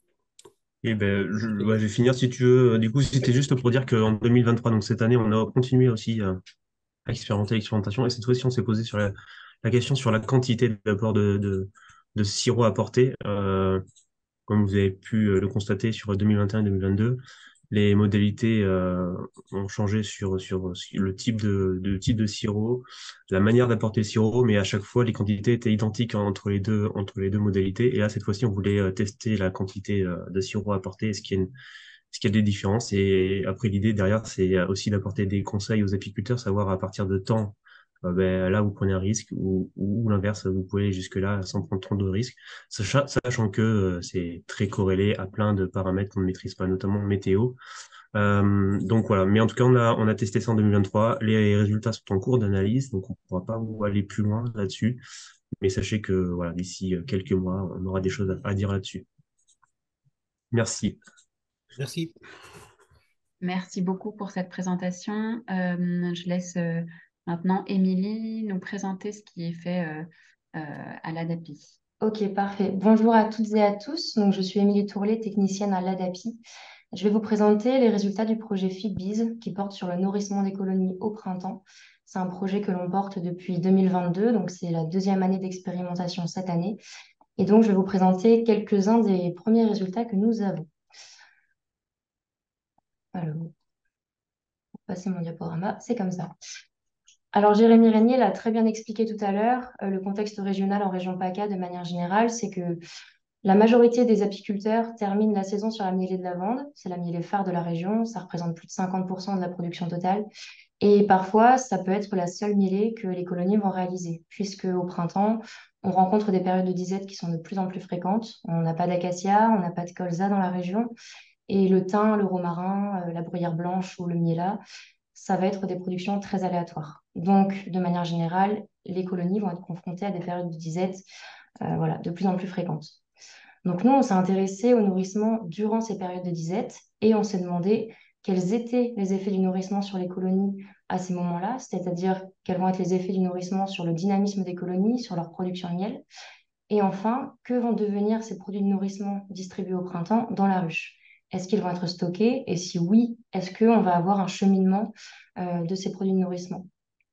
S3: Et ben, je, ouais, je vais finir si tu veux. Du coup, c'était juste pour dire qu'en deux mille vingt-trois, donc cette année, on a continué aussi à, à expérimenter l'expérimentation. Et cette fois-ci, on s'est posé sur la, la question sur la quantité d'apport de, de, de sirop apporté. Euh, comme vous avez pu le constater sur deux mille vingt et un deux mille vingt-deux, les modalités euh, ont changé sur, sur, sur le type de, de type de sirop, la manière d'apporter le sirop, mais à chaque fois, les quantités étaient identiques entre les deux, entre les deux modalités. Et là, cette fois-ci, on voulait euh, tester la quantité euh, de sirop apporté, est-ce qu'il y a une, est-ce qu'il y a des différences. Et après, l'idée derrière, c'est aussi d'apporter des conseils aux apiculteurs, savoir à partir de temps, euh, ben, là, vous prenez un risque, ou, ou, ou l'inverse, vous pouvez aller jusque-là sans prendre trop de risques, sachant, sachant que euh, c'est très corrélé à plein de paramètres qu'on ne maîtrise pas, notamment météo. Euh, donc voilà, mais en tout cas, on a, on a testé ça en deux mille vingt-trois. Les résultats sont en cours d'analyse, donc on ne pourra pas aller plus loin là-dessus. Mais sachez que voilà, d'ici quelques mois, on aura des choses à, à dire là-dessus. Merci.
S7: Merci.
S1: Merci beaucoup pour cette présentation. Euh, je laisse euh, maintenant Émilie nous présenter ce qui est fait euh, euh, à l'ADAPI.
S8: Ok, parfait. Bonjour à toutes et à tous. Donc, je suis Émilie Tourlet, technicienne à l'ADAPI. Je vais vous présenter les résultats du projet FeedBees qui porte sur le nourrissement des colonies au printemps. C'est un projet que l'on porte depuis deux mille vingt-deux, donc c'est la deuxième année d'expérimentation cette année. Et donc, je vais vous présenter quelques-uns des premiers résultats que nous avons. Alors, pour passer mon diaporama, c'est comme ça. Alors, Jérémy Régnier l'a très bien expliqué tout à l'heure. Euh, le contexte régional en région PACA, de manière générale, c'est que la majorité des apiculteurs terminent la saison sur la mielée de lavande. C'est la mielée phare de la région. Ça représente plus de cinquante pour cent de la production totale. Et parfois, ça peut être la seule mielée que les colonies vont réaliser, puisque au printemps, on rencontre des périodes de disette qui sont de plus en plus fréquentes. On n'a pas d'acacia, on n'a pas de colza dans la région. Et le thym, le romarin, euh, la bruyère blanche ou le miela, ça va être des productions très aléatoires. Donc, de manière générale, les colonies vont être confrontées à des périodes de disette euh, voilà, de plus en plus fréquentes. Donc nous, on s'est intéressé au nourrissement durant ces périodes de disette et on s'est demandé quels étaient les effets du nourrissement sur les colonies à ces moments-là, c'est-à-dire quels vont être les effets du nourrissement sur le dynamisme des colonies, sur leur production de miel, et enfin, que vont devenir ces produits de nourrissement distribués au printemps dans la ruche? Est-ce qu'ils vont être stockés? Et si oui, est-ce qu'on va avoir un cheminement euh, de ces produits de nourrissement?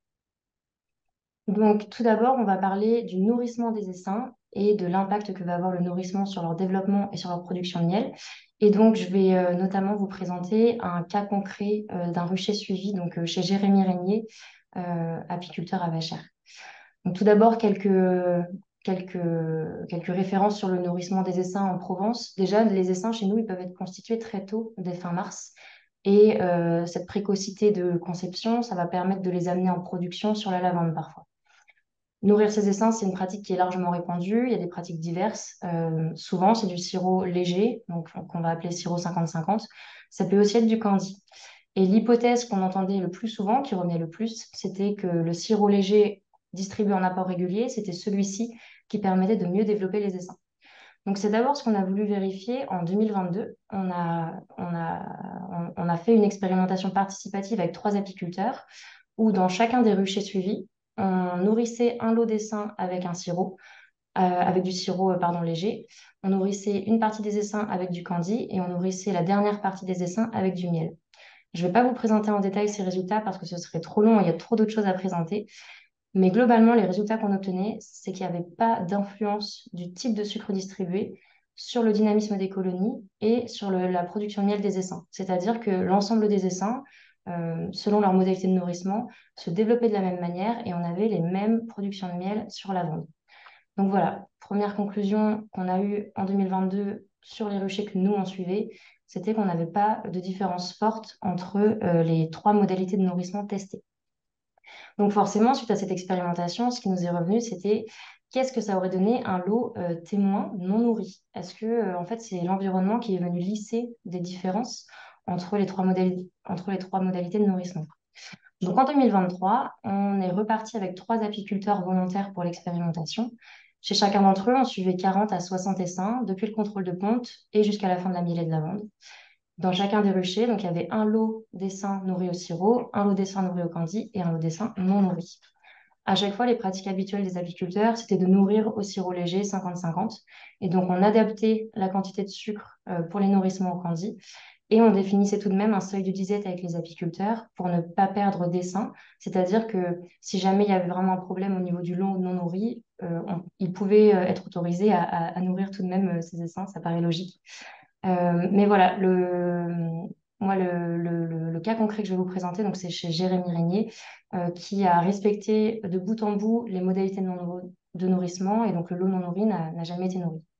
S8: Donc, tout d'abord, on va parler du nourrissement des essaims et de l'impact que va avoir le nourrissement sur leur développement et sur leur production de miel. Et donc, je vais euh, notamment vous présenter un cas concret euh, d'un rucher suivi donc, euh, chez Jérémy Régnier, euh, apiculteur à Vachères. Donc, tout d'abord, quelques, quelques, quelques références sur le nourrissement des essaims en Provence. Déjà, les essaims chez nous, ils peuvent être constitués très tôt, dès fin mars. Et euh, cette précocité de conception, ça va permettre de les amener en production sur la lavande parfois. Nourrir ces essaims, c'est une pratique qui est largement répandue. Il y a des pratiques diverses. Euh, souvent, c'est du sirop léger, donc qu'on va appeler sirop cinquante cinquante. Ça peut aussi être du candy. Et l'hypothèse qu'on entendait le plus souvent, qui revenait le plus, c'était que le sirop léger distribué en apport régulier, c'était celui-ci qui permettait de mieux développer les essaims. Donc, c'est d'abord ce qu'on a voulu vérifier en deux mille vingt-deux. On a, on a, on, on a fait une expérimentation participative avec trois apiculteurs où dans chacun des ruchers suivis, on nourrissait un lot d'essaims avec un sirop, euh, avec du sirop euh, pardon, léger. On nourrissait une partie des essaims avec du candy et on nourrissait la dernière partie des essaims avec du miel. Je ne vais pas vous présenter en détail ces résultats parce que ce serait trop long et il y a trop d'autres choses à présenter. Mais globalement, les résultats qu'on obtenait, c'est qu'il n'y avait pas d'influence du type de sucre distribué sur le dynamisme des colonies et sur le- la production de miel des essaims. C'est-à-dire que l'ensemble des essaims, euh, selon leur modalité de nourrissement, se développaient de la même manière et on avait les mêmes productions de miel sur la vente. Donc voilà, première conclusion qu'on a eue en deux mille vingt-deux sur les ruchers que nous on suivait, c'était qu'on n'avait pas de différence forte entre euh, les trois modalités de nourrissement testées. Donc forcément, suite à cette expérimentation, ce qui nous est revenu, c'était qu'est-ce que ça aurait donné un lot euh, témoin non nourri? Est-ce que euh, en fait c'est l'environnement qui est venu lisser des différences entre les trois modalités, entre les trois modalités de nourrissement? Donc en deux mille vingt-trois, on est reparti avec trois apiculteurs volontaires pour l'expérimentation. Chez chacun d'entre eux, on suivait quarante à soixante essaims depuis le contrôle de ponte et jusqu'à la fin de la mielée de lavande. Dans chacun des ruchers, donc il y avait un lot d'essaims nourris au sirop, un lot d'essaims nourris au candy et un lot d'essaims non nourris. À chaque fois, les pratiques habituelles des apiculteurs, c'était de nourrir au sirop léger cinquante cinquante. Et donc, on adaptait la quantité de sucre euh, pour les nourrissements au candy. Et on définissait tout de même un seuil de disette avec les apiculteurs pour ne pas perdre d'essaims. C'est-à-dire que si jamais il y avait vraiment un problème au niveau du lot non nourri, euh, on- ils pouvaient euh, être autorisés à, à- à nourrir tout de même euh, ces essaims. Ça paraît logique. Euh, mais voilà, le, moi, le, le- le- le cas concret que je vais vous présenter, donc c'est chez Jérémy Régnier, euh, qui a respecté de bout en bout les modalités de, non- de nourrissement, et donc le lot non nourri n'a n'a jamais été nourri.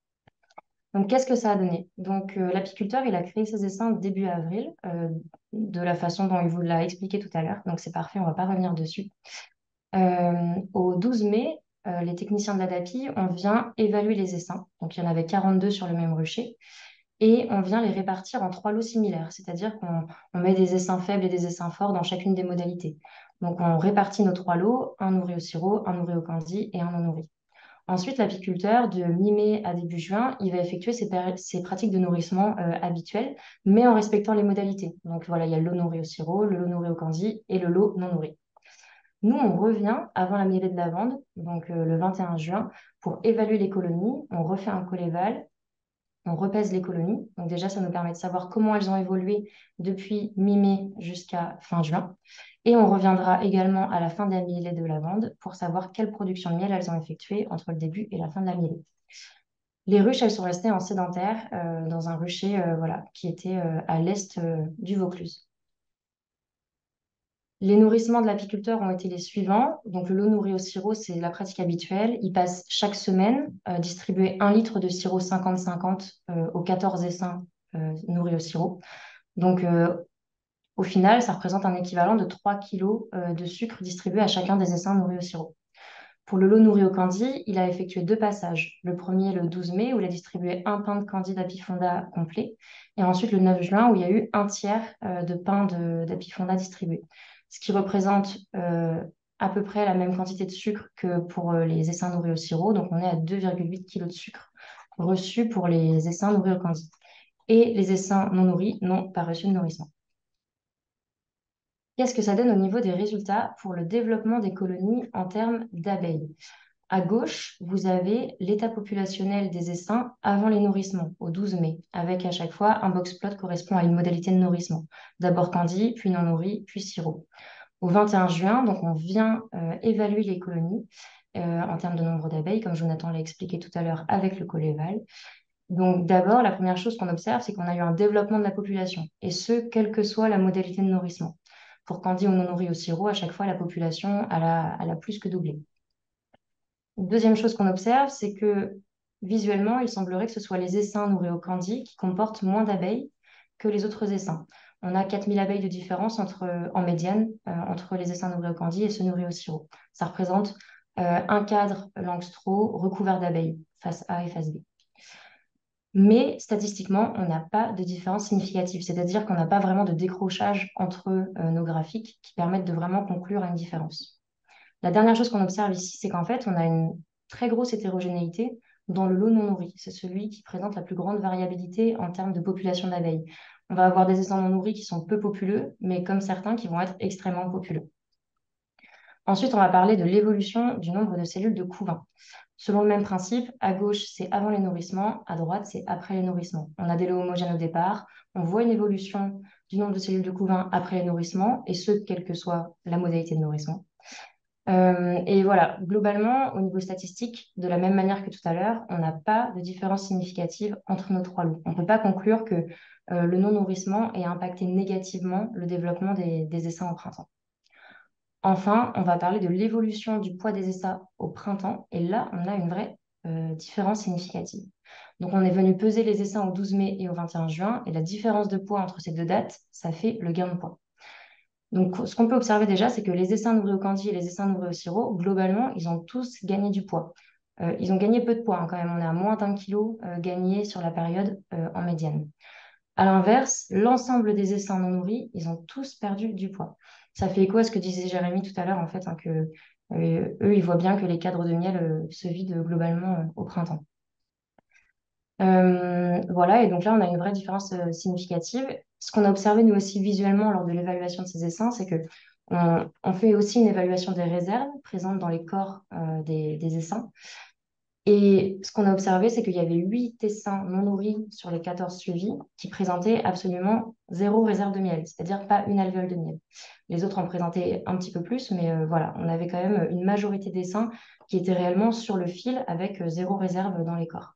S8: Donc, qu'est-ce que ça a donné? Donc, euh, l'apiculteur, il a créé ses essaims début avril, euh, de la façon dont il vous l'a expliqué tout à l'heure. Donc, c'est parfait, on ne va pas revenir dessus. Euh, au douze mai, euh, les techniciens de la DAPI, on vient évaluer les essaims. Donc, il y en avait quarante-deux sur le même rucher et on vient les répartir en trois lots similaires, c'est-à-dire qu'on on met des essaims faibles et des essaims forts dans chacune des modalités. Donc on répartit nos trois lots, un nourri au sirop, un nourri au candy et un non nourri. Ensuite, l'apiculteur, de mi-mai à début juin, il va effectuer ses, péri- ses pratiques de nourrissement euh, habituelles, mais en respectant les modalités. Donc voilà, il y a le lot nourri au sirop, le lot nourri au candy et le lot non nourri. Nous, on revient avant la mielée de lavande, donc euh, le vingt et un juin, pour évaluer les colonies. On refait un colléval, on repèse les colonies. Donc déjà, ça nous permet de savoir comment elles ont évolué depuis mi-mai jusqu'à fin juin. Et on reviendra également à la fin de la mielée de lavande pour savoir quelle production de miel elles ont effectuée entre le début et la fin de la mielée. Les ruches, elles sont restées en sédentaire euh, dans un rucher euh, voilà, qui était euh, à l'est euh, du Vaucluse. Les nourrissements de l'apiculteur ont été les suivants. Donc, le lot nourri au sirop, c'est la pratique habituelle. Il passe chaque semaine euh, distribuer un litre de sirop cinquante cinquante euh, aux quatorze essaims euh, nourris au sirop. Donc, euh, au final, ça représente un équivalent de trois kilos euh, de sucre distribué à chacun des essaims nourris au sirop. Pour le lot nourri au candy, il a effectué deux passages. Le premier, le douze mai, où il a distribué un pain de candy d'apifonda complet. Et ensuite, le neuf juin, où il y a eu un tiers euh, de pain de- d'apifonda distribué. Ce qui représente euh, à peu près la même quantité de sucre que pour euh, les essaims nourris au sirop. Donc, on est à deux virgule huit kilos de sucre reçus pour les essaims nourris au candy. Et les essaims non nourris n'ont pas reçu de nourrissement. Qu'est-ce que ça donne au niveau des résultats pour le développement des colonies en termes d'abeilles? À gauche, vous avez l'état populationnel des essaims avant les nourrissements, au douze mai, avec à chaque fois un box plot correspond à une modalité de nourrissement. D'abord candy, puis non nourri, puis sirop. Au vingt et un juin, donc on vient euh, évaluer les colonies euh, en termes de nombre d'abeilles, comme Jonathan l'a expliqué tout à l'heure avec le Coléval. Donc d'abord, la première chose qu'on observe, c'est qu'on a eu un développement de la population, et ce, quelle que soit la modalité de nourrissement. Pour candy ou non nourri au sirop, à chaque fois, la population elle a, elle a plus que doublé. Deuxième chose qu'on observe, c'est que visuellement, il semblerait que ce soit les essaims nourris au candy qui comportent moins d'abeilles que les autres essaims. On a quatre mille abeilles de différence entre, en médiane euh, entre les essaims nourris au candy et ceux nourris au sirop. Ça représente euh, un cadre Langstroth recouvert d'abeilles, face A et face B. Mais statistiquement, on n'a pas de différence significative, c'est-à-dire qu'on n'a pas vraiment de décrochage entre euh, nos graphiques qui permettent de vraiment conclure à une différence. La dernière chose qu'on observe ici, c'est qu'en fait, on a une très grosse hétérogénéité dans le lot non nourri. C'est celui qui présente la plus grande variabilité en termes de population d'abeilles. On va avoir des essaims non nourris qui sont peu populeux, mais comme certains qui vont être extrêmement populeux. Ensuite, on va parler de l'évolution du nombre de cellules de couvain. Selon le même principe, à gauche, c'est avant les nourrissements, à droite, c'est après les nourrissements. On a des lots homogènes au départ, on voit une évolution du nombre de cellules de couvain après les nourrissements, et ce, quelle que soit la modalité de nourrissement. Euh, et voilà, globalement, au niveau statistique, de la même manière que tout à l'heure, on n'a pas de différence significative entre nos trois lots. On ne peut pas conclure que euh, le non-nourrissement ait impacté négativement le développement des, des essaims au printemps. Enfin, on va parler de l'évolution du poids des essaims au printemps. Et là, on a une vraie euh, différence significative. Donc, on est venu peser les essaims au douze mai et au vingt et un juin. Et la différence de poids entre ces deux dates, ça fait le gain de poids. Donc, ce qu'on peut observer déjà, c'est que les essaims nourris au candy et les essaims nourris au sirop, globalement, ils ont tous gagné du poids. Euh, ils ont gagné peu de poids, hein, quand même. On est à moins d'un kilo euh, gagné sur la période euh, en médiane. À l'inverse, l'ensemble des essaims non nourris, ils ont tous perdu du poids. Ça fait écho à ce que disait Jérémy tout à l'heure, en fait, hein, que euh, eux, ils voient bien que les cadres de miel euh, se vident globalement euh, au printemps. Euh, voilà, et donc là, on a une vraie différence euh, significative. Ce qu'on a observé, nous aussi, visuellement, lors de l'évaluation de ces essaims, c'est que on, on fait aussi une évaluation des réserves présentes dans les corps euh, des, des essaims. Et ce qu'on a observé, c'est qu'il y avait huit essaims non nourris sur les quatorze suivis qui présentaient absolument zéro réserve de miel, c'est-à-dire pas une alvéole de miel. Les autres en présentaient un petit peu plus, mais euh, voilà, on avait quand même une majorité d'essaims qui étaient réellement sur le fil avec euh, zéro réserve dans les corps.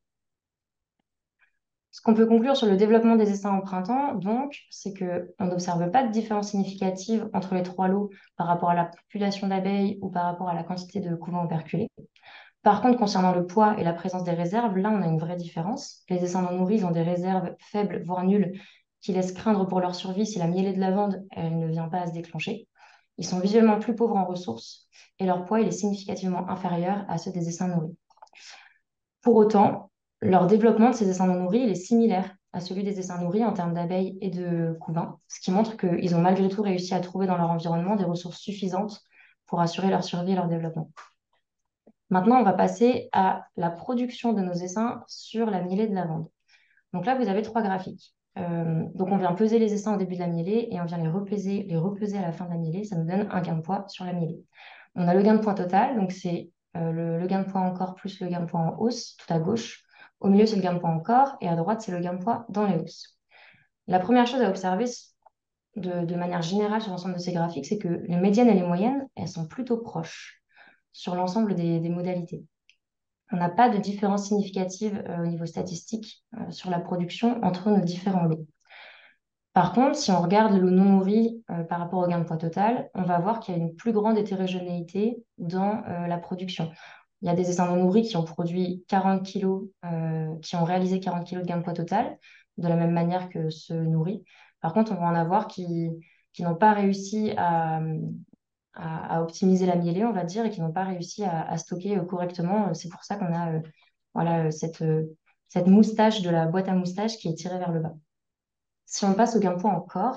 S8: Ce qu'on peut conclure sur le développement des essaims au printemps, donc, c'est qu'on n'observe pas de différence significative entre les trois lots par rapport à la population d'abeilles ou par rapport à la quantité de couvain operculés. Par contre, concernant le poids et la présence des réserves, là, on a une vraie différence. Les essaims non nourris ont des réserves faibles, voire nulles, qui laissent craindre pour leur survie si la mielée de lavande, elle ne vient pas à se déclencher. Ils sont visuellement plus pauvres en ressources et leur poids il est significativement inférieur à ceux des essaims nourris. Pour autant, leur développement de ces essaims non nourris il est similaire à celui des essaims nourris en termes d'abeilles et de couvain, ce qui montre qu'ils ont malgré tout réussi à trouver dans leur environnement des ressources suffisantes pour assurer leur survie et leur développement. Maintenant, on va passer à la production de nos essaims sur la mielée de lavande. Donc là, vous avez trois graphiques. Euh, donc on vient peser les essaims au début de la mielée et on vient les repeser, les repeser à la fin de la mielée. Ça nous donne un gain de poids sur la mielée. On a le gain de poids total, donc c'est euh, le, le gain de poids en corps plus le gain de poids en hausse, tout à gauche. Au milieu, c'est le gain de poids en corps et à droite, c'est le gain de poids dans les hausses. La première chose à observer de, de manière générale sur l'ensemble de ces graphiques, c'est que les médianes et les moyennes, elles sont plutôt proches sur l'ensemble des, des modalités. On n'a pas de différence significative euh, au niveau statistique euh, sur la production entre nos différents lots. Par contre, si on regarde le lot non nourri euh, par rapport au gain de poids total, on va voir qu'il y a une plus grande hétérogénéité dans euh, la production. Il y a des essaims non nourris qui ont produit quarante kilos, euh, qui ont réalisé quarante kilos de gain de poids total, de la même manière que ceux nourris. Par contre, on va en avoir qui, qui n'ont pas réussi à, à, à optimiser la mielée, on va dire, et qui n'ont pas réussi à, à stocker euh, correctement. C'est pour ça qu'on a euh, voilà, euh, cette, euh, cette moustache de la boîte à moustache qui est tirée vers le bas. Si on passe au gain de poids en corps,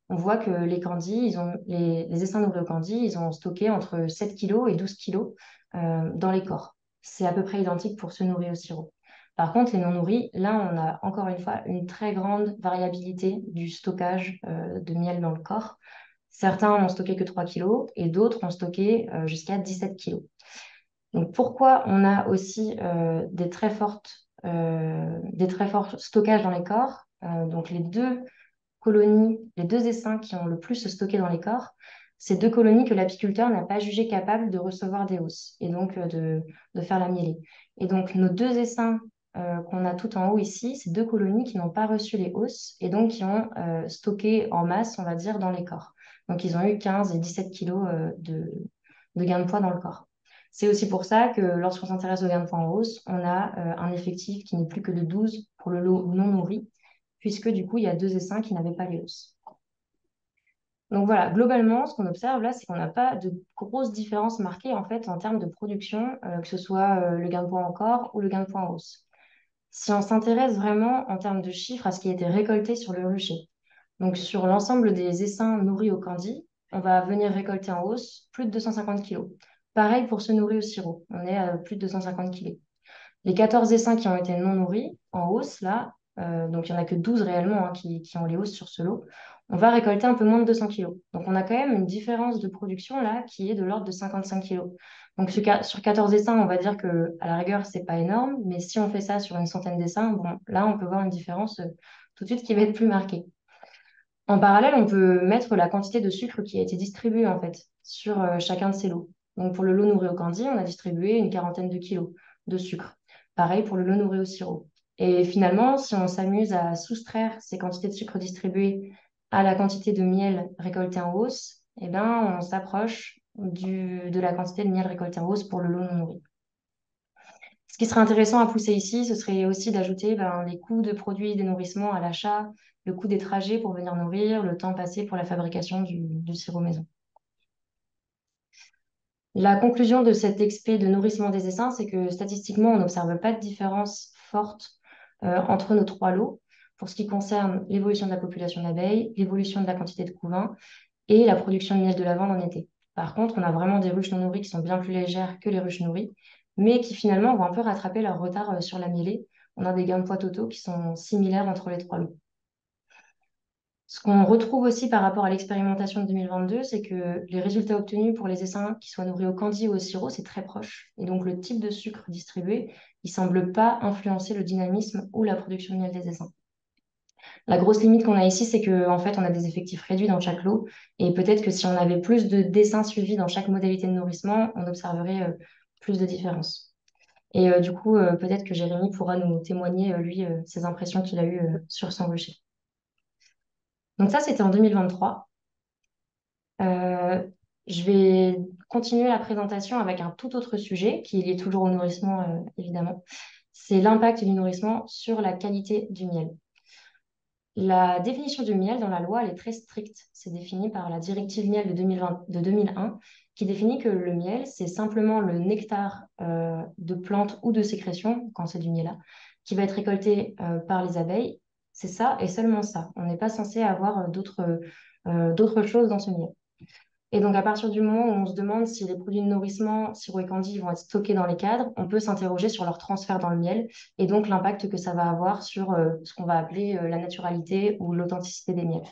S8: on voit que les candis, ils ont, les, les essaims nourris au candy, ils ont stocké entre sept kilos et douze kilos euh, dans les corps. C'est à peu près identique pour ceux nourris au sirop. Par contre, les non nourris, là, on a encore une fois une très grande variabilité du stockage euh, de miel dans le corps. Certains n'ont stocké que trois kilos et d'autres ont stocké euh, jusqu'à dix-sept kilos. Donc, pourquoi on a aussi euh, des très fortes, euh, des très forts stockages dans les corps? Euh, donc, les deux colonies, les deux essaims qui ont le plus stocké dans les corps, c'est deux colonies que l'apiculteur n'a pas jugé capables de recevoir des hausses et donc euh, de, de faire la mielée. Et donc, nos deux essaims euh, qu'on a tout en haut ici, c'est deux colonies qui n'ont pas reçu les hausses et donc qui ont euh, stocké en masse, on va dire, dans les corps. Donc, ils ont eu quinze et dix-sept kilos euh, de, de gain de poids dans le corps. C'est aussi pour ça que lorsqu'on s'intéresse au gain de poids en hausse, on a euh, un effectif qui n'est plus que de douze pour le lot non nourri, puisque du coup, il y a deux essaims qui n'avaient pas les hausses. Donc voilà, globalement, ce qu'on observe là, c'est qu'on n'a pas de grosses différences marquées en fait en termes de production, euh, que ce soit euh, le gain de poids en corps ou le gain de poids en hausse. Si on s'intéresse vraiment en termes de chiffres à ce qui a été récolté sur le rucher, donc sur l'ensemble des essaims nourris au candy, on va venir récolter en hausse plus de deux cent cinquante kilos. Pareil pour ceux nourris au sirop, on est à plus de deux cent cinquante kilos. Les quatorze essaims qui ont été non nourris, en hausse, là, euh, donc il n'y en a que douze réellement hein, qui, qui ont les hausses sur ce lot, on va récolter un peu moins de deux cents kilos. Donc on a quand même une différence de production là qui est de l'ordre de cinquante-cinq kilos. Donc sur, sur quatorze essaims, on va dire que à la rigueur, c'est pas énorme, mais si on fait ça sur une centaine d'essaims, bon, là, on peut voir une différence euh, tout de suite qui va être plus marquée. En parallèle, on peut mettre la quantité de sucre qui a été distribuée en fait sur euh, chacun de ces lots. Donc pour le lot nourri au candy, on a distribué une quarantaine de kilos de sucre. Pareil pour le lot nourri au sirop. Et finalement, si on s'amuse à soustraire ces quantités de sucre distribuées à la quantité de miel récolté en hausse, eh ben, on s'approche du- de la quantité de miel récolté en hausse pour le lot non nourri. Ce qui serait intéressant à pousser ici, ce serait aussi d'ajouter ben, les coûts de produits des nourrissements à l'achat, le coût des trajets pour venir nourrir, le temps passé pour la fabrication du, du sirop maison. La conclusion de cet expé de nourrissement des essaims, c'est que statistiquement, on n'observe pas de différence forte euh, entre nos trois lots pour ce qui concerne l'évolution de la population d'abeilles, l'évolution de la quantité de couvain et la production de miel de lavande en été. Par contre, on a vraiment des ruches non nourries qui sont bien plus légères que les ruches nourries, mais qui finalement vont un peu rattraper leur retard euh, sur la mielée. On a des gains de poids totaux qui sont similaires entre les trois lots. Ce qu'on retrouve aussi par rapport à l'expérimentation de deux mille vingt-deux, c'est que les résultats obtenus pour les essaims qui soient nourris au candy ou au sirop, c'est très proche. Et donc le type de sucre distribué, il ne semble pas influencer le dynamisme ou la production de miel des essaims. La grosse limite qu'on a ici, c'est qu'en fait, on a des effectifs réduits dans chaque lot. Et peut-être que si on avait plus de dessins suivis dans chaque modalité de nourrissement, on observerait euh, plus de différences. Et euh, du coup, euh, peut-être que Jérémy pourra nous témoigner, euh, lui, euh, ses impressions qu'il a eues euh, sur son rucher. Donc ça, c'était en deux mille vingt-trois. Euh, je vais continuer la présentation avec un tout autre sujet qui est lié toujours au nourrissement, euh, évidemment. C'est l'impact du nourrissement sur la qualité du miel. La définition du miel dans la loi, elle est très stricte. C'est défini par la directive miel de, deux mille vingt, de deux mille un qui définit que le miel, c'est simplement le nectar euh, de plantes ou de sécrétions, quand c'est du miel, qui va être récolté euh, par les abeilles. C'est ça et seulement ça. On n'est pas censé avoir euh, d'autres euh, d'autres choses dans ce miel. Et donc, à partir du moment où on se demande si les produits de nourrissement, sirop et candy, vont être stockés dans les cadres, on peut s'interroger sur leur transfert dans le miel et donc l'impact que ça va avoir sur euh, ce qu'on va appeler euh, la naturalité ou l'authenticité des miels.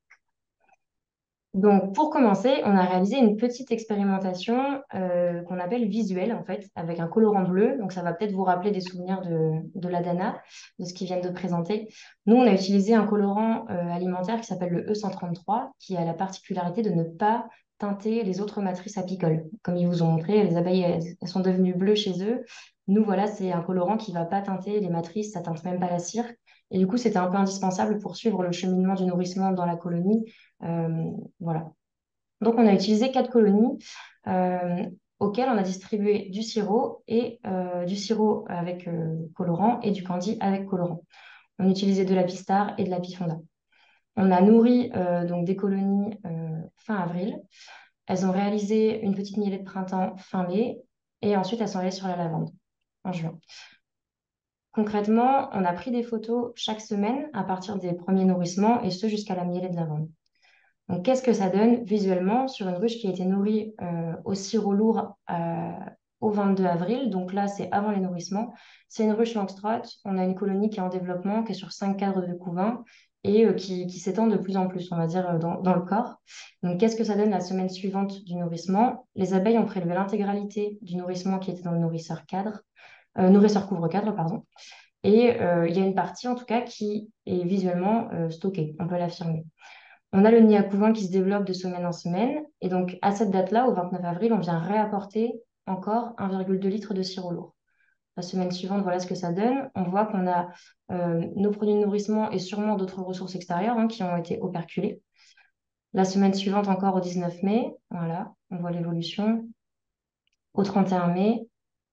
S8: Donc, pour commencer, on a réalisé une petite expérimentation euh, qu'on appelle visuelle, en fait, avec un colorant bleu. Donc, ça va peut-être vous rappeler des souvenirs de, de l'Adana, de ce qu'ils viennent de présenter. Nous, on a utilisé un colorant euh, alimentaire qui s'appelle le E cent trente-trois, qui a la particularité de ne pas teinter les autres matrices apicoles. Comme ils vous ont montré, les abeilles, elles, elles sont devenues bleues chez eux. Nous, voilà, c'est un colorant qui ne va pas teinter les matrices, ça teinte même pas la cire. Et du coup, c'était un peu indispensable pour suivre le cheminement du nourrissement dans la colonie. Euh, voilà. Donc, on a utilisé quatre colonies euh, auxquelles on a distribué du sirop et euh, du sirop avec euh, colorant et du candy avec colorant. On utilisait de la pistar et de la pifonda. On a nourri euh, donc des colonies euh, fin avril. Elles ont réalisé une petite mielée de printemps fin mai et ensuite elles sont allées sur la lavande en juin. Concrètement, on a pris des photos chaque semaine à partir des premiers nourrissements et ce jusqu'à la mielée de lavande. Donc, qu'est-ce que ça donne visuellement sur une ruche qui a été nourrie euh, au sirop lourd euh, au vingt-deux avril? Donc là, c'est avant les nourrissements. C'est une ruche Langstroth. On a une colonie qui est en développement, qui est sur cinq cadres de couvain et euh, qui, qui s'étend de plus en plus, on va dire, euh, dans, dans le corps. Donc, qu'est-ce que ça donne la semaine suivante du nourrissement? Les abeilles ont prélevé l'intégralité du nourrissement qui était dans le nourrisseur cadre, euh, nourrisseur couvre-cadre, pardon. Et euh, il y a une partie, en tout cas, qui est visuellement euh, stockée, on peut l'affirmer. On a le nid à couvain qui se développe de semaine en semaine. Et donc, à cette date-là, au vingt-neuf avril, on vient réapporter encore un virgule deux litres de sirop lourd. La semaine suivante, voilà ce que ça donne. On voit qu'on a euh, nos produits de nourrissement et sûrement d'autres ressources extérieures hein, qui ont été operculées. La semaine suivante, encore au dix-neuf mai, voilà, on voit l'évolution. Au trente et un mai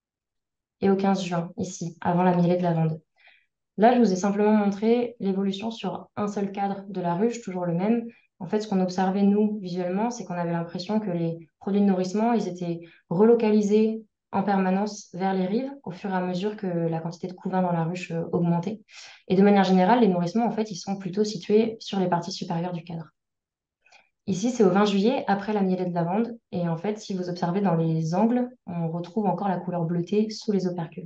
S8: et au quinze juin, ici, avant la mielée de lavande. Là, je vous ai simplement montré l'évolution sur un seul cadre de la ruche, toujours le même. En fait, ce qu'on observait, nous, visuellement, c'est qu'on avait l'impression que les produits de nourrissement, ils étaient relocalisés en permanence vers les rives au fur et à mesure que la quantité de couvain dans la ruche euh, augmentait. Et de manière générale, les nourrissements, en fait, ils sont plutôt situés sur les parties supérieures du cadre. Ici, c'est au vingt juillet, après la mielée de lavande. Et en fait, si vous observez dans les angles, on retrouve encore la couleur bleutée sous les opercules.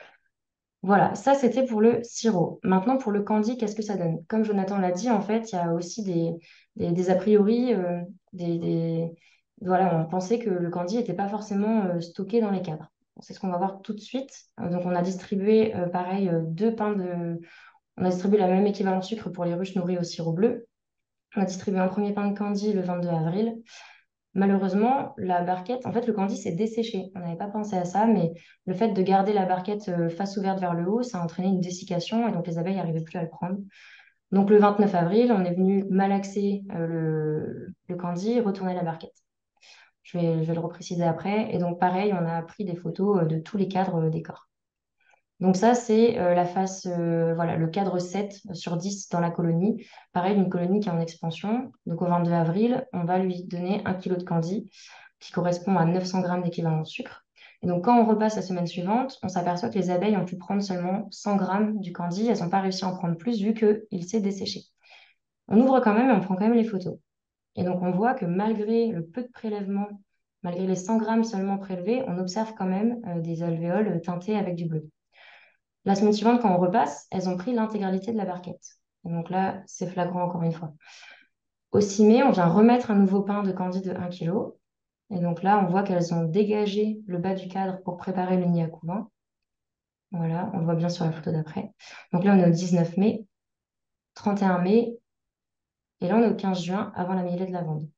S8: Voilà, ça c'était pour le sirop. Maintenant pour le candy, qu'est-ce que ça donne? Comme Jonathan l'a dit, en fait, il y a aussi des, des, des a priori, euh, des, des- voilà, on pensait que le candy n'était pas forcément euh, stocké dans les cadres. Bon, c'est ce qu'on va voir tout de suite. Euh, donc on a distribué, euh, pareil, euh, deux pains de... On a distribué la même équivalent sucre pour les ruches nourries au sirop bleu. On a distribué un premier pain de candy le vingt-deux avril. Malheureusement, la barquette, en fait, le candy s'est desséché. On n'avait pas pensé à ça, mais le fait de garder la barquette euh, face ouverte vers le haut, ça a entraîné une dessiccation et donc les abeilles n'arrivaient plus à le prendre. Donc le vingt-neuf avril, on est venu malaxer euh, le, le candy et retourner la barquette. Je vais, je vais le repréciser après. Et donc pareil, on a pris des photos euh, de tous les cadres euh, des corps. Donc ça, c'est euh, la face, euh, voilà, le cadre sept sur dix dans la colonie. Pareil, une colonie qui est en expansion. Donc au vingt-deux avril, on va lui donner un kilo de candy qui correspond à neuf cents grammes d'équivalent sucre. Et donc quand on repasse la semaine suivante, on s'aperçoit que les abeilles ont pu prendre seulement cent grammes du candy. Elles n'ont pas réussi à en prendre plus vu qu'il s'est desséché. On ouvre quand même et on prend quand même les photos. Et donc on voit que malgré le peu de prélèvements, malgré les cent grammes seulement prélevés, on observe quand même euh, des alvéoles teintées avec du bleu. La semaine suivante, quand on repasse, elles ont pris l'intégralité de la barquette. Et donc là, c'est flagrant encore une fois. Au six mai, on vient remettre un nouveau pain de candy de un kilo. Et donc là, on voit qu'elles ont dégagé le bas du cadre pour préparer le nid à couvain. Voilà, on le voit bien sur la photo d'après. Donc là, on est au dix-neuf mai, trente et un mai, et là, on est au quinze juin, avant la mielée de lavande.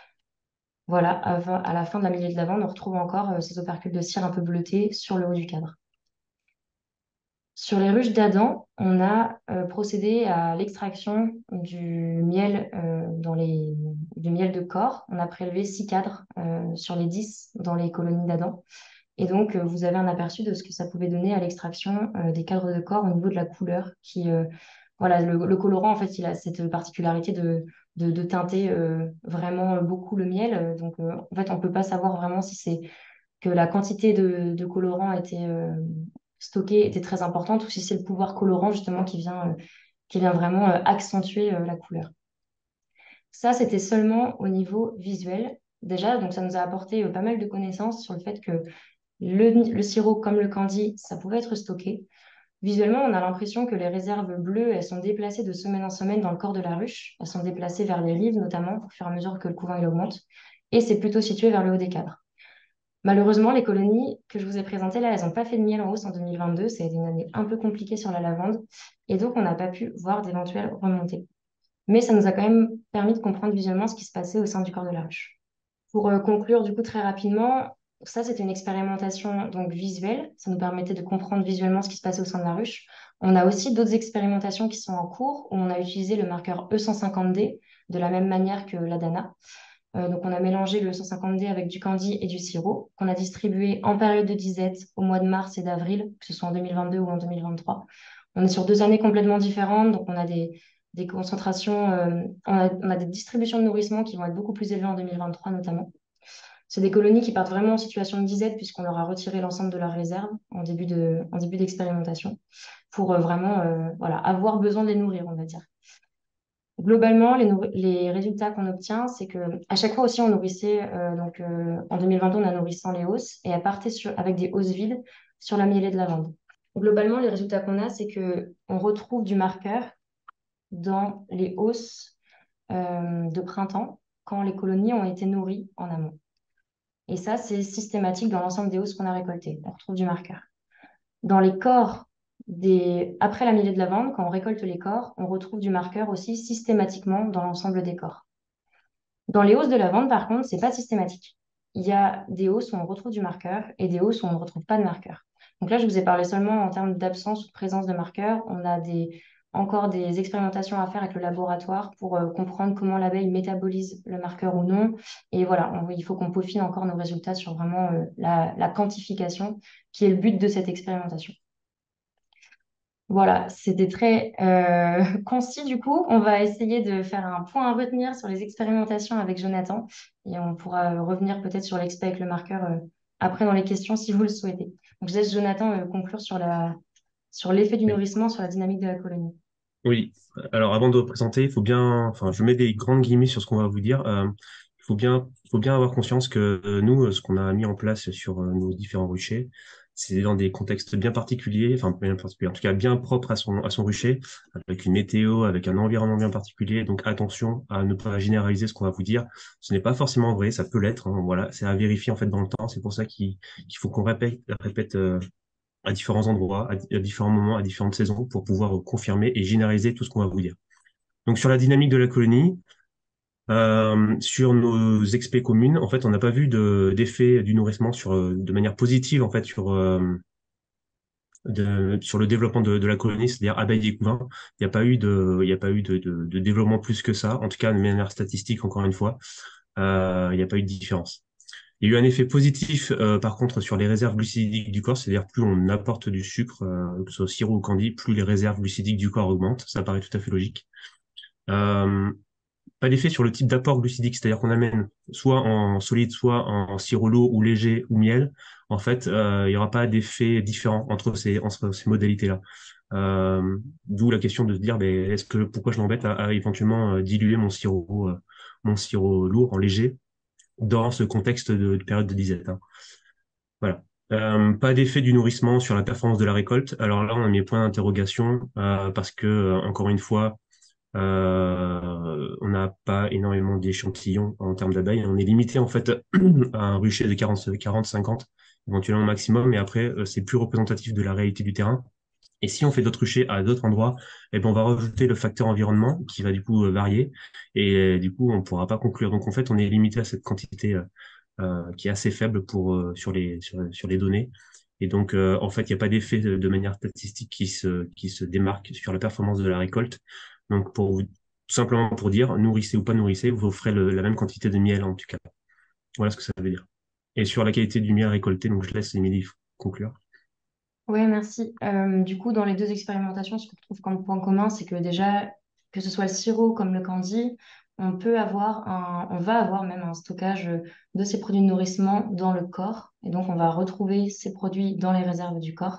S8: Voilà, avant- à la fin de la mielée de lavande, on retrouve encore euh, ces opercules de cire un peu bleutés sur le haut du cadre. Sur les ruches d'Adam, on a euh, procédé à l'extraction du miel, euh, dans les, du miel de corps. On a prélevé six cadres euh, sur les dix dans les colonies d'Adam. Et donc, euh, vous avez un aperçu de ce que ça pouvait donner à l'extraction euh, des cadres de corps au niveau de la couleur. Qui, euh, voilà, le, le colorant, en fait, il a cette particularité de, de, de teinter euh, vraiment beaucoup le miel. Donc, euh, en fait, on ne peut pas savoir vraiment si c'est que la quantité de, de colorant était euh, stockée était très importante ou si c'est le pouvoir colorant justement qui vient, euh, qui vient vraiment euh, accentuer euh, la couleur. Ça, c'était seulement au niveau visuel. Déjà, donc ça nous a apporté euh, pas mal de connaissances sur le fait que le, le sirop comme le candy, ça pouvait être stocké. Visuellement, on a l'impression que les réserves bleues, elles sont déplacées de semaine en semaine dans le corps de la ruche. Elles sont déplacées vers les rives notamment, au fur et à mesure que le couvain il augmente. Et c'est plutôt situé vers le haut des cadres. Malheureusement, les colonies que je vous ai présentées là, elles n'ont pas fait de miel en hausse en deux mille vingt-deux. Ça a été une année un peu compliquée sur la lavande. Et donc, on n'a pas pu voir d'éventuelles remontées. Mais ça nous a quand même permis de comprendre visuellement ce qui se passait au sein du corps de la ruche. Pour euh, conclure, du coup, très rapidement, ça, c'était une expérimentation donc visuelle. Ça nous permettait de comprendre visuellement ce qui se passait au sein de la ruche. On a aussi d'autres expérimentations qui sont en cours où on a utilisé le marqueur E cent cinquante D de la même manière que l'Adana. Euh, donc, on a mélangé le cent cinquante D avec du candy et du sirop qu'on a distribué en période de disette au mois de mars et d'avril, que ce soit en deux mille vingt-deux ou en deux mille vingt-trois. On est sur deux années complètement différentes, donc on a des, des concentrations, euh, on a, on a des distributions de nourrissement qui vont être beaucoup plus élevées en deux mille vingt-trois notamment. C'est des colonies qui partent vraiment en situation de disette puisqu'on leur a retiré l'ensemble de leurs réserves en début de, en début d'expérimentation pour euh, vraiment euh, voilà, avoir besoin de les nourrir, on va dire. Globalement, les, nourri- les résultats qu'on obtient, c'est que à chaque fois aussi, on nourrissait, euh, donc euh, en deux mille vingt-deux, on a nourri sans les hausses et elle partait sur, avec des hausses vides sur la mielée de lavande. Globalement, les résultats qu'on a, c'est que on retrouve du marqueur dans les hausses euh, de printemps quand les colonies ont été nourries en amont. Et ça, c'est systématique dans l'ensemble des hausses qu'on a récoltées. On retrouve du marqueur. Dans les corps des... Après la mielée de lavande, quand on récolte les corps, on retrouve du marqueur aussi systématiquement dans l'ensemble des corps. Dans les hausses de lavande, par contre, c'est pas systématique. Il y a des hausses où on retrouve du marqueur et des hausses où on ne retrouve pas de marqueur. Donc là, je vous ai parlé seulement en termes d'absence ou de présence de marqueur. On a des, encore des expérimentations à faire avec le laboratoire pour euh, comprendre comment l'abeille métabolise le marqueur ou non. Et voilà, on- il faut qu'on peaufine encore nos résultats sur vraiment euh, la, la quantification, qui est le but de cette expérimentation. Voilà, c'était très euh, concis du coup. On va essayer de faire un point à retenir sur les expérimentations avec Jonathan et on pourra euh, revenir peut-être sur l'expé avec le marqueur euh, après dans les questions si vous le souhaitez. Donc je laisse Jonathan euh, conclure sur la, sur l'effet du
S3: Oui.
S8: nourrissement sur la dynamique de la colonie.
S3: Oui. Alors, avant de présenter, il faut bien, enfin, je mets des grandes guillemets sur ce qu'on va vous dire. Euh, il faut bien, il faut bien avoir conscience que euh, nous, euh, ce qu'on a mis en place sur euh, nos différents ruchers, c'est dans des contextes bien particuliers, enfin, bien particuliers, en tout cas bien propres à son, à son rucher, avec une météo, avec un environnement bien particulier. Donc, attention à ne pas généraliser ce qu'on va vous dire. Ce n'est pas forcément vrai, ça peut l'être, hein, voilà, c'est à vérifier en fait dans le temps. C'est pour ça qu'il qu'il faut qu'on répète, répète euh, à différents endroits, à, à différents moments, à différentes saisons, pour pouvoir euh, confirmer et généraliser tout ce qu'on va vous dire. Donc sur la dynamique de la colonie, euh, sur nos expés communes, en fait, on n'a pas vu de, d'effet du nourrissement sur, euh, de manière positive en fait sur, euh, de, sur le développement de, de la colonie, c'est-à-dire abeilles et couvains. Il n'y a pas eu de, il n'y a pas eu de, de, de développement plus que ça. En tout cas, de manière statistique, encore une fois, euh, il n'y a pas eu de différence. Il y a eu un effet positif, euh, par contre, sur les réserves glucidiques du corps, c'est-à-dire plus on apporte du sucre, euh, que ce soit sirop ou candy, plus les réserves glucidiques du corps augmentent. Ça paraît tout à fait logique. Euh, Pas d'effet sur le type d'apport glucidique, c'est-à-dire qu'on amène soit en solide, soit en sirop lourd ou léger ou miel. En fait, euh, il n'y aura pas d'effet différent entre ces, entre ces modalités-là. Euh, D'où la question de se dire, ben, est-ce que pourquoi je m'embête à, à éventuellement euh, diluer mon sirop, euh, mon sirop lourd en léger dans ce contexte de, de période de disette, hein. Voilà. Euh, pas d'effet du nourrissement sur la performance de la récolte. Alors là, on a mis point d'interrogation euh, parce que, euh, encore une fois, euh, on n'a pas énormément d'échantillons en termes d'abeilles. On est limité en fait à un rucher de quarante, quarante, cinquante, éventuellement maximum, mais après, euh, c'est plus représentatif de la réalité du terrain. Et si on fait d'autres ruchers à d'autres endroits, eh ben, on va rajouter le facteur environnement qui va du coup euh, varier. Et euh, du coup, on ne pourra pas conclure. Donc en fait, on est limité à cette quantité euh, euh, qui est assez faible pour, euh, sur les, sur, sur les données. Et donc, euh, en fait, il n'y a pas d'effet de, de manière statistique qui se, qui se démarque sur la performance de la récolte. Donc, pour vous, tout simplement pour dire, nourrissez ou pas nourrissez, vous ferez le- la même quantité de miel en tout cas. Voilà ce que ça veut dire. Et sur la qualité du miel récolté, donc je laisse Émilie conclure.
S8: Oui, merci. Euh, du coup, dans les deux expérimentations, ce qu'on trouve comme point commun, c'est que déjà, que ce soit le sirop comme le candy, on peut avoir un, on va avoir même un stockage de ces produits de nourrissement dans le corps. Et donc, on va retrouver ces produits dans les réserves du corps.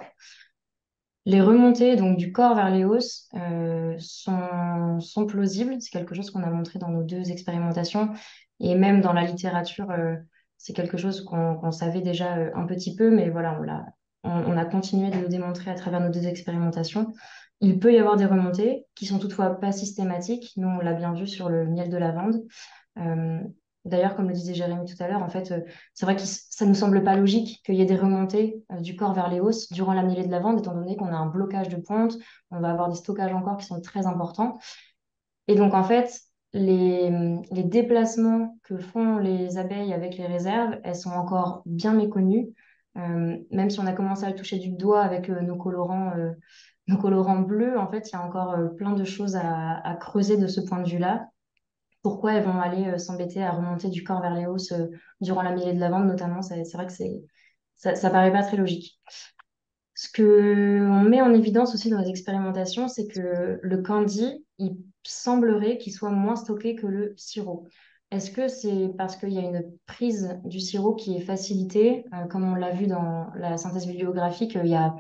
S8: Les remontées donc du corps vers les hausses euh, sont, sont plausibles. C'est quelque chose qu'on a montré dans nos deux expérimentations et même dans la littérature, euh, c'est quelque chose qu'on qu'on savait déjà euh, un petit peu, mais voilà, on l'a, on, on a continué de le démontrer à travers nos deux expérimentations. Il peut y avoir des remontées qui sont toutefois pas systématiques. Nous, on l'a bien vu sur le miel de lavande. Euh, D'ailleurs, comme le disait Jérémy tout à l'heure, en fait, euh, c'est vrai que ça ne nous semble pas logique qu'il y ait des remontées euh, du corps vers les hausses durant la mêlée de lavande, étant donné qu'on a un blocage de ponte, on va avoir des stockages encore qui sont très importants. Et donc, en fait, les, les déplacements que font les abeilles avec les réserves, elles sont encore bien méconnues. Euh, même si on a commencé à le toucher du doigt avec euh, nos colorants, euh, nos colorants bleus, en fait, il y a encore euh, plein de choses à, à creuser de ce point de vue-là. Pourquoi elles vont aller euh, s'embêter à remonter du corps vers les hausses euh, durant la mêlée de lavande, notamment, c'est c'est vrai que c'est, ça, ça paraît pas très logique. Ce que on met en évidence aussi dans les expérimentations, c'est que le candy, il semblerait qu'il soit moins stocké que le sirop. Est-ce que c'est parce qu'il y a une prise du sirop qui est facilitée, euh, comme on l'a vu dans la synthèse bibliographique, il y a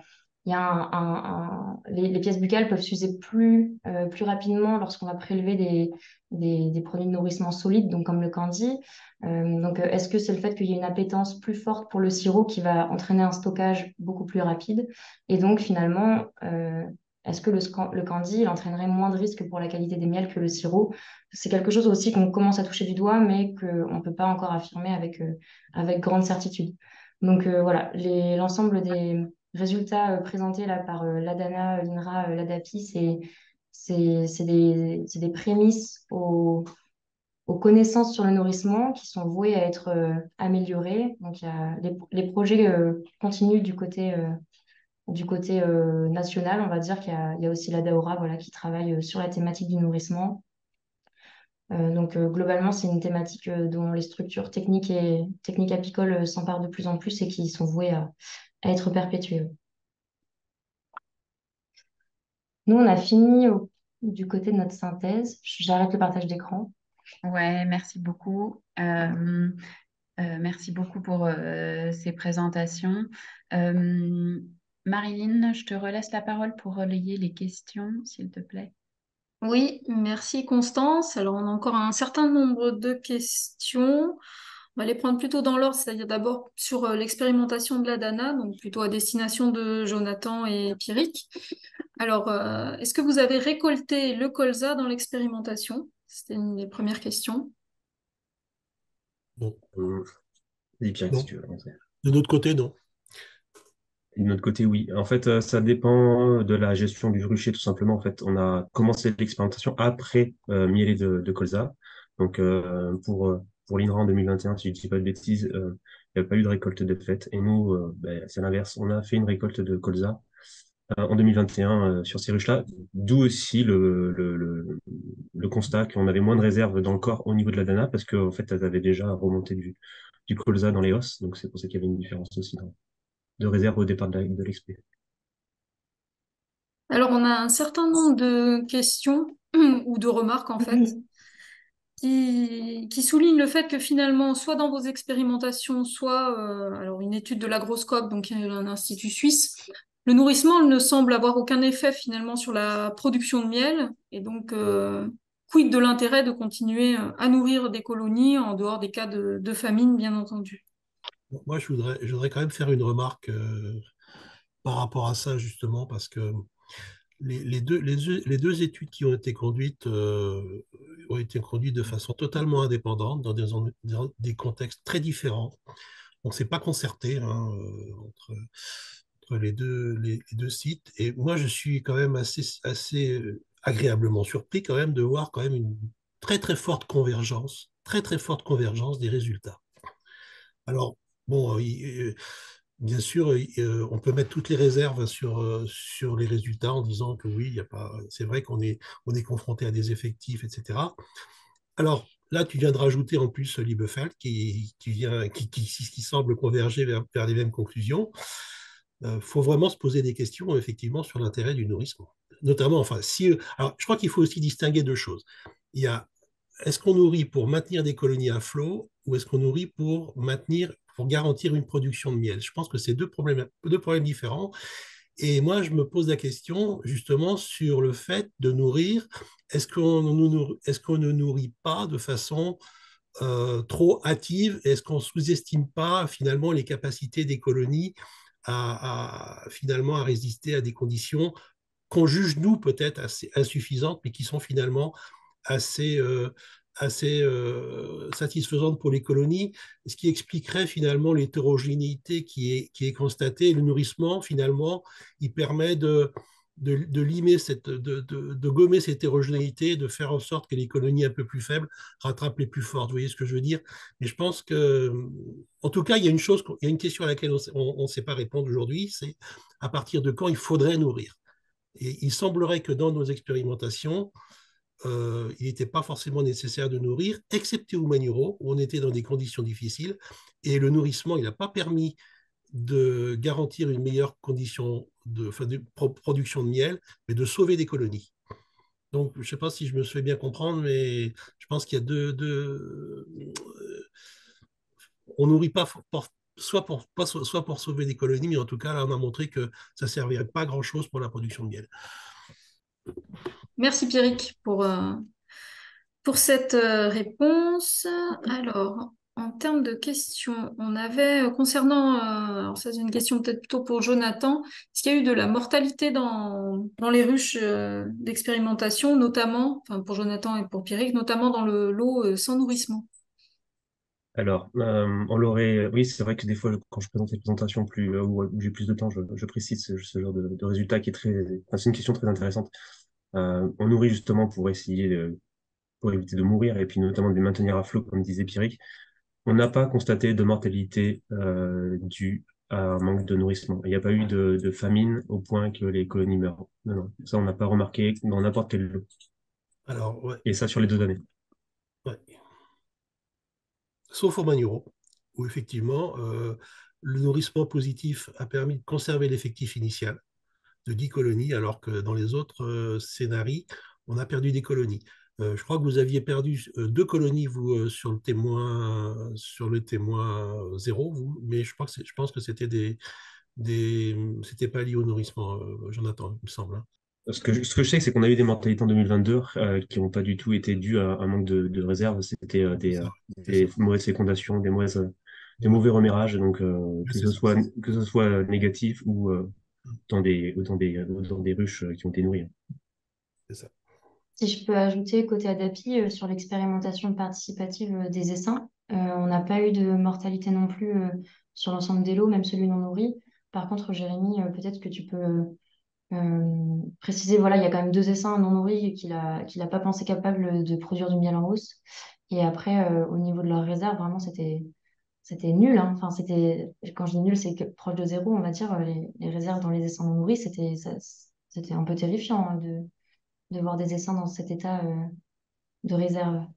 S8: il y a un, un- un- les, les pièces buccales peuvent s'user plus, euh, plus rapidement lorsqu'on va prélever des, des, des produits de nourrissement solides, donc comme le candy. Euh, donc, euh, est-ce que c'est le fait qu'il y ait une appétence plus forte pour le sirop qui va entraîner un stockage beaucoup plus rapide? Et donc, finalement, euh, est-ce que le, scan- le candy, il entraînerait moins de risques pour la qualité des miels que le sirop? C'est quelque chose aussi qu'on commence à toucher du doigt, mais qu'on ne peut pas encore affirmer avec, euh, avec grande certitude. Donc euh, voilà, les- l'ensemble des résultats euh, présentés là par euh, l'ADANA, l'I N R A, euh, l'ADAPI, c'est c'est- c'est des, c'est des prémices aux, aux connaissances sur le nourrissement qui sont vouées à être euh, améliorées. Donc il y a les, les projets euh, continuent du côté, euh, du côté euh, national, on va dire qu'il y a, il y a aussi l'ADAORA voilà, qui travaille euh, sur la thématique du nourrissement. Euh, donc euh, globalement, c'est une thématique euh, dont les structures techniques et techniques apicoles euh, s'emparent de plus en plus et qui sont vouées à, à être perpétuées. Nous, on a fini au- du côté de notre synthèse. J'arrête le partage d'écran.
S1: Ouais, merci beaucoup. Euh, euh, merci beaucoup pour euh, ces présentations. Euh, Marilyn, je te relaisse la parole pour relayer les questions, s'il te plaît.
S6: Oui, merci Constance. Alors, on a encore un certain nombre de questions. On va les prendre plutôt dans l'ordre, c'est-à-dire d'abord sur euh, l'expérimentation de la Dana, donc plutôt à destination de Jonathan et Pierrick. Alors, euh, est-ce que vous avez récolté le colza dans l'expérimentation? C'était une des premières questions.
S7: Non,
S3: Euh, Dis Pierre, si
S7: non.
S3: tu veux commencer.
S7: De notre côté, non.
S3: Et de notre côté, oui. En fait, euh, ça dépend de la gestion du rucher, tout simplement. En fait, on a commencé l'expérimentation après euh, Mielé de, de colza. Donc, euh, pour, euh, pour l'I N R A en deux mille vingt et un, si je ne dis pas de bêtises, euh, il n'y a pas eu de récolte de fait. Et nous, euh, ben, c'est l'inverse. On a fait une récolte de colza euh, en deux mille vingt et un euh, sur ces ruches-là. D'où aussi le, le, le, le constat qu'on avait moins de réserves dans le corps au niveau de la dana parce qu'en fait, elles avaient déjà remonté du, du colza dans les os. Donc, c'est pour ça qu'il y avait une différence aussi dans- de réserve au départ de la- de l'expé.
S6: Alors, on a un certain nombre de questions ou de remarques, en fait, qui, qui soulignent le fait que finalement, soit dans vos expérimentations, soit euh, alors une étude de l'agroscope, donc un institut suisse, le nourrissement ne semble avoir aucun effet finalement sur la production de miel. Et donc, euh, quid de l'intérêt de continuer euh, à nourrir des colonies en dehors des cas de, de famine, bien entendu.
S7: Moi, je voudrais, je voudrais quand même faire une remarque euh, par rapport à ça, justement, parce que les, les deux, les, deux, les deux études qui ont été conduites euh, ont été conduites de façon totalement indépendante, dans des, dans des contextes très différents. On ne s'est pas concerté hein, euh, entre, entre les, deux, les, les deux sites. Et moi, je suis quand même assez, assez euh, agréablement surpris quand même de voir quand même une très très forte convergence, très très forte convergence des résultats. Alors, bon, euh, il- euh, bien sûr, euh, on peut mettre toutes les réserves sur, euh, sur les résultats en disant que oui, il y a pas, c'est vrai qu'on est, on est confronté à des effectifs, et cetera. Alors, là, tu viens de rajouter en plus Liebefeld qui, qui, vient, qui, qui, qui semble converger vers, vers les mêmes conclusions. Il euh, faut vraiment se poser des questions, effectivement, sur l'intérêt du nourrissement. Notamment, enfin, si. Alors, je crois qu'il faut aussi distinguer deux choses. Il y a est-ce qu'on nourrit pour maintenir des colonies à flot ou est-ce qu'on nourrit pour maintenir, pour garantir une production de miel? Je pense que c'est deux problèmes, deux problèmes différents. Et moi, je me pose la question justement sur le fait de nourrir. Est-ce qu'on ne, est-ce qu'on ne nourrit pas de façon euh, trop hâtive? Est-ce qu'on ne sous-estime pas finalement les capacités des colonies à, à, finalement à résister à des conditions qu'on juge nous peut-être assez insuffisantes, mais qui sont finalement assez, euh, assez euh, satisfaisante pour les colonies, ce qui expliquerait finalement l'hétérogénéité qui est, qui est constatée. Le nourrissement, finalement, il permet de, de, de limer cette, de, de, de, gommer cette hétérogénéité, de faire en sorte que les colonies un peu plus faibles rattrapent les plus fortes. Vous voyez ce que je veux dire? Mais je pense que, en tout cas, il y a une chose, il y a une question à laquelle on ne sait pas répondre aujourd'hui, c'est à partir de quand il faudrait nourrir. Et il semblerait que dans nos expérimentations, euh, il n'était pas forcément nécessaire de nourrir, excepté au Manuro, où on était dans des conditions difficiles. Et le nourrissement, il n'a pas permis de garantir une meilleure condition de, enfin, de pro production de miel, mais de sauver des colonies. Donc, je ne sais pas si je me fais bien comprendre, mais je pense qu'il y a deux... deux euh, on nourrit pas soit pour, pas, soit, soit pour sauver des colonies, mais en tout cas, là, on a montré que ça ne servirait pas à grand-chose pour la production de miel.
S6: Merci Pierrick pour, euh, pour cette euh, réponse. Alors, en termes de questions, on avait euh, concernant, euh, alors ça c'est une question peut-être plutôt pour Jonathan, est-ce qu'il y a eu de la mortalité dans, dans les ruches euh, d'expérimentation, notamment, enfin pour Jonathan et pour Pierrick, notamment dans le lot euh, sans nourrissement?
S3: Alors, euh, on l'aurait. Oui, c'est vrai que des fois, quand je présente les présentations plus euh, où, où j'ai plus de temps, je, je précise ce, ce genre de, de résultat qui est très. Enfin, c'est une question très intéressante. Euh, on nourrit justement pour essayer de, pour éviter de mourir et puis notamment de les maintenir à flot, comme disait Pierrick. On n'a pas constaté de mortalité euh, due à un manque de nourrissement. Il n'y a pas eu de, de famine au point que les colonies meurent. Non, non. Ça, on n'a pas remarqué dans n'importe quel lot.
S7: Alors, ouais,
S3: Et ça sur les deux années.
S7: ouais. Sauf au Magnereau, où effectivement, euh, le nourrissement positif a permis de conserver l'effectif initial de dix colonies, alors que dans les autres euh, scénarios, on a perdu des colonies. Euh, je crois que vous aviez perdu euh, deux colonies, vous, euh, sur le témoin, sur le témoin euh, zéro, vous, mais je, crois que c'est- je pense que c'était des, des, c'était pas lié au nourrissement, euh, Jonathan, il me semble, hein.
S3: Ce que, je- ce que je sais, c'est qu'on a eu des mortalités en deux mille vingt-deux euh, qui n'ont pas du tout été dues à un manque de, de réserve. C'était euh,
S7: C'est
S3: des, euh,
S7: ça, c'est ça.
S3: des mauvaises fécondations, des mauvaises, euh, des
S7: Ouais,
S3: mauvais remérages, donc euh,
S7: ouais,
S3: que
S7: c'est
S3: ce
S7: ça.
S3: soit que ce soit négatif ou euh, dans des ou dans des ou dans des ruches euh, qui ont été nourries.
S7: C'est ça.
S8: Si je peux ajouter côté ADAPI euh, sur l'expérimentation participative euh, des essaims, euh, on n'a pas eu de mortalité non plus euh, sur l'ensemble des lots, même celui non nourri. Par contre, Jérémy, euh, peut-être que tu peux euh, préciser, voilà, il y a quand même deux essaims non nourris qu'il a, qu'il a pas pensé capable de produire du miel en hausse. Et après, euh, au niveau de leur réserve, vraiment, c'était, c'était nul, hein. Enfin, c'était, quand je dis nul, c'est que proche de zéro, on va dire, euh, les, les réserves dans les essaims non nourris, c'était, ça- c'était un peu terrifiant hein, de, de voir des essaims dans cet état euh, de réserve.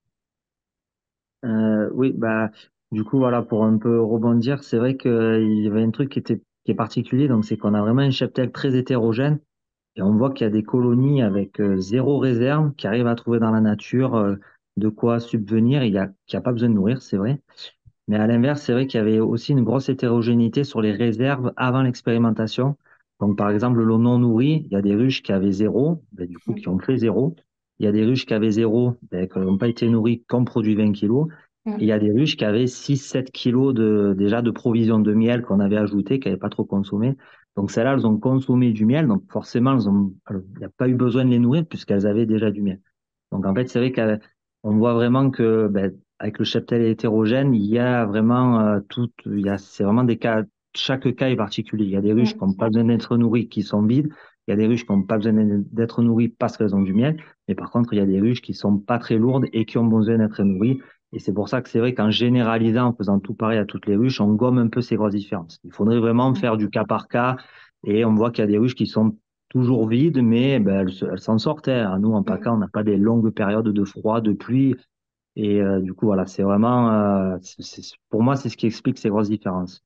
S4: Euh, oui, bah, du coup, voilà, pour un peu rebondir, c'est vrai qu'il y avait un truc qui était, qui est particulier, donc c'est qu'on a vraiment un cheptel très hétérogène et on voit qu'il y a des colonies avec euh, zéro réserve qui arrivent à trouver dans la nature euh, de quoi subvenir. Il y a, qu'il n'y a pas besoin de nourrir, c'est vrai. Mais à l'inverse, c'est vrai qu'il y avait aussi une grosse hétérogénéité sur les réserves avant l'expérimentation. Donc, par exemple, l'eau non nourrie, il y a des ruches qui avaient zéro, ben, du coup, qui ont fait zéro. Il y a des ruches qui avaient zéro, ben, qui n'ont pas été nourries, qui ont produit vingt kilos. Et il y
S8: Mm.
S4: a des ruches qui avaient six, sept kilos de, déjà de provisions de miel qu'on avait ajouté, qui n'avaient pas trop consommé. Donc, celles-là, elles ont consommé du miel. Donc, forcément, elles ont, alors, il n'y a pas eu besoin de les nourrir puisqu'elles avaient déjà du miel. Donc, en fait, c'est vrai qu'on voit vraiment que, ben, avec le cheptel hétérogène, il y a vraiment euh, tout, il y a, c'est vraiment des cas, chaque cas est particulier. Il y a des ruches qui
S8: Mm.
S4: n'ont pas besoin d'être nourries, qui sont vides. Il y a des ruches qui n'ont pas besoin d'être nourries parce qu'elles ont du miel. Mais par contre, il y a des ruches qui sont pas très lourdes et qui ont besoin d'être nourries. Et c'est pour ça que c'est vrai qu'en généralisant, en faisant tout pareil à toutes les ruches, on gomme un peu ces grosses différences. Il faudrait vraiment
S8: Mm.
S4: faire du cas par cas. Et on voit qu'il y a des ruches qui sont toujours vides, mais ben, elles, se- elles s'en sortent, hein. Nous, en PACA,
S8: Mm.
S4: on n'a pas des longues périodes de froid, de pluie. Et euh, du coup, voilà, c'est vraiment, euh, c'est- c'est- pour moi, c'est ce qui explique ces grosses différences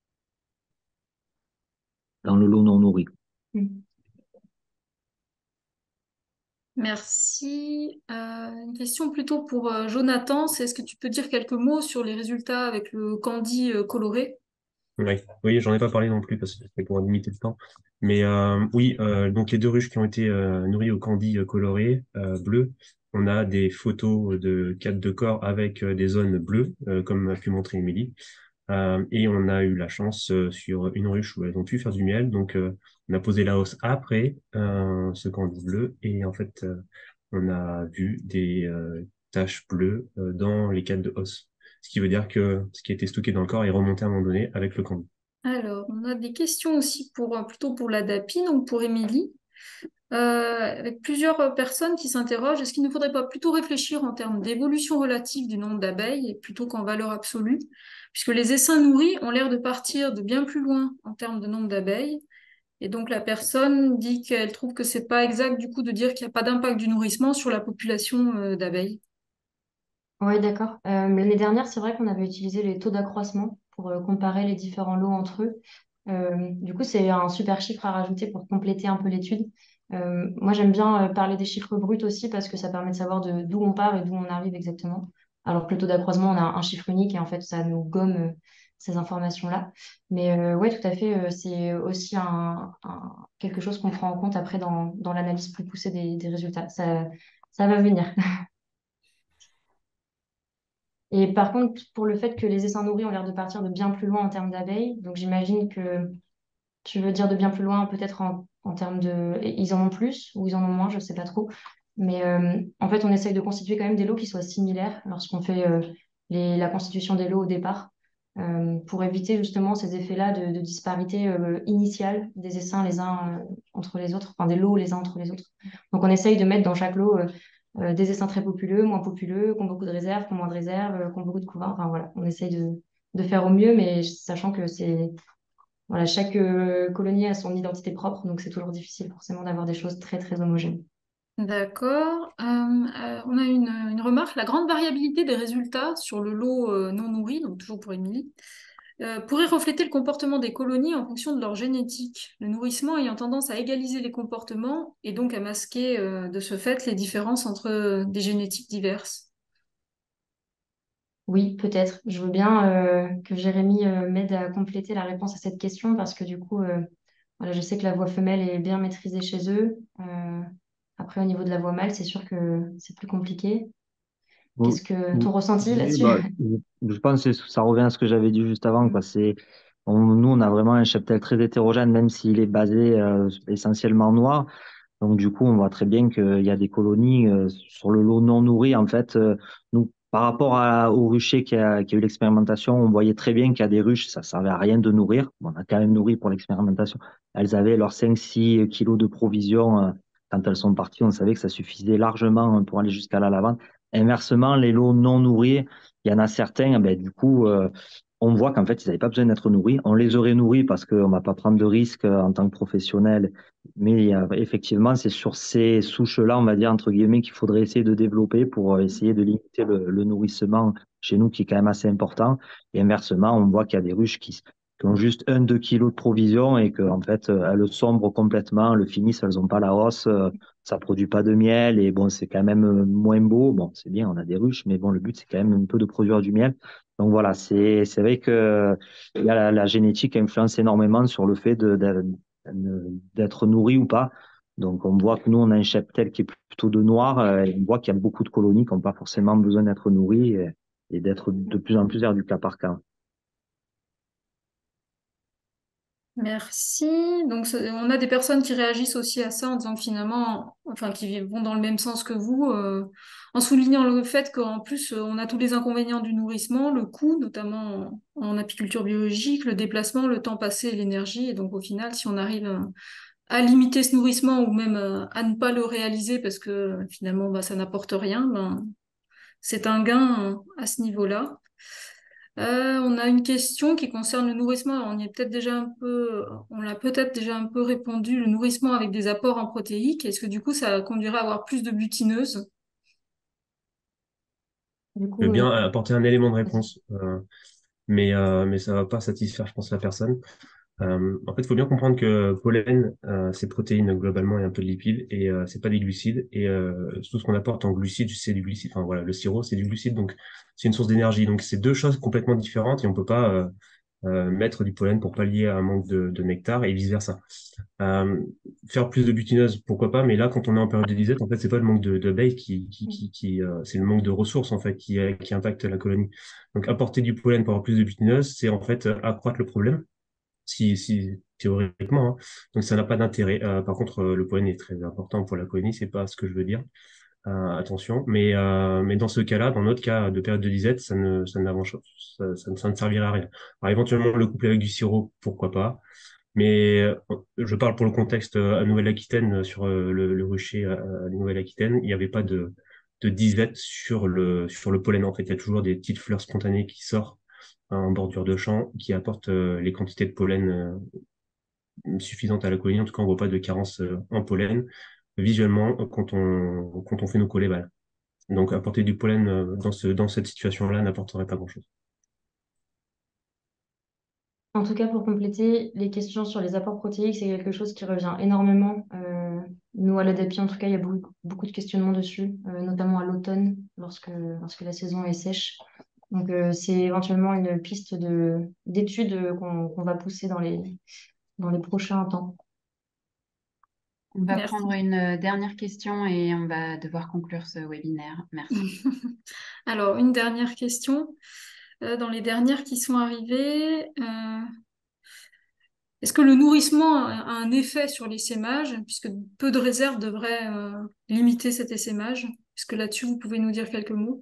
S4: dans le lot non nourri.
S8: Mm.
S6: Merci. Euh, une question plutôt pour euh, Jonathan, c'est est-ce que tu peux dire quelques mots sur les résultats avec le candy euh, coloré?
S3: Oui, oui, j'en ai pas parlé non plus parce que c'était pour limiter le temps. Mais euh, oui, euh, donc les deux ruches qui ont été euh, nourries au candy euh, coloré euh, bleu, on a des photos de cadres de corps avec euh, des zones bleues, euh, comme a pu montrer Émilie. Euh, et on a eu la chance euh, sur une ruche où elles ont pu faire du miel. Donc euh, on a posé la hausse après euh, ce candy bleu et en fait euh, on a vu des euh, taches bleues euh, dans les cadres de hausse. Ce qui veut dire que ce qui était stocké dans le corps est remonté à un moment donné avec le candy.
S6: Alors, on a des questions aussi pour, euh, plutôt pour la DAPI, donc pour Émilie, euh, avec plusieurs euh, personnes qui s'interrogent, est-ce qu'il ne faudrait pas plutôt réfléchir en termes d'évolution relative du nombre d'abeilles plutôt qu'en valeur absolue, puisque les essaims nourris ont l'air de partir de bien plus loin en termes de nombre d'abeilles, et donc la personne dit qu'elle trouve que c'est pas exact du coup de dire qu'il n'y a pas d'impact du nourrissement sur la population euh, d'abeilles.
S8: Oui, d'accord. Euh, l'année dernière, c'est vrai qu'on avait utilisé les taux d'accroissement pour euh, comparer les différents lots entre eux. Euh, du coup, c'est un super chiffre à rajouter pour compléter un peu l'étude. Euh, moi, j'aime bien euh, parler des chiffres bruts aussi parce que ça permet de savoir de d'où on part et d'où on arrive exactement. Alors que le taux d'accroissement, on a un chiffre unique et en fait, ça nous gomme ces informations-là. Mais euh, ouais, tout à fait, euh, c'est aussi un, un- quelque chose qu'on prend en compte après dans, dans l'analyse plus poussée des, des résultats. Ça, ça va venir. Et par contre, pour le fait que les essaims nourris ont l'air de partir de bien plus loin en termes d'abeilles, donc j'imagine que tu veux dire de bien plus loin, peut-être en, en termes de... Ils en ont plus ou ils en ont moins, je sais pas trop. Mais euh, en fait, on essaye de constituer quand même des lots qui soient similaires lorsqu'on fait euh, les- la constitution des lots au départ, euh, pour éviter justement ces effets-là de, de disparité euh, initiale des essaims les uns euh, entre les autres, enfin des lots les uns entre les autres. Donc on essaye de mettre dans chaque lot euh, euh, des essaims très populeux, moins populeux, qui ont beaucoup de réserves, qui ont moins de réserves, euh, qui ont beaucoup de couvains. Enfin voilà, on essaye de, de faire au mieux, mais sachant que c'est voilà, chaque euh, colonie a son identité propre, donc c'est toujours difficile forcément d'avoir des choses très très homogènes.
S6: D'accord. Euh, euh, on a une, une remarque. La grande variabilité des résultats sur le lot euh, non nourri, donc toujours pour Émilie, euh, pourrait refléter le comportement des colonies en fonction de leur génétique, le nourrissement ayant tendance à égaliser les comportements et donc à masquer euh, de ce fait les différences entre euh, des génétiques diverses.
S8: Oui, peut-être. Je veux bien euh, que Jérémy euh, m'aide à compléter la réponse à cette question parce que du coup, euh, voilà, je sais que la voix femelle est bien maîtrisée chez eux. Euh, après, au niveau de la voix mâle, c'est sûr que c'est plus compliqué.
S4: Vous-
S8: Qu'est-ce que ton
S4: vous-
S8: ressenti
S4: oui,
S8: là-dessus?
S4: bah, je je pense que ça revient à ce que j'avais dit juste avant, quoi. C'est, on- nous, on a vraiment un cheptel très hétérogène, même s'il est basé euh, essentiellement noir. Donc, du coup, on voit très bien qu'il y a des colonies euh, sur le lot non nourri. En fait, euh, nous, par rapport à, au rucher qui a, qui a eu l'expérimentation, on voyait très bien qu'il y a des ruches, ça servait à rien de nourrir. Bon, on a quand même nourri pour l'expérimentation. Elles avaient leurs cinq six kilos de provisions. euh, Quand elles sont parties, on savait que ça suffisait largement pour aller jusqu'à la lavande. Inversement, les lots non nourris, il y en a certains, eh ben, du coup, euh, on voit qu'en fait, ils n'avaient pas besoin d'être nourris. On les aurait nourris parce qu'on ne va pas prendre de risques euh, en tant que professionnel. Mais euh, effectivement, c'est sur ces souches-là, on va dire, entre guillemets, qu'il faudrait essayer de développer pour euh, essayer de limiter le, le nourrissement chez nous, qui est quand même assez important. Et inversement, on voit qu'il y a des ruches qui, qui ont juste un, deux kilos de provision et qu'en fait, euh, elles sombrent complètement, elles finissent, elles n'ont pas la hausse, euh, ça produit pas de miel et bon, c'est quand même euh, moins beau. Bon, c'est bien, on a des ruches, mais bon, le but, c'est quand même un peu de produire du miel. Donc voilà, c'est c'est vrai que euh, la, la génétique influence énormément sur le fait de, de- d'être nourri ou pas. Donc on voit que nous, on a un cheptel qui est plutôt de noir, euh, et on voit qu'il y a beaucoup de colonies qui n'ont pas forcément besoin d'être nourries et, et d'être de plus en plus vers du cas par cas.
S6: Merci. Donc, c'est- on a des personnes qui réagissent aussi à ça en disant que finalement, enfin, qui vont dans le même sens que vous, euh, en soulignant le fait qu'en plus, euh, on a tous les inconvénients du nourrissement, le coût, notamment en, en apiculture biologique, le déplacement, le temps passé et l'énergie. Et donc, au final, si on arrive à, à limiter ce nourrissement ou même euh, à ne pas le réaliser parce que finalement, bah, ça n'apporte rien, ben, c'est un gain euh, à ce niveau-là. Euh, on a une question qui concerne le nourrissement. Alors, on y est peut-être déjà un peu, on l'a peut-être déjà un peu répondu. Le nourrissement avec des apports en protéiques. Est-ce que du coup, ça conduirait à avoir plus de butineuses?
S8: Du
S3: Je veux
S8: coup,
S3: bien
S8: euh,
S3: apporter un élément de
S8: vas-y.
S3: réponse, euh, mais, euh, mais ça va pas satisfaire, je pense, la personne. Euh, en fait, il faut bien comprendre que pollen, euh, c'est protéines globalement et un peu de lipides, et euh, c'est pas des glucides. Et euh, tout ce qu'on apporte en glucides, c'est du glucide. Enfin voilà, le sirop, c'est du glucide, donc c'est une source d'énergie. Donc c'est deux choses complètement différentes, et on peut pas euh, euh, mettre du pollen pour pallier à un manque de, de nectar et vice versa. Euh, Faire plus de butineuses, pourquoi pas, mais là, quand on est en période de disette, en fait, c'est pas le manque de d'abeilles qui, qui, qui, qui euh, c'est le manque de ressources en fait qui, euh, qui impacte la colonie. Donc apporter du pollen pour avoir plus de butineuses, c'est en fait euh, accroître le problème si, si théoriquement, hein. Donc ça n'a pas d'intérêt. Euh, par contre, euh, le pollen est très important pour la colonie, c'est pas ce que je veux dire. Euh, attention, mais euh, mais dans ce cas-là, dans notre cas de période de disette, ça ne ça n'avance ça, ça, ne ça ne servira à rien. Alors éventuellement le coupler avec du sirop, pourquoi pas. Mais euh, je parle pour le contexte euh, à Nouvelle-Aquitaine, euh, sur euh, le, le rucher à, à Nouvelle-Aquitaine, il n'y avait pas de de disette sur le sur le pollen. En fait, il y a toujours des petites fleurs spontanées qui sortent en bordure de champ qui apportent euh, les quantités de pollen euh, suffisante à la colonie. En tout cas, on voit pas de carence euh, en pollen visuellement euh, quand on, quand on fait nos collets balles. Donc, apporter du pollen euh, dans ce, dans cette situation-là n'apporterait pas grand-chose.
S8: En tout cas, pour compléter, les questions sur les apports protéiques, c'est quelque chose qui revient énormément. Euh, nous, à l'A D A P I, en tout cas, il y a beaucoup, beaucoup de questionnements dessus, euh, notamment à l'automne, lorsque, lorsque la saison est sèche. Donc, euh, c'est éventuellement une piste de, d'études euh, qu'on qu'on va pousser dans les, dans les prochains temps.
S1: On va prendre
S6: Merci.
S1: une euh, dernière question et on va devoir conclure ce webinaire. Merci.
S6: Alors, une dernière question. Euh, dans les dernières qui sont arrivées, euh, est-ce que le nourrissement a a un effet sur l'essaimage, puisque peu de réserves devraient euh, limiter cet essaimage? Est-ce que là-dessus, vous pouvez nous dire quelques mots?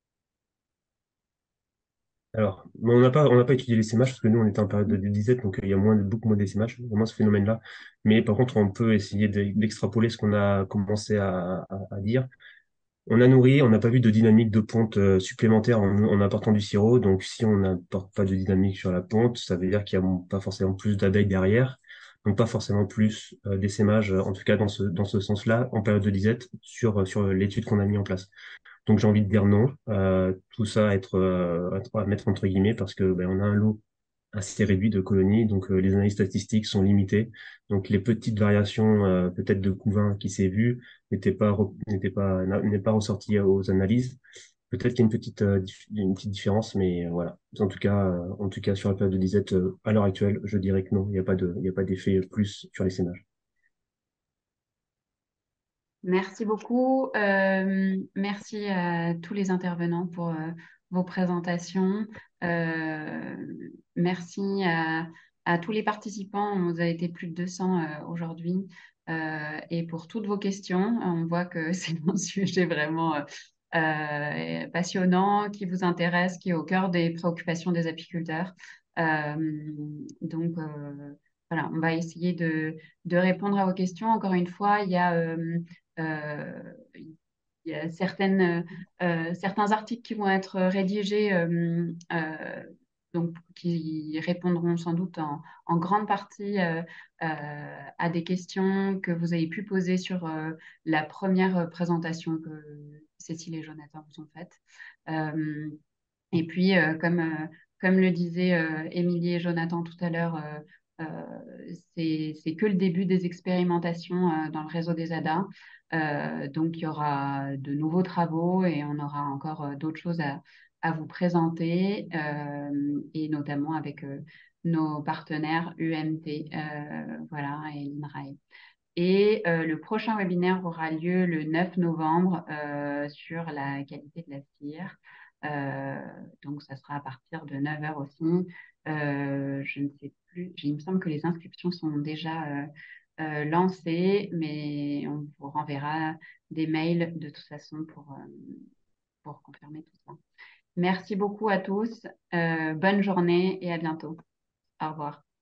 S3: Alors, bon, on n'a pas, on n'a pas étudié l'essaimage parce que nous, on était en période de disette, donc euh, il y a moins de, beaucoup moins d'essaimage, il y a moins ce phénomène-là. Mais par contre, on peut essayer d'e- d'extrapoler ce qu'on a commencé à, à- à dire. On a nourri, on n'a pas vu de dynamique de ponte euh, supplémentaire en, en apportant du sirop. Donc, si on n'apporte pas de dynamique sur la ponte, ça veut dire qu'il n'y a pas forcément plus d'abeilles derrière. Donc, pas forcément plus euh, d'essaimage, euh, en tout cas dans ce, dans ce sens-là, en période de disette, sur, sur l'étude qu'on a mis en place. Donc j'ai envie de dire non. Euh, tout ça à être, euh, à être- à mettre entre guillemets parce que ben, on a un lot assez réduit de colonies, donc euh, les analyses statistiques sont limitées. Donc les petites variations euh, peut-être de couvain qui s'est vu n'étaient pas re- n'étaient pas n'a- n'est pas ressorti aux analyses. Peut-être qu'il y a une petite euh, dif- une petite différence, mais euh, voilà. En tout cas, euh, en tout cas sur la période de disette euh, à l'heure actuelle, je dirais que non, il n'y a pas de il y a pas d'effet plus sur les sémages.
S1: Merci beaucoup. Euh, merci à tous les intervenants pour euh, vos présentations. Euh, merci à, à tous les participants. On a été plus de deux cents euh, aujourd'hui. Euh, et pour toutes vos questions, on voit que c'est un sujet vraiment euh, euh, passionnant, qui vous intéresse, qui est au cœur des préoccupations des apiculteurs. Euh, donc, euh, voilà, on va essayer de, de répondre à vos questions. Encore une fois, il y a... euh, euh, il y a certaines, euh, certains articles qui vont être rédigés, euh, euh, donc, qui répondront sans doute en, en grande partie euh, euh, à des questions que vous avez pu poser sur euh, la première présentation que Cécile et Jonathan vous ont faite. Euh, et puis, euh, comme, euh, comme le disaient euh, Émilie et Jonathan tout à l'heure, euh, euh, c'est, c'est que le début des expérimentations euh, dans le réseau des A D A. Euh, donc, il y aura de nouveaux travaux et on aura encore euh, d'autres choses à, à vous présenter, euh, et notamment avec euh, nos partenaires U M T, euh, voilà, et l'INRAE. Et euh, le prochain webinaire aura lieu le neuf novembre euh, sur la qualité de la cire. Euh, donc, ça sera à partir de neuf heures aussi. Euh, je ne sais plus, il me semble que les inscriptions sont déjà euh, euh, lancées, mais on vous renverra des mails de toute façon pour, euh, pour confirmer tout ça. Merci beaucoup à tous. Euh, bonne journée et à bientôt. Au revoir.